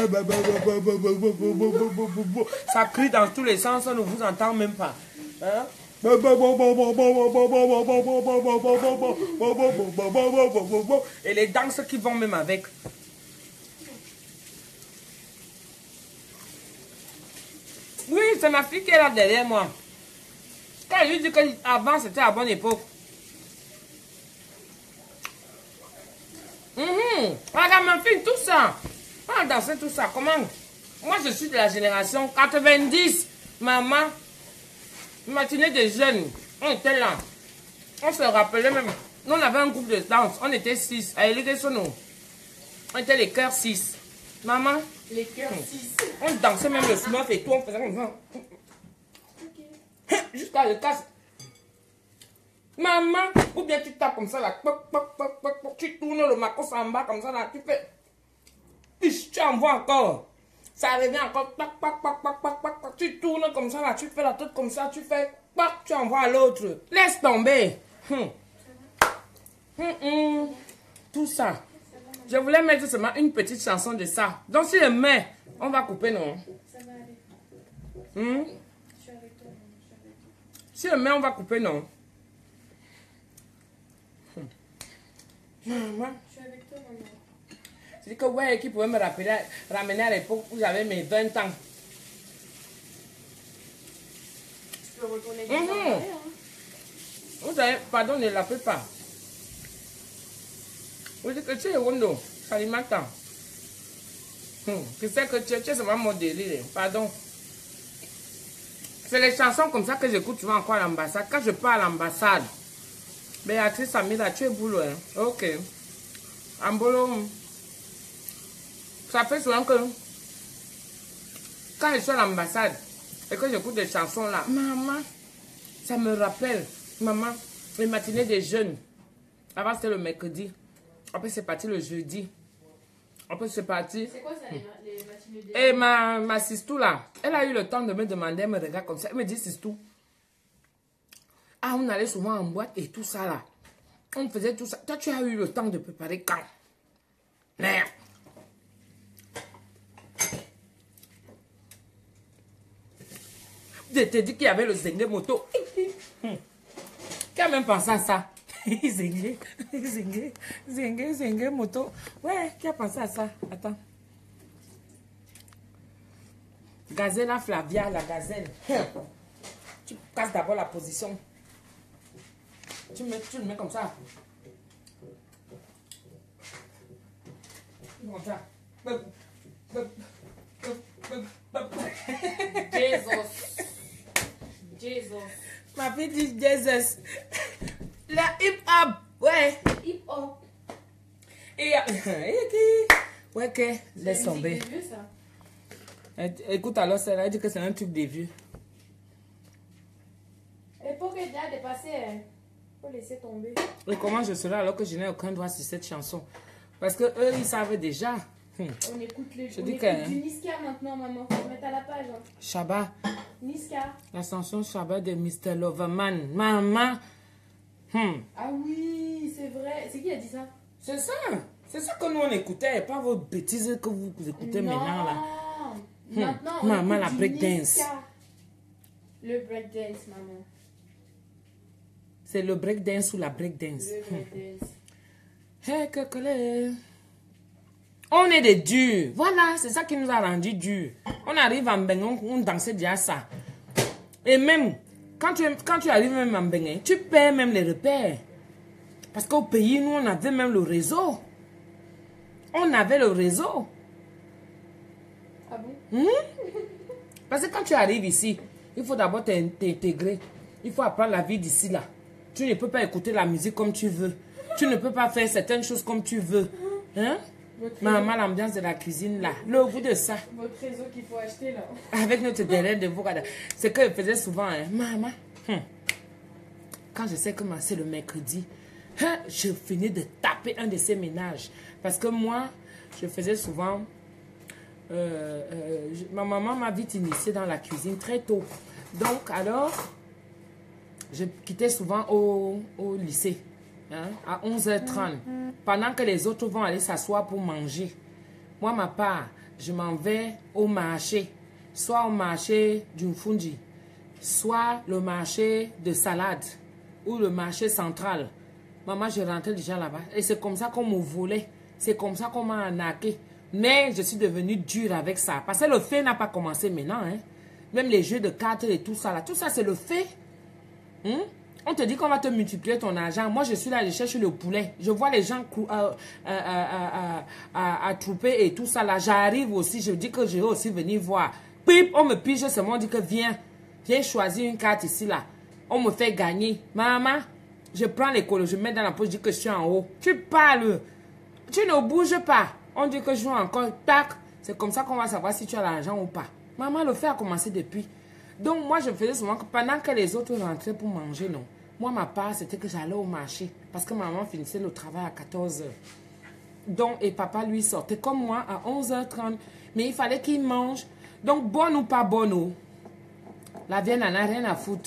Ça crie dans tous les sens, on ne vous entend même pas. Hein? Et les danses qui vont même avec. Oui, c'est ma fille qui est là derrière moi. Quand elle lui dit qu'avant c'était à bonne époque. Mhm. Regarde ma fille, tout ça. On a dansé tout ça. Comment? Moi je suis de la génération quatre-vingt-dix. Maman, matinée des jeunes. On était là. On se rappelait même. Nous on avait un groupe de danse. On était six. À Elie Sono. On était les cœurs six. Maman, Les cœurs six. on dansait même le smurf et tout. On faisait comme ça. Jusqu'à le casse. Maman, ou bien tu tapes comme ça là. Poc, poc, poc, poc, poc. Tu tournes le macos en bas comme ça là. Tu fais. Piche, tu envoies encore. Ça revient encore. Pac, pac, pac, pac, pac, pac, pac. Tu tournes comme ça là. Tu fais la tête comme ça. Tu fais. Pac, tu envoies à l'autre. Laisse tomber. Hum. Hum, hum. Tout ça. Je voulais mettre seulement une petite chanson de ça. Donc si je mets, on va couper non. Ça va aller. Hum. Je suis avec toi, maman. Je suis avec toi. Si je mets, on va couper non. Hum. Maman. Je suis avec toi, maman. C'est dit que ouais, qui pouvait me rappeler, ramener à l'époque où j'avais mes vingt ans. Tu peux retourner Mhm. dans hein. Vous savez, pardon, ne l'appelle pas. Vous dites que tu es Rondo, Salimata. Hum, tu sais que tu es, tu es seulement mon délire. Pardon. C'est les chansons comme ça que j'écoute souvent encore à l'ambassade. Quand je pars à l'ambassade, Béatrice Amila, tu es boulot, hein? Ok. Ambolo. Ça fait souvent que quand je suis à l'ambassade et que j'écoute des chansons là, maman, ça me rappelle, maman, les matinées des jeunes. Avant c'était le mercredi. Après c'est parti le jeudi. Après c'est parti. C'est quoi ça, les, ma- les matinées des... Et ma, ma sistou là, elle a eu le temps de me demander, elle me regarde comme ça. Elle me dit, sistou, ah, on allait souvent en boîte et tout ça là. On faisait tout ça. Toi, tu as eu le temps de préparer quand? Merde. Je t'ai dit qu'il y avait le zengue moto. Qui a même pensé à ça? Zengue, zengue, zengue, zengue moto. Ouais, qui a pensé à ça? Attends. Gazelle Flavia, la gazelle. Tu casses d'abord la position. Tu, mets, tu le mets comme ça. Comme ça. Jesus. Jesus. Ma fille dit Jesus. La hip-hop. Ouais. Hip-hop. Et, et qui? Ouais, que. Laisse tomber. C'est vieux, ça. Écoute alors, elle dit que c'est un truc des vieux. L'époque est déjà dépassée. Hein. Faut laisser tomber. Et comment je serai alors que je n'ai aucun droit sur cette chanson? Parce que eux, ils savent déjà. Hmm. On écoute, les, Je on dis écoute que- du Niska maintenant, maman. Faut se mettre à la page. Hein. Shabba. Niska. La chanson Shabba de mister Loverman. Maman. Hmm. Ah oui, c'est vrai. C'est qui a dit ça? C'est ça. C'est ça que nous on écoutait. Pas vos bêtises que vous écoutez Non. maintenant là. Maintenant, on Maman, écoute la du breakdance. Niska. Le breakdance, maman. C'est le breakdance ou la breakdance. Le breakdance. Hey, Kokole. On est des durs. Voilà, c'est ça qui nous a rendu durs. On arrive en Bénin, on dansait déjà ça. Et même, quand tu, quand tu arrives même en Bénin, tu perds même les repères. Parce qu'au pays, nous, on avait même le réseau. On avait le réseau. Ah bon? Parce que quand tu arrives ici, il faut d'abord t'in- t'intégrer. Il faut apprendre la vie d'ici là. Tu ne peux pas écouter la musique comme tu veux. Tu ne peux pas faire certaines choses comme tu veux. Hein? Votre réseau, Maman, l'ambiance de la cuisine là. Le goût de ça. votre réseau qu'il faut acheter là. Avec notre derrière de vous. C'est que je faisais souvent. Hein. Maman, hum, quand je sais que ma- c'est le mercredi, hein, je finis de taper un de ces ménages. Parce que moi, je faisais souvent... euh, euh, je- ma maman m'a vite initiée dans la cuisine très tôt. Donc, alors, je quittais souvent au, au lycée hein, à onze heures trente. Pendant que les autres vont aller s'asseoir pour manger. Moi, ma part, je m'en vais au marché. Soit au marché du Fundi, soit le marché de salade ou le marché central. Maman, je rentrais déjà là-bas. Et c'est comme ça qu'on me volait. C'est comme ça qu'on m'a arnaqué. Mais je suis devenue dure avec ça. Parce que le fait n'a pas commencé maintenant. Hein. Même les jeux de cartes et tout ça. Là. Tout ça, c'est le fait. Hein? On te dit qu'on va te multiplier ton argent. Moi, je suis là, je cherche le poulet. Je vois les gens cou- euh, euh, euh, euh, euh, attrouper et tout ça. Là, j'arrive aussi. Je dis que je vais aussi venir voir. Pip, on me pige seulement. On dit que viens. Viens choisir une carte ici, là. On me fait gagner. Maman, je prends les colos, je mets dans la poche, je dis que je suis en haut. Tu parles. Tu ne bouges pas. On dit que je joue encore. Tac. C'est comme ça qu'on va savoir si tu as l'argent ou pas. Maman, le fait a commencé depuis. Donc, moi, je faisais souvent que pendant que les autres rentraient pour manger, non. Moi, ma part, c'était que j'allais au marché. Parce que maman finissait le travail à quatorze heures. Donc, et papa, lui, sortait comme moi à onze heures trente. Mais il fallait qu'il mange. Donc, bonne ou pas bonne, oh, la vieille n'en a rien à foutre.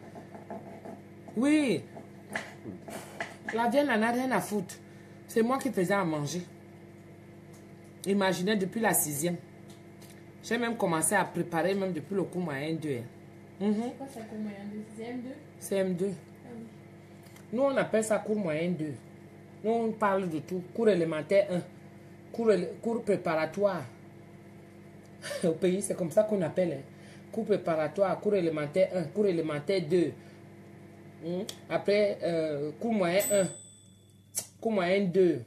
Oui. La vieille n'en a rien à foutre. C'est moi qui faisais à manger. Imaginez depuis la sixième. J'ai même commencé à préparer même depuis le cours moyen deux. Mhm. C'est quoi ça pour moyen de C M deux? C M deux. Ah oui. Nous, on appelle ça cours moyen deux. Nous, on parle de tout. Cours élémentaire un. Cours, éle- cours préparatoire. Au pays, c'est comme ça qu'on appelle. Hein. Cours préparatoire, cours élémentaire un, cours élémentaire deux. Hmm. Après, euh, cours moyen un. Cours moyen deux.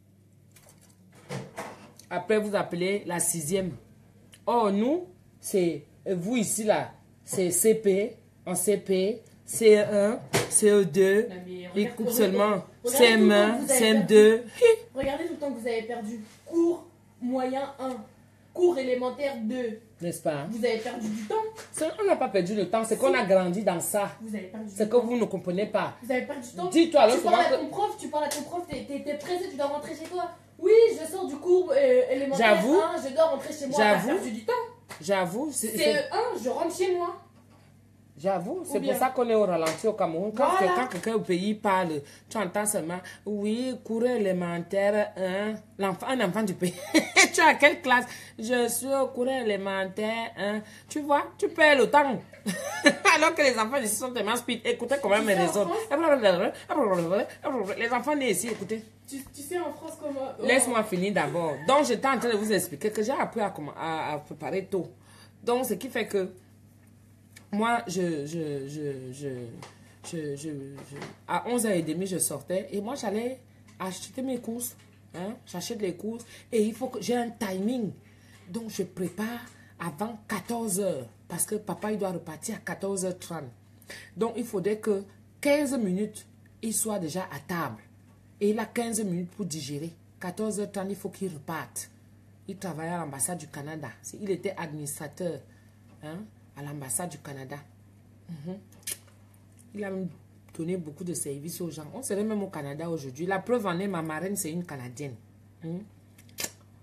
Après, vous appelez la sixième. Or, nous, c'est vous ici, là, c'est C P, en C P, C E un, C E deux, Non, mais ils regarde- coupent regarde- seulement regardez C M tout le temps un, que vous avez C M perdu. deux. Regardez tout le temps que vous avez perdu. Cours moyen un. Cours élémentaire deux. N'est-ce pas? Vous avez perdu du temps. C'est- On n'a pas perdu le temps, c'est qu'on a grandi dans ça. Vous avez perdu C'est du que temps. vous ne comprenez pas. Vous avez perdu du temps. Dis-toi alors Tu parles à souvent ton que... prof, tu parles à ton prof, t'es, t'es, t'es pressé, tu dois rentrer chez toi. Oui, je sors du cours euh, élémentaire J'avoue. un, je dois rentrer chez moi. J'avoue. T'as perdu du temps. J'avoue, c'est- C'est c'est- un, je rentre chez moi. J'avoue, c'est bien. pour ça qu'on est au ralenti au Cameroun. Quand, Voilà. quand quelqu'un au pays parle, tu entends seulement, oui, cours élémentaire un, l'enfant, un enfant du pays. Tu es à quelle classe? Je suis au cours élémentaire un. Tu vois, tu perds le temps. Alors que les enfants ici sont tellement speed. Écoutez comment Tu ils me sais, en raisonnent. Les enfants nés ici, écoutez. Tu, tu sais en France comment... oh. Laisse-moi finir d'abord. Donc, j'étais en train de vous expliquer que j'ai appris à, comment- à, à préparer tôt. Donc, ce qui fait que moi, je, je, je, je, je, je, je- à onze heures trente, je sortais et moi, j'allais acheter mes courses. Hein? J'achète les courses et il faut que j'ai un timing. Donc, je prépare avant quatorze heures parce que papa, il doit repartir à quatorze heures trente. Donc, il faudrait que quinze minutes, il soit déjà à table. Et il a quinze minutes pour digérer. quatorze heures trente, il faut qu'il reparte. Il travaillait à l'ambassade du Canada. C'est- Il était administrateur hein, à l'ambassade du Canada. Mhm. Il a même donné beaucoup de services aux gens. On serait même au Canada aujourd'hui. La preuve en est, ma marraine, c'est une Canadienne. Mhm.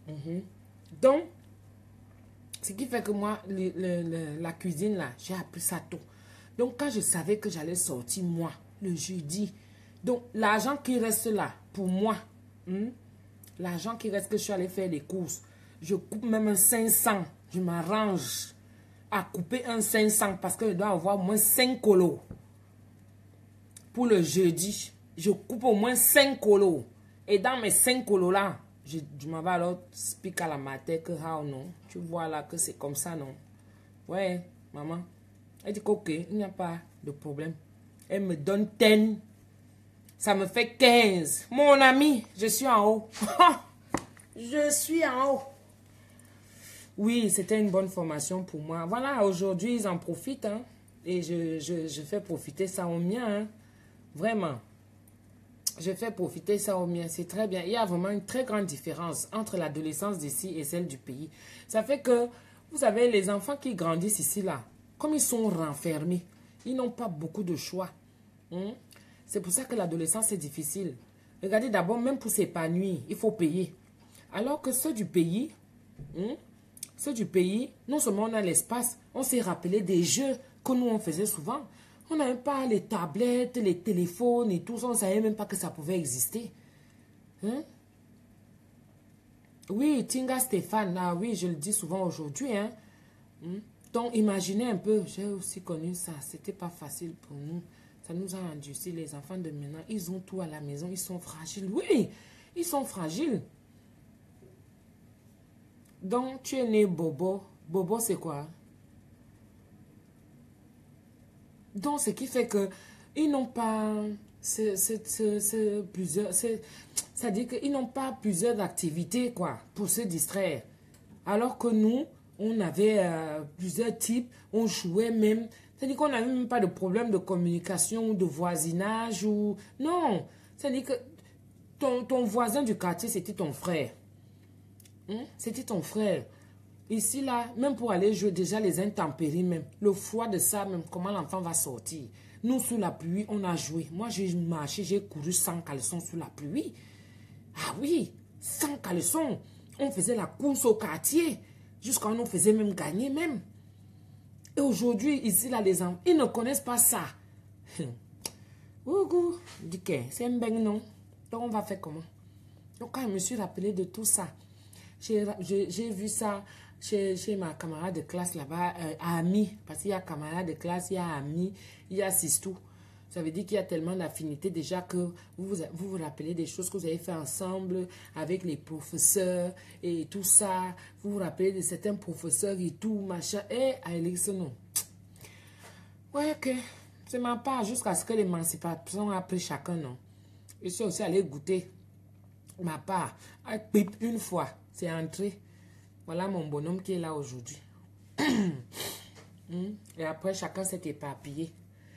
Mm-hmm. Donc, ce qui fait que moi, le, le, le, la cuisine, là, j'ai appris ça tôt. Donc, quand je savais que j'allais sortir, moi, le jeudi, donc, l'argent qui reste là, pour moi, hmm, l'argent qui reste que je suis allée faire les courses, je coupe même un cinq cents. Je m'arrange à couper un cinq cents parce que je dois avoir au moins cinq colos. Pour le jeudi, je coupe au moins cinq colos. Et dans mes cinq colos-là, je, je m'en vais alors speak à la mater que, ah non, tu vois là que c'est comme ça, non? Ouais, maman. Elle dit qu'ok, il n'y a pas de problème. Elle me donne dix. Ça me fait quinze. Mon ami, je suis en haut. Je suis en haut. Oui, c'était une bonne formation pour moi. Voilà, aujourd'hui, ils en profitent. Hein, et je, je, je fais profiter ça au mien. Hein, vraiment. Je fais profiter ça au mien. C'est très bien. Il y a vraiment une très grande différence entre l'adolescence d'ici et celle du pays. Ça fait que, vous savez, les enfants qui grandissent ici, là, comme ils sont renfermés, ils n'ont pas beaucoup de choix. Hein? C'est pour ça que l'adolescence est difficile. Regardez d'abord, même pour s'épanouir, il faut payer. Alors que ceux du pays, hein, ceux du pays, non seulement on a l'espace, on s'est rappelé des jeux que nous on faisait souvent. On n'avait pas les tablettes, les téléphones et tout ça. On ne savait même pas que ça pouvait exister. Hein? Oui, Tinga Stéphane, ah oui, je le dis souvent aujourd'hui. Hein? Hein? Donc, imaginez un peu, j'ai aussi connu ça. C'était pas facile pour nous. Ça nous a endurci, les enfants de maintenant. Ils ont tout à la maison, ils sont fragiles. Oui, ils sont fragiles. Donc, tu es né Bobo. Bobo, c'est quoi? Donc, ce qui fait que ils n'ont pas ce, ce, ce, ce, plusieurs... C'est-à-dire qu'ils n'ont pas plusieurs activités, quoi, pour se distraire. Alors que nous, on avait euh, plusieurs types, on jouait même... C'est-à-dire qu'on n'avait même pas de problème de communication ou de voisinage ou... Non, c'est-à-dire que ton, ton voisin du quartier, c'était ton frère. Hein? C'était ton frère. Ici, là, même pour aller jouer, déjà les intempéries même, le froid de ça même, comment l'enfant va sortir. Nous, sous la pluie, on a joué. Moi, j'ai marché, j'ai couru sans caleçon sous la pluie. Ah oui, sans caleçon. On faisait la course au quartier, jusqu'à on nous faisait même gagner même. Et aujourd'hui, ici, là, les enfants, ils ne connaissent pas ça. Ougou, dis que c'est un beng, non? Donc, on va faire comment? Donc, quand je me suis rappelé de tout ça, j'ai vu ça chez, chez ma camarade de classe là-bas, euh, Ami, parce qu'il y a camarade de classe, il y a Ami, il y a Sistou. Ça veut dire qu'il y a tellement d'affinités déjà que vous vous, vous vous rappelez des choses que vous avez fait ensemble avec les professeurs et tout ça. Vous vous rappelez de certains professeurs et tout, machin. Et à Alex, non. Ouais, ok. C'est ma part jusqu'à ce que l'émancipation a pris chacun, non. Je suis aussi allé goûter ma part. Une fois, c'est entré. Voilà mon bonhomme qui est là aujourd'hui. Et après, chacun s'est éparpillé.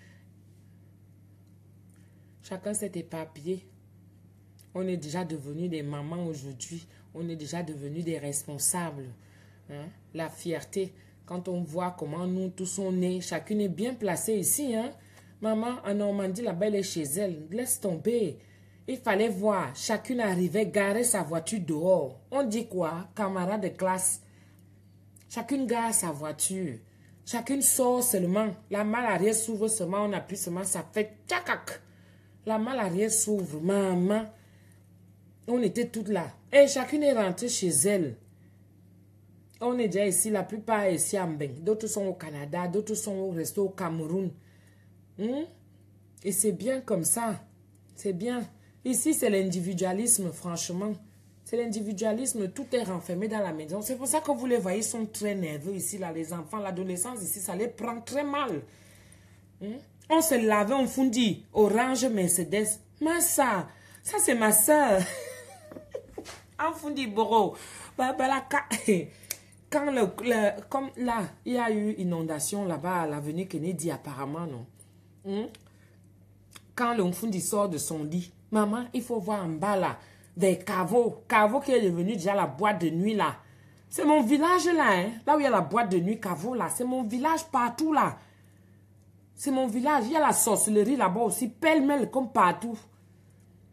Chacun s'est éparpillé. On est déjà devenus des mamans aujourd'hui. On est déjà devenus des responsables. Hein? La fierté, quand on voit comment nous tous sommes nés, chacune est bien placée ici. Hein? Maman, en Normandie, là-bas, elle est chez elle. Laisse tomber. Il fallait voir. Chacune arrivait, garer sa voiture dehors. On dit quoi? Camarade de classe. Chacune gare sa voiture. Chacune sort seulement. La malle arrière s'ouvre seulement. On appuie seulement. Ça fait tchakak. La malle arrière s'ouvre. Maman. On était toutes là. Et chacune est rentrée chez elle. On est déjà ici. La plupart est ici à Mbeng. D'autres sont au Canada. D'autres sont au resto au Cameroun. Hmm? Et c'est bien comme ça. C'est bien. Ici, c'est l'individualisme, franchement. C'est l'individualisme. Tout est renfermé dans la maison. C'est pour ça que vous les voyez, ils sont très nerveux ici, là, les enfants. L'adolescence ici, ça les prend très mal. Hmm? On se lavait, on fondit. Orange Mercedes. Ma soeur. Ça, c'est ma soeur. On fondit, boro. Quand le, le, comme là, il y a eu inondation là-bas à l'avenue Kennedy, apparemment, non? Hmm? Quand le Mfundi sort de son lit, maman, il faut voir en bas là, des caveaux. Caveau qui est devenu déjà la boîte de nuit là. C'est mon village là, hein? Là où il y a la boîte de nuit, caveau là. C'est mon village partout là. C'est mon village. Il y a la sorcellerie là-bas aussi, pêle-mêle comme partout.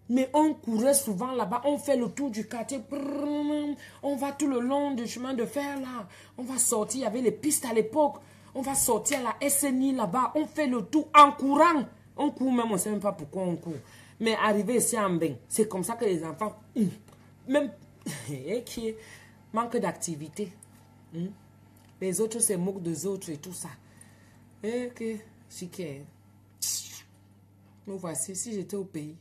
Mais on courait souvent là-bas, on fait le tour du quartier, on va tout le long du chemin de fer là, on va sortir, il y avait les pistes à l'époque, on va sortir à la S N I là-bas, on fait le tour en courant. On court même, on ne sait même pas pourquoi on court. Mais arrivé ici en bain, c'est comme ça que les enfants, même, qui manque d'activité. Les autres se moquent des autres et tout ça. Et que, chiquet. Nous voici, si j'étais au pays,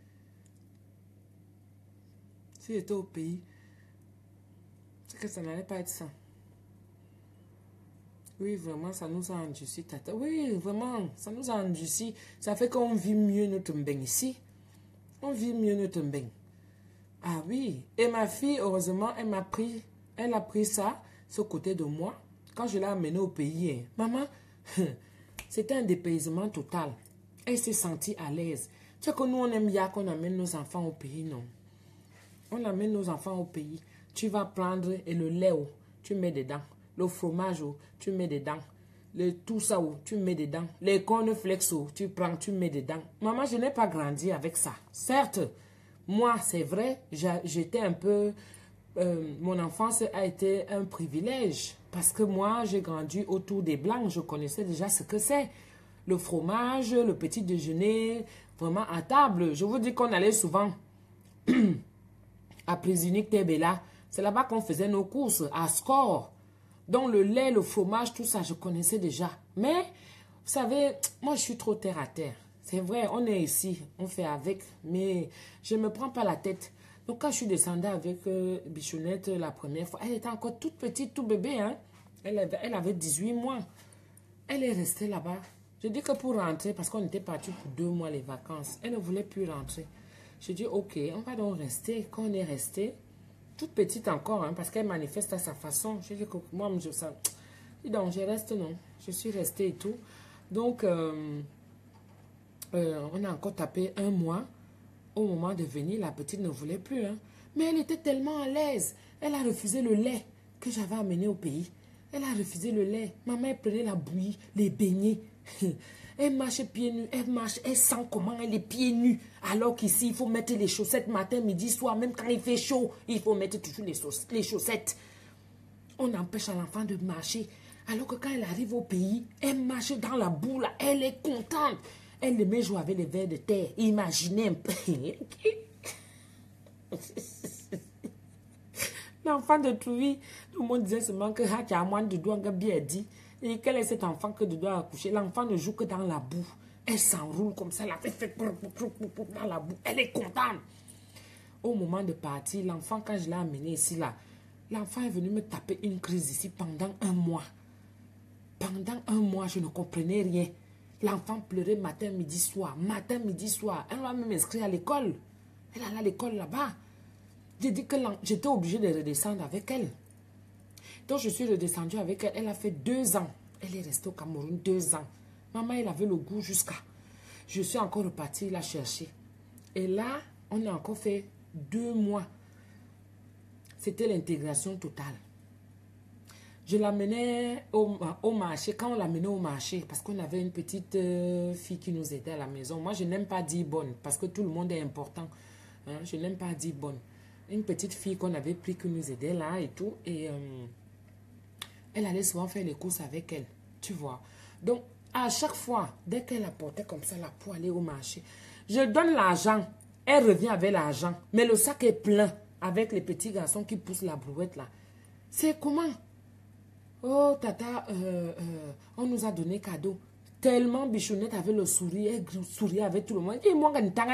si j'étais au pays, c'est que ça n'allait pas être ça. Oui, vraiment, ça nous a endurci, tata. Oui, vraiment, ça nous a endurci. Ça fait qu'on vit mieux notre bain ici. On vit mieux notre bain. Ah oui. Et ma fille, heureusement, elle m'a pris, elle a pris ça, ce côté de moi, quand je l'ai amenée au pays. Hein. Maman, c'était un dépaysement total. Elle s'est sentie à l'aise. Tu sais que nous, on aime bien qu'on amène nos enfants au pays, non? On amène nos enfants au pays. Tu vas prendre et le lait, oh, tu mets dedans. Le fromage, oh, tu mets dedans. Le, tout ça, oh, tu mets dedans. Les cornflakes, oh, tu prends, tu mets dedans. Maman, je n'ai pas grandi avec ça. Certes, moi, c'est vrai, j'étais un peu... Euh, mon enfance a été un privilège. Parce que moi, j'ai grandi autour des Blancs. Je connaissais déjà ce que c'est. Le fromage, le petit déjeuner, vraiment à table. Je vous dis qu'on allait souvent... à Prisunique Tebela, c'est là-bas qu'on faisait nos courses, à Score. Donc le lait, le fromage, tout ça, je connaissais déjà. Mais, vous savez, moi je suis trop terre à terre. C'est vrai, on est ici, on fait avec, mais je ne me prends pas la tête. Donc quand je suis descendue avec euh, Bichonnette la première fois, elle était encore toute petite, tout bébé. Hein? Elle, avait, elle avait dix-huit mois. Elle est restée là-bas. Je dis que pour rentrer, parce qu'on était parti pour deux mois les vacances, elle ne voulait plus rentrer. Je dis, ok, on va donc rester. Quand on est resté, toute petite encore, hein, parce qu'elle manifeste à sa façon. Je dis que moi, je sens. Dis donc, je reste, non. Je suis restée et tout. Donc, euh, euh, on a encore tapé un mois. Au moment de venir, la petite ne voulait plus. Hein. Mais elle était tellement à l'aise. Elle a refusé le lait que j'avais amené au pays. Elle a refusé le lait. Maman, elle prenait la bouillie, les beignets. Elle marche pieds nus, elle marche, elle sent comment elle est pieds nus. Alors qu'ici, il faut mettre les chaussettes matin, midi, soir. Même quand il fait chaud, il faut mettre toujours les, les chaussettes. On empêche à l'enfant de marcher. Alors que quand elle arrive au pays, elle marche dans la boue, là, elle est contente. Elle aimait jouer avec les vers de terre. Imaginez un peu. L'enfant de Trouvi, tout le monde disait seulement que Hachiamouane de Douanga bien dit. Et quel est cet enfant que de doit accoucher? L'enfant ne joue que dans la boue. Elle s'enroule comme ça, elle fait dans la boue. Elle est contente. Au moment de partir, l'enfant, quand je l'ai amené ici, là, l'enfant est venu me taper une crise ici pendant un mois. Pendant un mois, je ne comprenais rien. L'enfant pleurait matin, midi, soir. Matin, midi, soir. Elle m'a même inscrit à l'école. Elle allait à l'école là-bas. J'ai dit que j'étais obligée de redescendre avec elle. Donc, je suis redescendue avec elle. Elle a fait deux ans. Elle est restée au Cameroun deux ans. Maman, elle avait le goût jusqu'à... Je suis encore repartie la chercher. Et là, on a encore fait deux mois. C'était l'intégration totale. Je l'amenais au, au marché. Quand on l'amenait au marché, parce qu'on avait une petite euh, fille qui nous aidait à la maison. Moi, je n'aime pas dire bonne, parce que tout le monde est important. Hein? Je n'aime pas dire bonne. Une petite fille qu'on avait pris, qui nous aidait là et tout. Et... Euh, elle allait souvent faire les courses avec elle, tu vois. Donc, à chaque fois, dès qu'elle apportait comme ça la pour aller au marché, je donne l'argent, elle revient avec l'argent, mais le sac est plein avec les petits garçons qui poussent la brouette là. C'est comment? Oh, tata, euh, euh, on nous a donné cadeau. Tellement Bichonnette avait le sourire, elle souriait avec tout le monde. Et moi,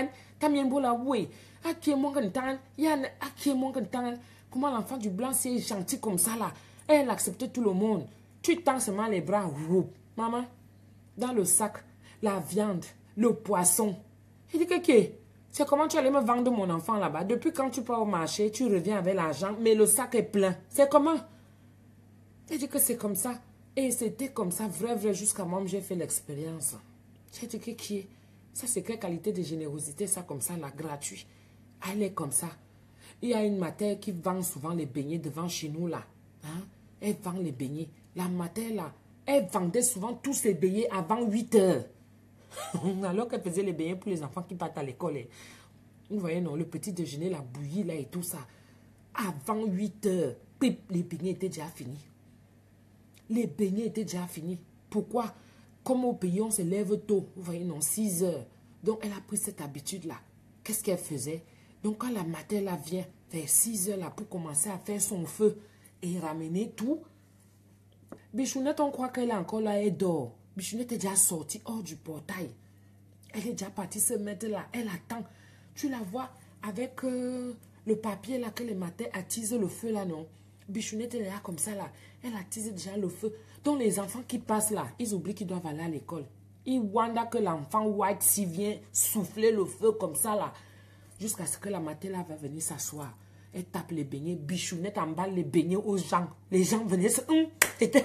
comment l'enfant du blanc, c'est gentil comme ça là. Elle acceptait tout le monde. Tu tends seulement les bras. Whoop. Maman, dans le sac, la viande, le poisson. Il dit que c'est comment tu allais me vendre mon enfant là-bas. Depuis quand tu pars au marché, tu reviens avec l'argent, mais le sac est plein. C'est comment? Il dit que c'est comme ça. Et c'était comme ça, vrai, vrai, jusqu'à moi, j'ai fait l'expérience. J'ai dit que qui est? Ça, c'est quelle qualité de générosité, ça, comme ça, là, gratuit. Elle est comme ça. Il y a une mater qui vend souvent les beignets devant chez nous, là. Hein? Elle vend les beignets. La mater, là, elle vendait souvent tous ses beignets avant huit heures. Alors qu'elle faisait les beignets pour les enfants qui partent à l'école. Vous voyez, non, le petit déjeuner, la bouillie, là, et tout ça. Avant huit heures, pip, les beignets étaient déjà finis. Les beignets étaient déjà finis. Pourquoi? Comme au pays, on se lève tôt. Vous voyez, non, six heures. Donc, elle a pris cette habitude-là. Qu'est-ce qu'elle faisait? Donc, quand la matin, là, vient, vers six heures, là, pour commencer à faire son feu et ramener tout, Bichounette, on croit qu'elle est encore là, elle dort. Bichounette est déjà sortie hors du portail. Elle est déjà partie se mettre là. Elle attend. Tu la vois avec euh, le papier là que les matins attise le feu là, non? Bichounette, elle est là comme ça là. Elle attise déjà le feu. Donc les enfants qui passent là, ils oublient qu'ils doivent aller à l'école. Ils wondent que l'enfant white s'y vient souffler le feu comme ça là. Jusqu'à ce que la matin là va venir s'asseoir. Elle tape les beignets. Bichounette emballe les beignets aux gens. Les gens venaient se... Hum, c'était...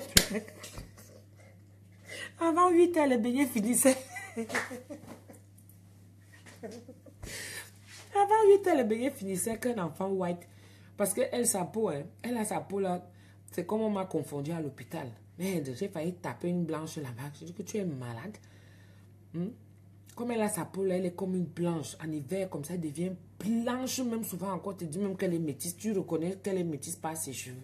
Avant huit heures, les beignets finissaient. Avant huit heures, les beignets finissaient qu'un enfant white. Parce qu'elle, sa peau, hein, elle a sa peau là. C'est comme on m'a confondu à l'hôpital. Merde, j'ai failli taper une blanche là-bas. Je dis que tu es malade. Hmm? Comme elle a sa peau là, elle est comme une blanche. En hiver, comme ça, elle devient blanche. Même souvent encore, tu dis même qu'elle est métisse. Tu reconnais qu'elle est métisse par ses cheveux.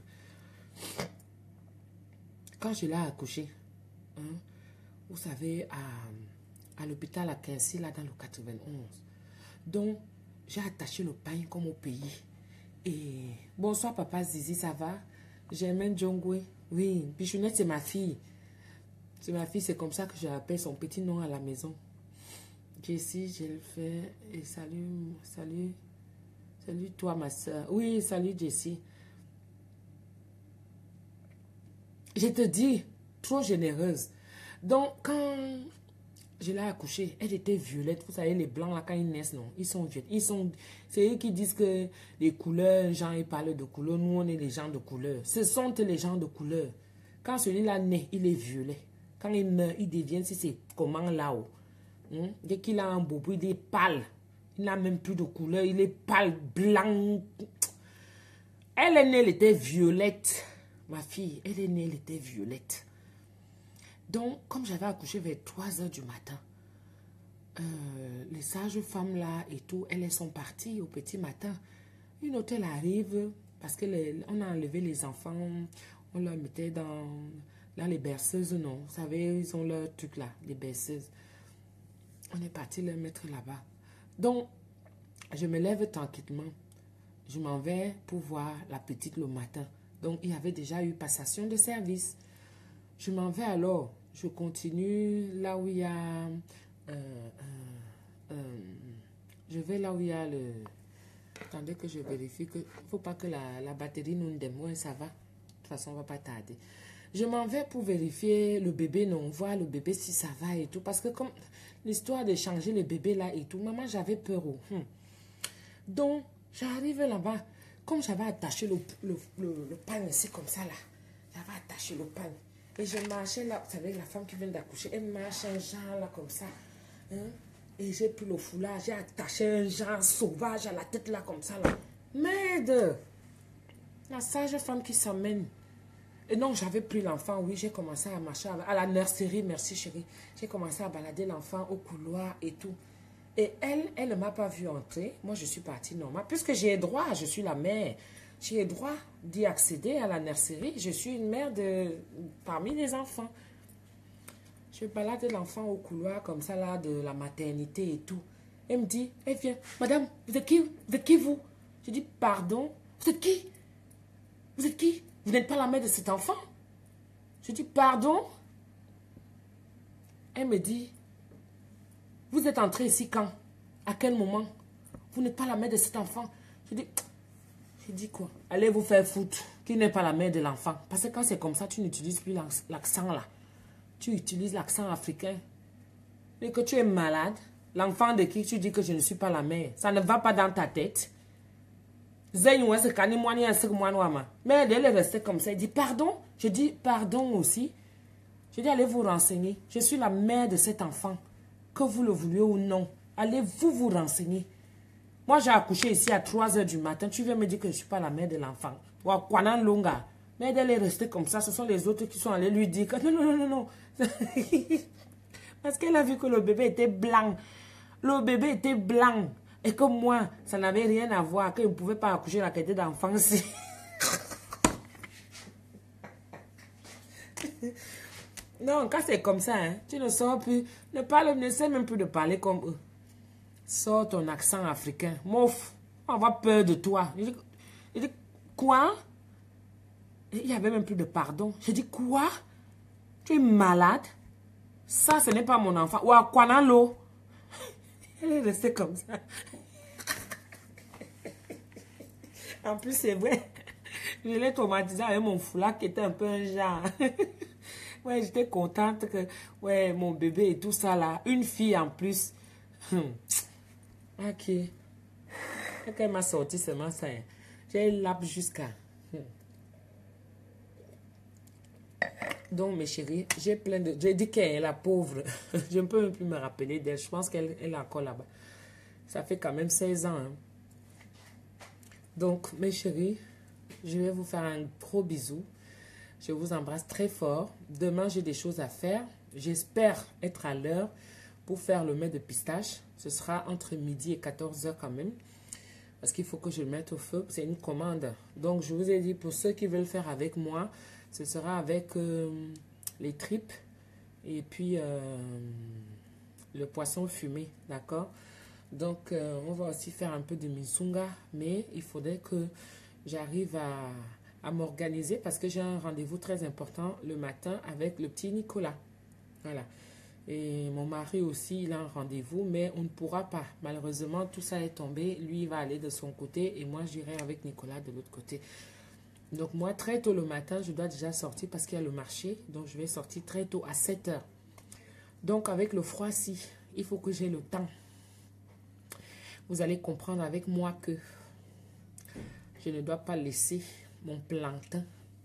Quand je l'ai accouchée, hein, vous savez, à, à l'hôpital à Quincy, là, dans le quatre-vingt-onze. Donc, j'ai attaché le pain comme au pays. Et bonsoir, papa Zizi, ça va? J'aime Djongwe. Oui, Bichounette, c'est ma fille. C'est ma fille, c'est comme ça que je l'appelle son petit nom à la maison. Jessie, je le fais. Et salut, salut, salut toi, ma soeur. Oui, salut, Jessie. Je te dis, trop généreuse. Donc, quand je l'ai accouchée, elle était violette. Vous savez, les blancs, là, quand ils naissent, non, ils sont violettes. Ils sont... C'est eux qui disent que les couleurs, les gens, ils parlent de couleurs. Nous, on est les gens de couleur. Ce sont les gens de couleur. Quand celui-là naît, il est violet. Quand il meurt, il devient, si c'est comment là-haut. Hein? Dès qu'il a un bobo, il est pâle. Il n'a même plus de couleur. Il est pâle, blanc. Elle est née, elle était violette. Ma fille, elle est née, elle était violette. Donc, comme j'avais accouché vers trois heures du matin, euh, les sages-femmes là et tout, elles sont parties au petit matin. Une autre, elle arrive parce qu'on a enlevé les enfants, on leur mettait dans, dans les berceuses, non. Vous savez, ils ont leur truc là, les berceuses. On est parti les mettre là-bas. Donc, je me lève tranquillement. Je m'en vais pour voir la petite le matin. Donc, il y avait déjà eu passation de service. Je m'en vais alors. Je continue là où il y a... Euh, euh, euh, je vais là où il y a le... Attendez que je vérifie que... Il ne faut pas que la, la batterie nous démoie, ça va. De toute façon, on ne va pas tarder. Je m'en vais pour vérifier le bébé, non, voir le bébé si ça va et tout. Parce que comme l'histoire de changer le bébé là et tout, maman, j'avais peur. Oh. Hmm. Donc, j'arrive là-bas. Comme j'avais attaché le, le, le, le pain ici comme ça là. J'avais attaché le pain. Et je marchais là, vous savez, la femme qui vient d'accoucher, elle marche un genre là comme ça. Hein? Et j'ai pris le foulard, j'ai attaché un genre sauvage à la tête là comme ça là. Merde! La sage femme qui s'amène. Et donc j'avais pris l'enfant, oui, j'ai commencé à marcher à la nurserie, merci chérie. J'ai commencé à balader l'enfant au couloir et tout. Et elle, elle ne m'a pas vu entrer. Moi, je suis partie normal. Puisque j'ai droit, je suis la mère. J'ai droit d'y accéder à la nurserie. Je suis une mère de, parmi les enfants. Je balade l'enfant au couloir comme ça, là, de la maternité et tout. Elle me dit, elle vient, madame, vous êtes qui? Vous êtes qui, vous? Je dis, pardon? Vous êtes qui? Vous êtes qui? Vous n'êtes pas la mère de cet enfant? Je dis, pardon? Elle me dit, vous êtes entrée ici quand? À quel moment? Vous n'êtes pas la mère de cet enfant? Je dis, je dis quoi? Allez vous faire foutre. Qui n'est pas la mère de l'enfant? Parce que quand c'est comme ça, tu n'utilises plus l'accent là. Tu utilises l'accent africain. Et que tu es malade. L'enfant de qui tu dis que je ne suis pas la mère? Ça ne va pas dans ta tête. Mais elle est restée comme ça. Elle dit pardon. Je dis pardon aussi. Je dis allez vous renseigner. Je suis la mère de cet enfant. Que vous le vouliez ou non. Allez vous vous renseigner. Moi j'ai accouché ici à trois heures du matin. Tu viens me dire que je ne suis pas la mère de l'enfant. Mais elle est restée comme ça. Ce sont les autres qui sont allés lui dire que non, non, non, non, non. Parce qu'elle a vu que le bébé était blanc. Le bébé était blanc. Et que moi, ça n'avait rien à voir, que je ne pouvais pas accoucher la qualité d'enfance. Non, quand c'est comme ça, hein, tu ne sors plus, ne parle, ne sais même plus de parler comme eux. Sors ton accent africain. Mouf, on va avoir peur de toi. Je dis, je dis quoi? Il n'y avait même plus de pardon. Je dis, quoi? Tu es malade? Ça, ce n'est pas mon enfant. Ou à Kwanalo. Elle est restée comme ça. En plus, c'est vrai. Je l'ai traumatisée avec mon foulard qui était un peu un genre. Ouais, j'étais contente que ouais, mon bébé et tout ça là. Une fille en plus. Ok. Quand elle m'a sorti seulement ça, j'ai lappé jusqu'à... Donc, mes chéris, j'ai plein de... J'ai dit qu'elle est la pauvre. Je ne peux même plus me rappeler d'elle. Je pense qu'elle elle est encore là-bas. Ça fait quand même seize ans. Hein. Donc, mes chéris, je vais vous faire un gros bisou. Je vous embrasse très fort. Demain, j'ai des choses à faire. J'espère être à l'heure pour faire le mets de pistache. Ce sera entre midi et quatorze heures quand même. Parce qu'il faut que je le mette au feu. C'est une commande. Donc, je vous ai dit, pour ceux qui veulent faire avec moi, ce sera avec euh, les tripes et puis euh, le poisson fumé. D'accord? Donc, euh, on va aussi faire un peu de misunga. Mais il faudrait que j'arrive à... à m'organiser parce que j'ai un rendez-vous très important le matin avec le petit Nicolas. Voilà. Et mon mari aussi, il a un rendez-vous, mais on ne pourra pas. Malheureusement, tout ça est tombé. Lui, il va aller de son côté et moi, j'irai avec Nicolas de l'autre côté. Donc, moi, très tôt le matin, je dois déjà sortir parce qu'il y a le marché. Donc, je vais sortir très tôt à sept heures. Donc, avec le froid-ci, il faut que j'ai le temps. Vous allez comprendre avec moi que je ne dois pas laisser mon plantain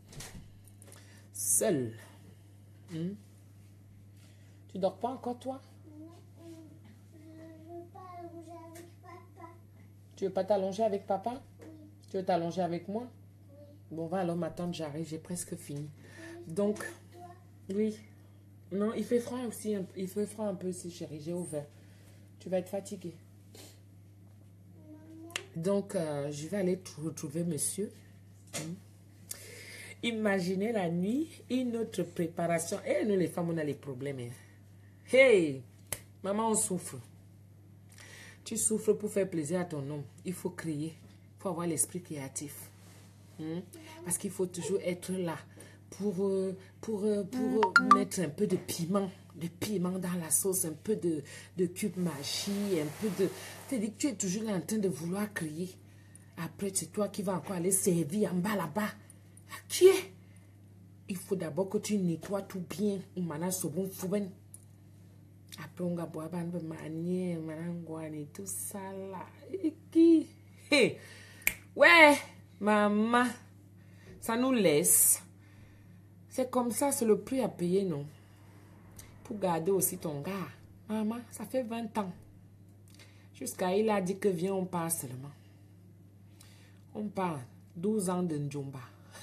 seul. Hmm? Tu dors pas encore, toi? Non, je veux pas allonger avec papa. Tu veux pas t'allonger avec papa? Oui, Tu veux t'allonger avec moi? oui. Bon, va alors m'attendre, j'arrive, j'ai presque fini. Donc, Toi, oui. Non, il fait froid aussi, un- il fait froid un peu aussi, chérie, j'ai ouvert. Tu vas être fatiguée. maman, Donc, euh, je vais aller retrouver monsieur. Hmm. Imaginez la nuit, une autre préparation. Et nous, les femmes, on a les problèmes. Hein. Hey, maman, on souffre. Tu souffres pour faire plaisir à ton homme. Il faut crier. Il faut avoir l'esprit créatif. Hmm? Parce qu'il faut toujours être là pour, euh, pour, euh, pour euh, mettre un peu de piment. De piment dans la sauce, un peu de, de cube magie, un peu de... C'est-à-dire que tu es toujours là en train de vouloir crier. Après, c'est toi qui vas encore aller servir en bas là-bas. À qui est? Il faut d'abord que tu nettoies tout bien. Ou maintenant, c'est bon, fouben. Après, on va boire un peu de manière, et tout ça là. Et qui? Hey. Ouais, maman. Ça nous laisse. C'est comme ça, c'est le prix à payer, non? Pour garder aussi ton gars. Maman, ça fait vingt ans. Jusqu'à il a dit que viens, on part seulement. On part. douze ans de Njomba.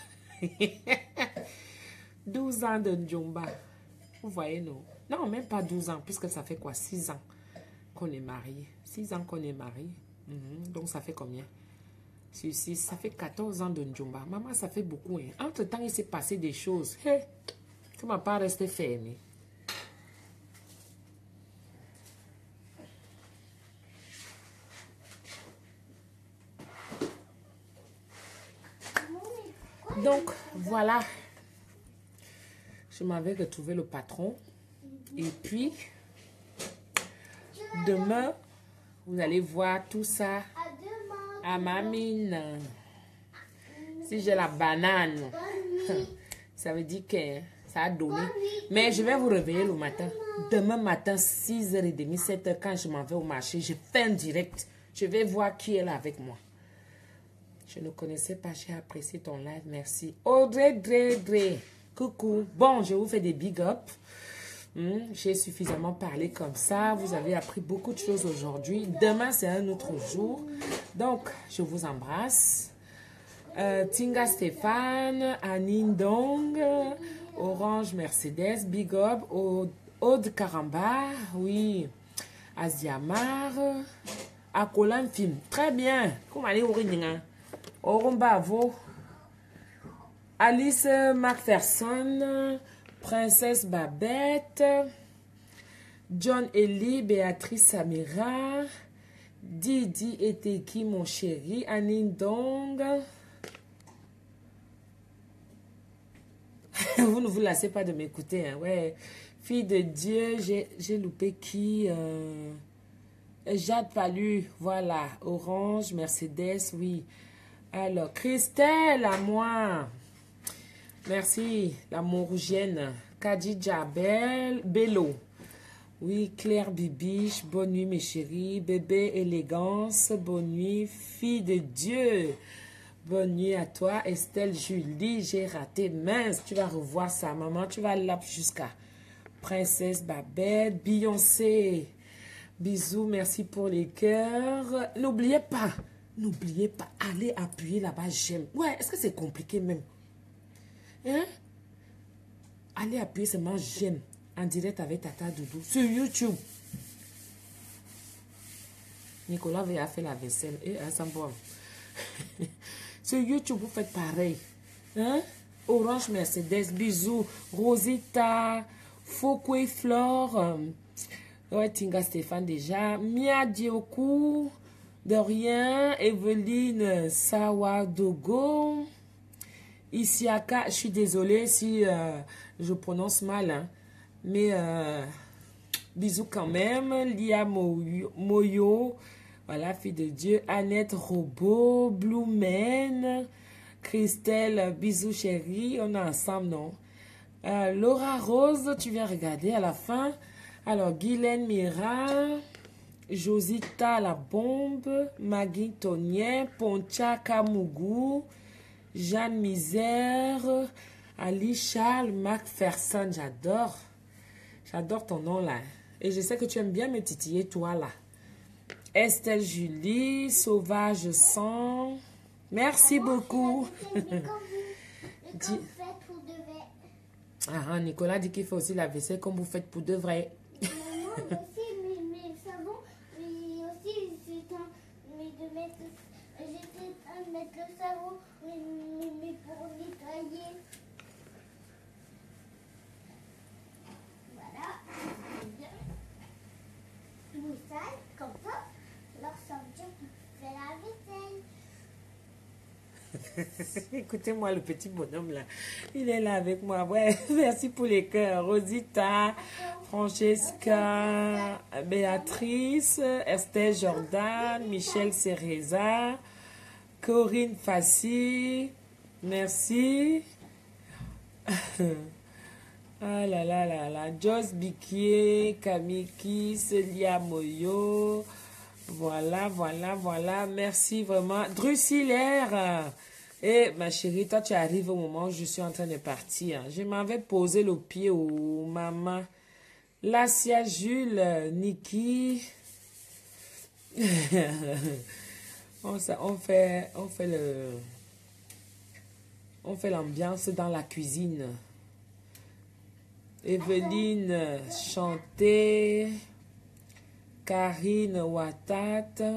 douze ans de Njomba. Vous voyez, non? Non, même pas douze ans, puisque ça fait quoi? six ans qu'on est mariés. six ans qu'on est mariés. Mm-hmm. Donc, ça fait combien? Sur six, ça fait quatorze ans de Njomba. Maman, ça fait beaucoup. Hein? Entre-temps, il s'est passé des choses. Hey, ça ne m'a pas resté fermé. Donc, voilà. Je m'avais retrouvé le patron. Et puis, demain, vous allez voir tout ça à demain. à ma mine. Si j'ai la banane, Bonne nuit. ça veut dire que ça a donné. Bonne nuit. Mais je vais vous réveiller le matin. Demain matin, six heures trente, sept heures, quand je m'en vais au marché, je fais un direct. Je vais voir qui est là avec moi. Je ne connaissais pas, j'ai apprécié ton live, merci. Audrey, Dre, Dre, coucou. Bon, je vous fais des big up. Hmm, j'ai suffisamment parlé comme ça. Vous avez appris beaucoup de choses aujourd'hui. Demain, c'est un autre jour. Donc, je vous embrasse. Euh, Tinga Stéphane, Anine Dong, Orange Mercedes, big up. Aude Caramba, oui. Asiamar. Akolan film. Très bien. Comment aller au Ringa? Orumba Alice Macpherson, Princesse Babette, John Ellie, Béatrice Samira, Didi Eteki, mon chéri, Anine Dong. Vous ne vous lassez pas de m'écouter, hein? Ouais. Fille de Dieu, j'ai loupé qui euh... Jade Palu, voilà. Orange, Mercedes, oui. Alors, Christelle, à moi. Merci, la Mourgienne. Kadidja Bel, Bello. Oui, Claire Bibiche, bonne nuit mes chéris. Bébé Élégance, bonne nuit. Fille de Dieu, bonne nuit à toi. Estelle Julie, j'ai raté. Mince, tu vas revoir ça, maman. Tu vas là jusqu'à Princesse Babette, Beyoncé. Bisous, merci pour les cœurs. N'oubliez pas, n'oubliez pas, allez appuyer là-bas, j'aime. Ouais, est-ce que c'est compliqué même? Hein? Allez appuyer seulement j'aime en direct avec Tata Doudou sur YouTube. Nicolas va faire la vaisselle et un sambon. Sur YouTube, vous faites pareil. Hein? Orange Mercedes, bisous. Rosita, Fokwe Flore. Ouais, Tinga Stéphane déjà. Mia Diokou, de rien. Evelyne Sawadogo. Isiaka, je suis désolée si euh, je prononce mal. Hein. Mais euh, bisous quand même. Lia Moyo, Moyo. Voilà, fille de Dieu. Annette Robot. Blue Man. Christelle, bisous chérie. On est ensemble, non? Euh, Laura Rose, tu viens regarder à la fin. Alors, Guylaine Mira, Josita La Bombe, Maggie Tonien, Poncha Kamougou, Jeanne Misère, Ali Charles Macpherson, j'adore. J'adore ton nom là. Et je sais que tu aimes bien me titiller toi là. Estelle Julie, Sauvage Sang, merci beaucoup. Dis... Ah, Nicolas dit qu'il fait aussi la vaisselle comme vous faites pour de vrai. Maman, aussi, mais, mais le savon, mais aussi, c'est un, mais de mettre, j'étais en train de mettre le savon, mais, mais, mais pour nettoyer. Voilà, c'est bien. Tout sale, comme ça, alors ça veut dire qu'il fait la vaisselle. Écoutez-moi le petit bonhomme là. Il est là avec moi. Ouais, merci pour les cœurs. Rosita, Francesca, Béatrice, Esther Jordan, Michel Cereza, Corinne Fassi. Merci. Ah là là là là. Joss Biquier, Kamiki, Celia Moyo. Voilà, voilà, voilà. Merci vraiment. Drusillaire. Et ma chérie, toi, tu arrives au moment où je suis en train de partir. Je m'avais posé le pied au maman. Lassia Jules, Niki. on, on fait, on fait le, on fait l'ambiance dans la cuisine. Evelyne, chanter. Karine Watat.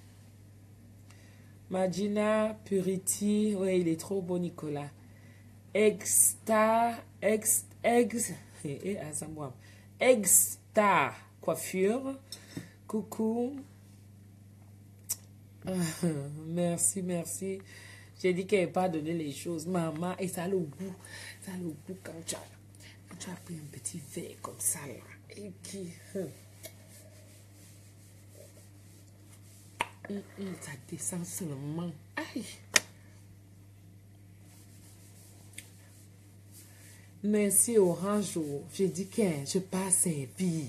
Magina Purity. Oui, il est trop beau, Nicolas. Exta. Ex. Ex. Et à ça, moi. Exta coiffure. Coucou. Merci, merci. J'ai dit qu'elle n'avait pas donné les choses. Maman, et ça a le goût. Ça a le goût quand tu as, quand tu as pris un petit verre comme ça, là. Et qui. Hum, hum, ça descend seulement. Aïe. Merci Orange. J'ai dit que je pas servi.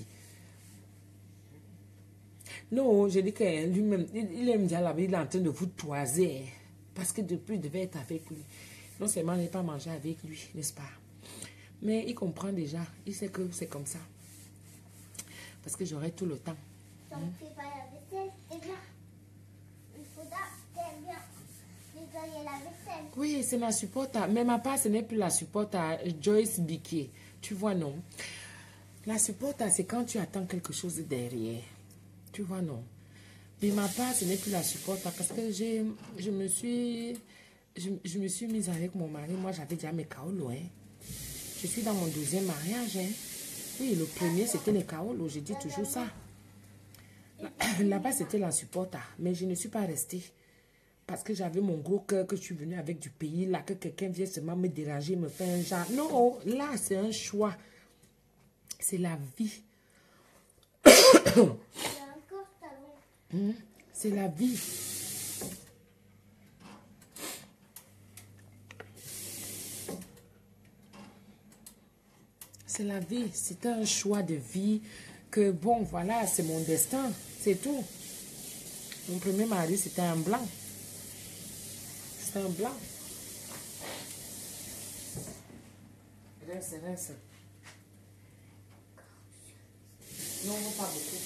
Non, j'ai dit que lui-même, il aime bien la vie, il est en train de vous toiser. Parce que depuis, il devait être avec lui. Non seulement il n'est pas mangé avec lui, n'est-ce pas? Mais il comprend déjà. Il sait que c'est comme ça. Parce que j'aurai tout le temps. Donc, hum. C'est pas la vaisselle, c'est bien. Il faudra bien nettoyer la vaisselle. Oui, c'est ma supporter. Mais ma part, ce n'est plus la supporter Joyce Biquet. Tu vois, non? La supporter, c'est quand tu attends quelque chose derrière. Tu vois, non? De ma part, ce n'est plus la supporta parce que j'ai, je me suis, je, je me suis mise avec mon mari. Moi, j'avais déjà mes kaolo. Hein. Je suis dans mon deuxième mariage. Hein. Oui, le premier, c'était les kaolo. Je dis toujours ça. Là-bas, c'était la supporta. Mais je ne suis pas restée. Parce que j'avais mon gros cœur que je suis venue avec du pays. Là, que quelqu'un vient seulement me déranger, me faire un genre. Non, là, c'est un choix. C'est la vie. Mmh, c'est la vie. C'est la vie. C'est un choix de vie que, bon, voilà, c'est mon destin. C'est tout. Mon premier mari, c'était un blanc. C'était un blanc. Reste, reste. Non, non, pas beaucoup.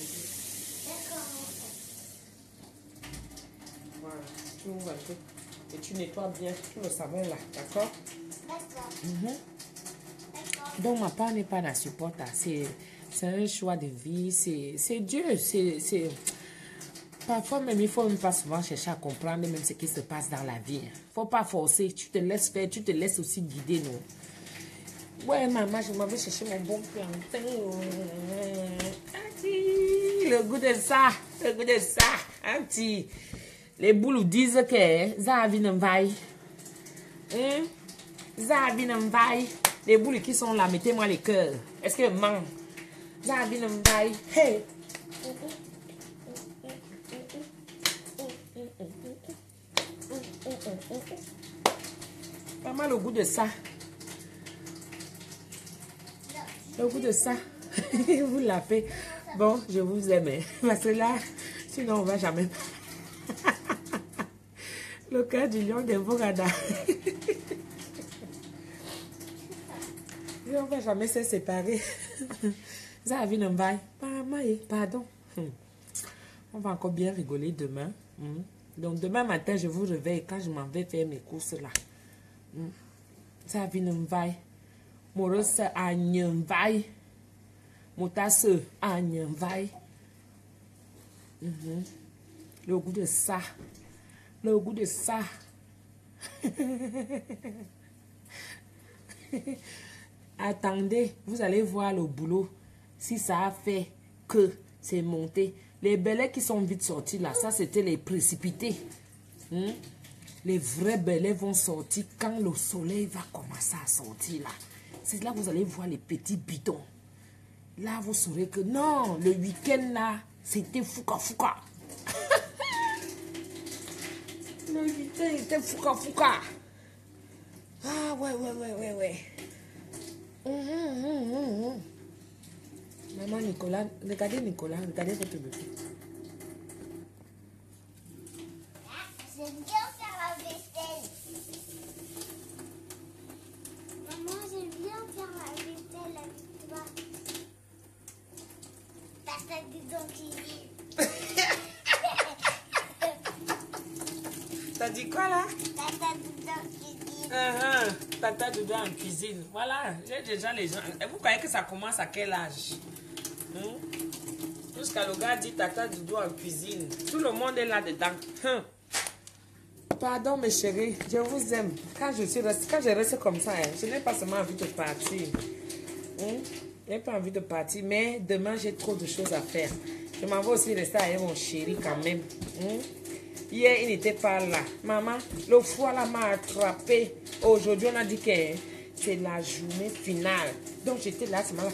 Voilà, tu ouvres un peu. Et tu nettoies bien tout le savon là, d'accord? D'accord. Mm-hmm. Donc, ma part n'est pas la supporta. C'est un choix de vie. C'est Dieu. C'est... Parfois, même, il ne faut même pas souvent chercher à comprendre même ce qui se passe dans la vie. Il ne faut pas forcer. Tu te laisses faire. Tu te laisses aussi guider, non? Ouais, maman, je m'en vais chercher mon bon plantain. Le goût de ça. Le goût de ça. Un petit... Les boules disent que ça vient en vaille. Hein? Ça vient en vaille. Les boules qui sont là, mettez-moi les cœurs. Est-ce que man? Ça vient en vaille. Hey! Pas mal au goût de ça. Le goût de ça. Vous l'avez. Bon, je vous aime. Parce que là, sinon on va jamais. Le cœur du lion de Bogada. On ne va jamais se séparer. Ça a vu un bail. Pardon. On va encore bien rigoler demain. Donc demain matin, je vous réveille quand je m'en vais faire mes courses là. Ça a vu un bail. Moros a un bail. Motasse a un bail. Le goût de ça. Le goût de ça. Attendez, vous allez voir le boulot. Si ça a fait que c'est monté. Les belets qui sont vite sortis là, ça c'était les précipités. Hmm? Les vrais belets vont sortir quand le soleil va commencer à sortir là. C'est là que vous allez voir les petits bidons. Là, vous saurez que non, le week-end là, c'était fouca fouca. Le week-end était fouca fouca. Ah ouais, ouais, ouais, ouais, ouais. Mmh, mmh, mmh, mmh. Maman Nicolas, regardez Nicolas, regardez votre bébé. J'aime bien faire la vaisselle. Maman, j'aime bien faire la vaisselle avec toi. Tata dedans qui T'as dit quoi là? Tata dedans qui dit. Uh -huh. Tata dedans en cuisine. Voilà, j'ai déjà les gens. Et vous croyez que ça commence à quel âge? Hmm? Jusqu'à le gars dit tata doudou en cuisine. Tout le monde est là-dedans. Hum. Pardon mes chéris, je vous aime. Quand je, suis reste, quand je reste comme ça, hein, je n'ai pas seulement envie de partir. Hum? Je n'ai pas envie de partir, mais demain j'ai trop de choses à faire. Je m'en vais aussi rester avec mon chéri quand même. Hum? Hier, il n'était pas là. Maman, le foie là m'a attrapé. Aujourd'hui, on a dit que c'est la journée finale. Donc, j'étais là, ce matin.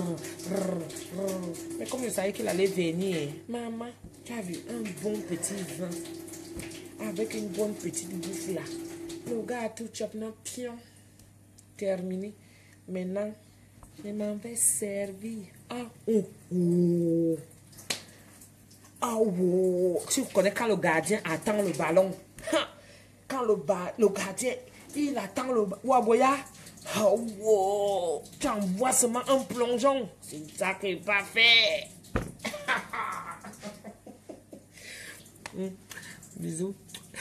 Mais comme je savais qu'il allait venir, maman, tu as vu un bon petit vin avec une bonne petite bouffe là. Le gars a tout chopé, pion. Terminé. Maintenant, je m'en vais servir. Ah, oh, oh. Ah, oh. Tu connais quand le gardien attend le ballon. Quand le, ba le gardien, il attend le ballon. Waboya. Oh, wow. Tu envoies seulement un plongeon. C'est ça qu'il va faire. mm. Bisous.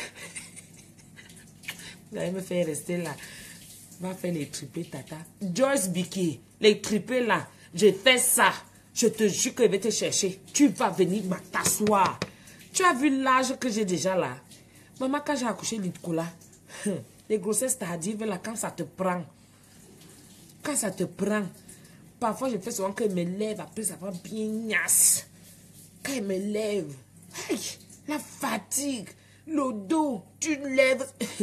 Vous allez me faire rester là. Va faire les triplés, tata. Joyce Bicky, les triplés là. Je fais ça. Je te jure que je vais te chercher. Tu vas venir m'asseoir. Tu as vu l'âge que j'ai déjà là? Maman, quand j'ai accouché Nicolas, les grossesses tardives, là, quand ça te prend, quand ça te prend, parfois je fais souvent que me lève, après ça va bien gnasse. Quand il me lève, hey, la fatigue, le dos, tu lèves.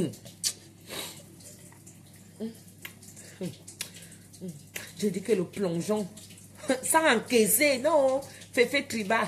Je dis que le plongeon, sans encaisser, non, Féfé Triba.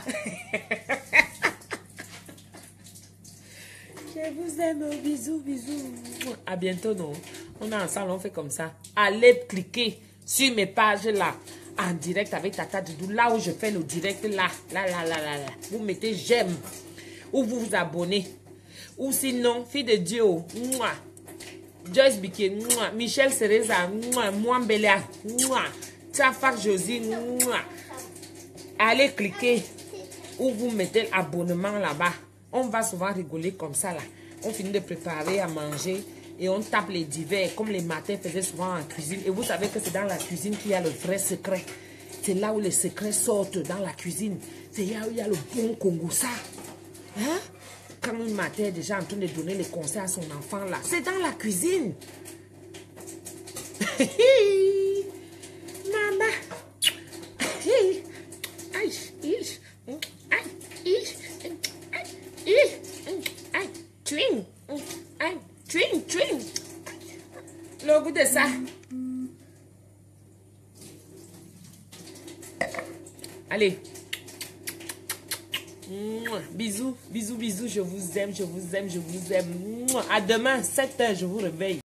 Je vous aime, bisous, bisous. À bientôt, non. On est ensemble, on fait comme ça. Allez cliquer sur mes pages là, en direct avec Tata Doudou, là où je fais le direct, là, là, là, là, là, là. Vous mettez j'aime, ou vous vous abonnez. Ou sinon, fille de Dieu, mouah. Joyce Biké, mouah. Michel Cereza, mouah. Mwambela, mouah. Tafak Josie, mouah. Allez cliquer, ou vous mettez l'abonnement là-bas. On va souvent rigoler comme ça là. On finit de préparer à manger et on tape les divers comme les matins faisaient souvent en cuisine. Et vous savez que c'est dans la cuisine qu'il y a le vrai secret. C'est là où les secrets sortent dans la cuisine. C'est là où il y a le bon Congossa. Hein? Quand une matin est déjà en train de donner les conseils à son enfant là, c'est dans la cuisine. Maman. Aïe, aïe, aïe, aïe, twin, aïe, twin, twin. Le goût de ça. Allez. Bisous, bisous, bisous. Je vous aime, je vous aime, je vous aime. À demain, sept heures, je vous réveille.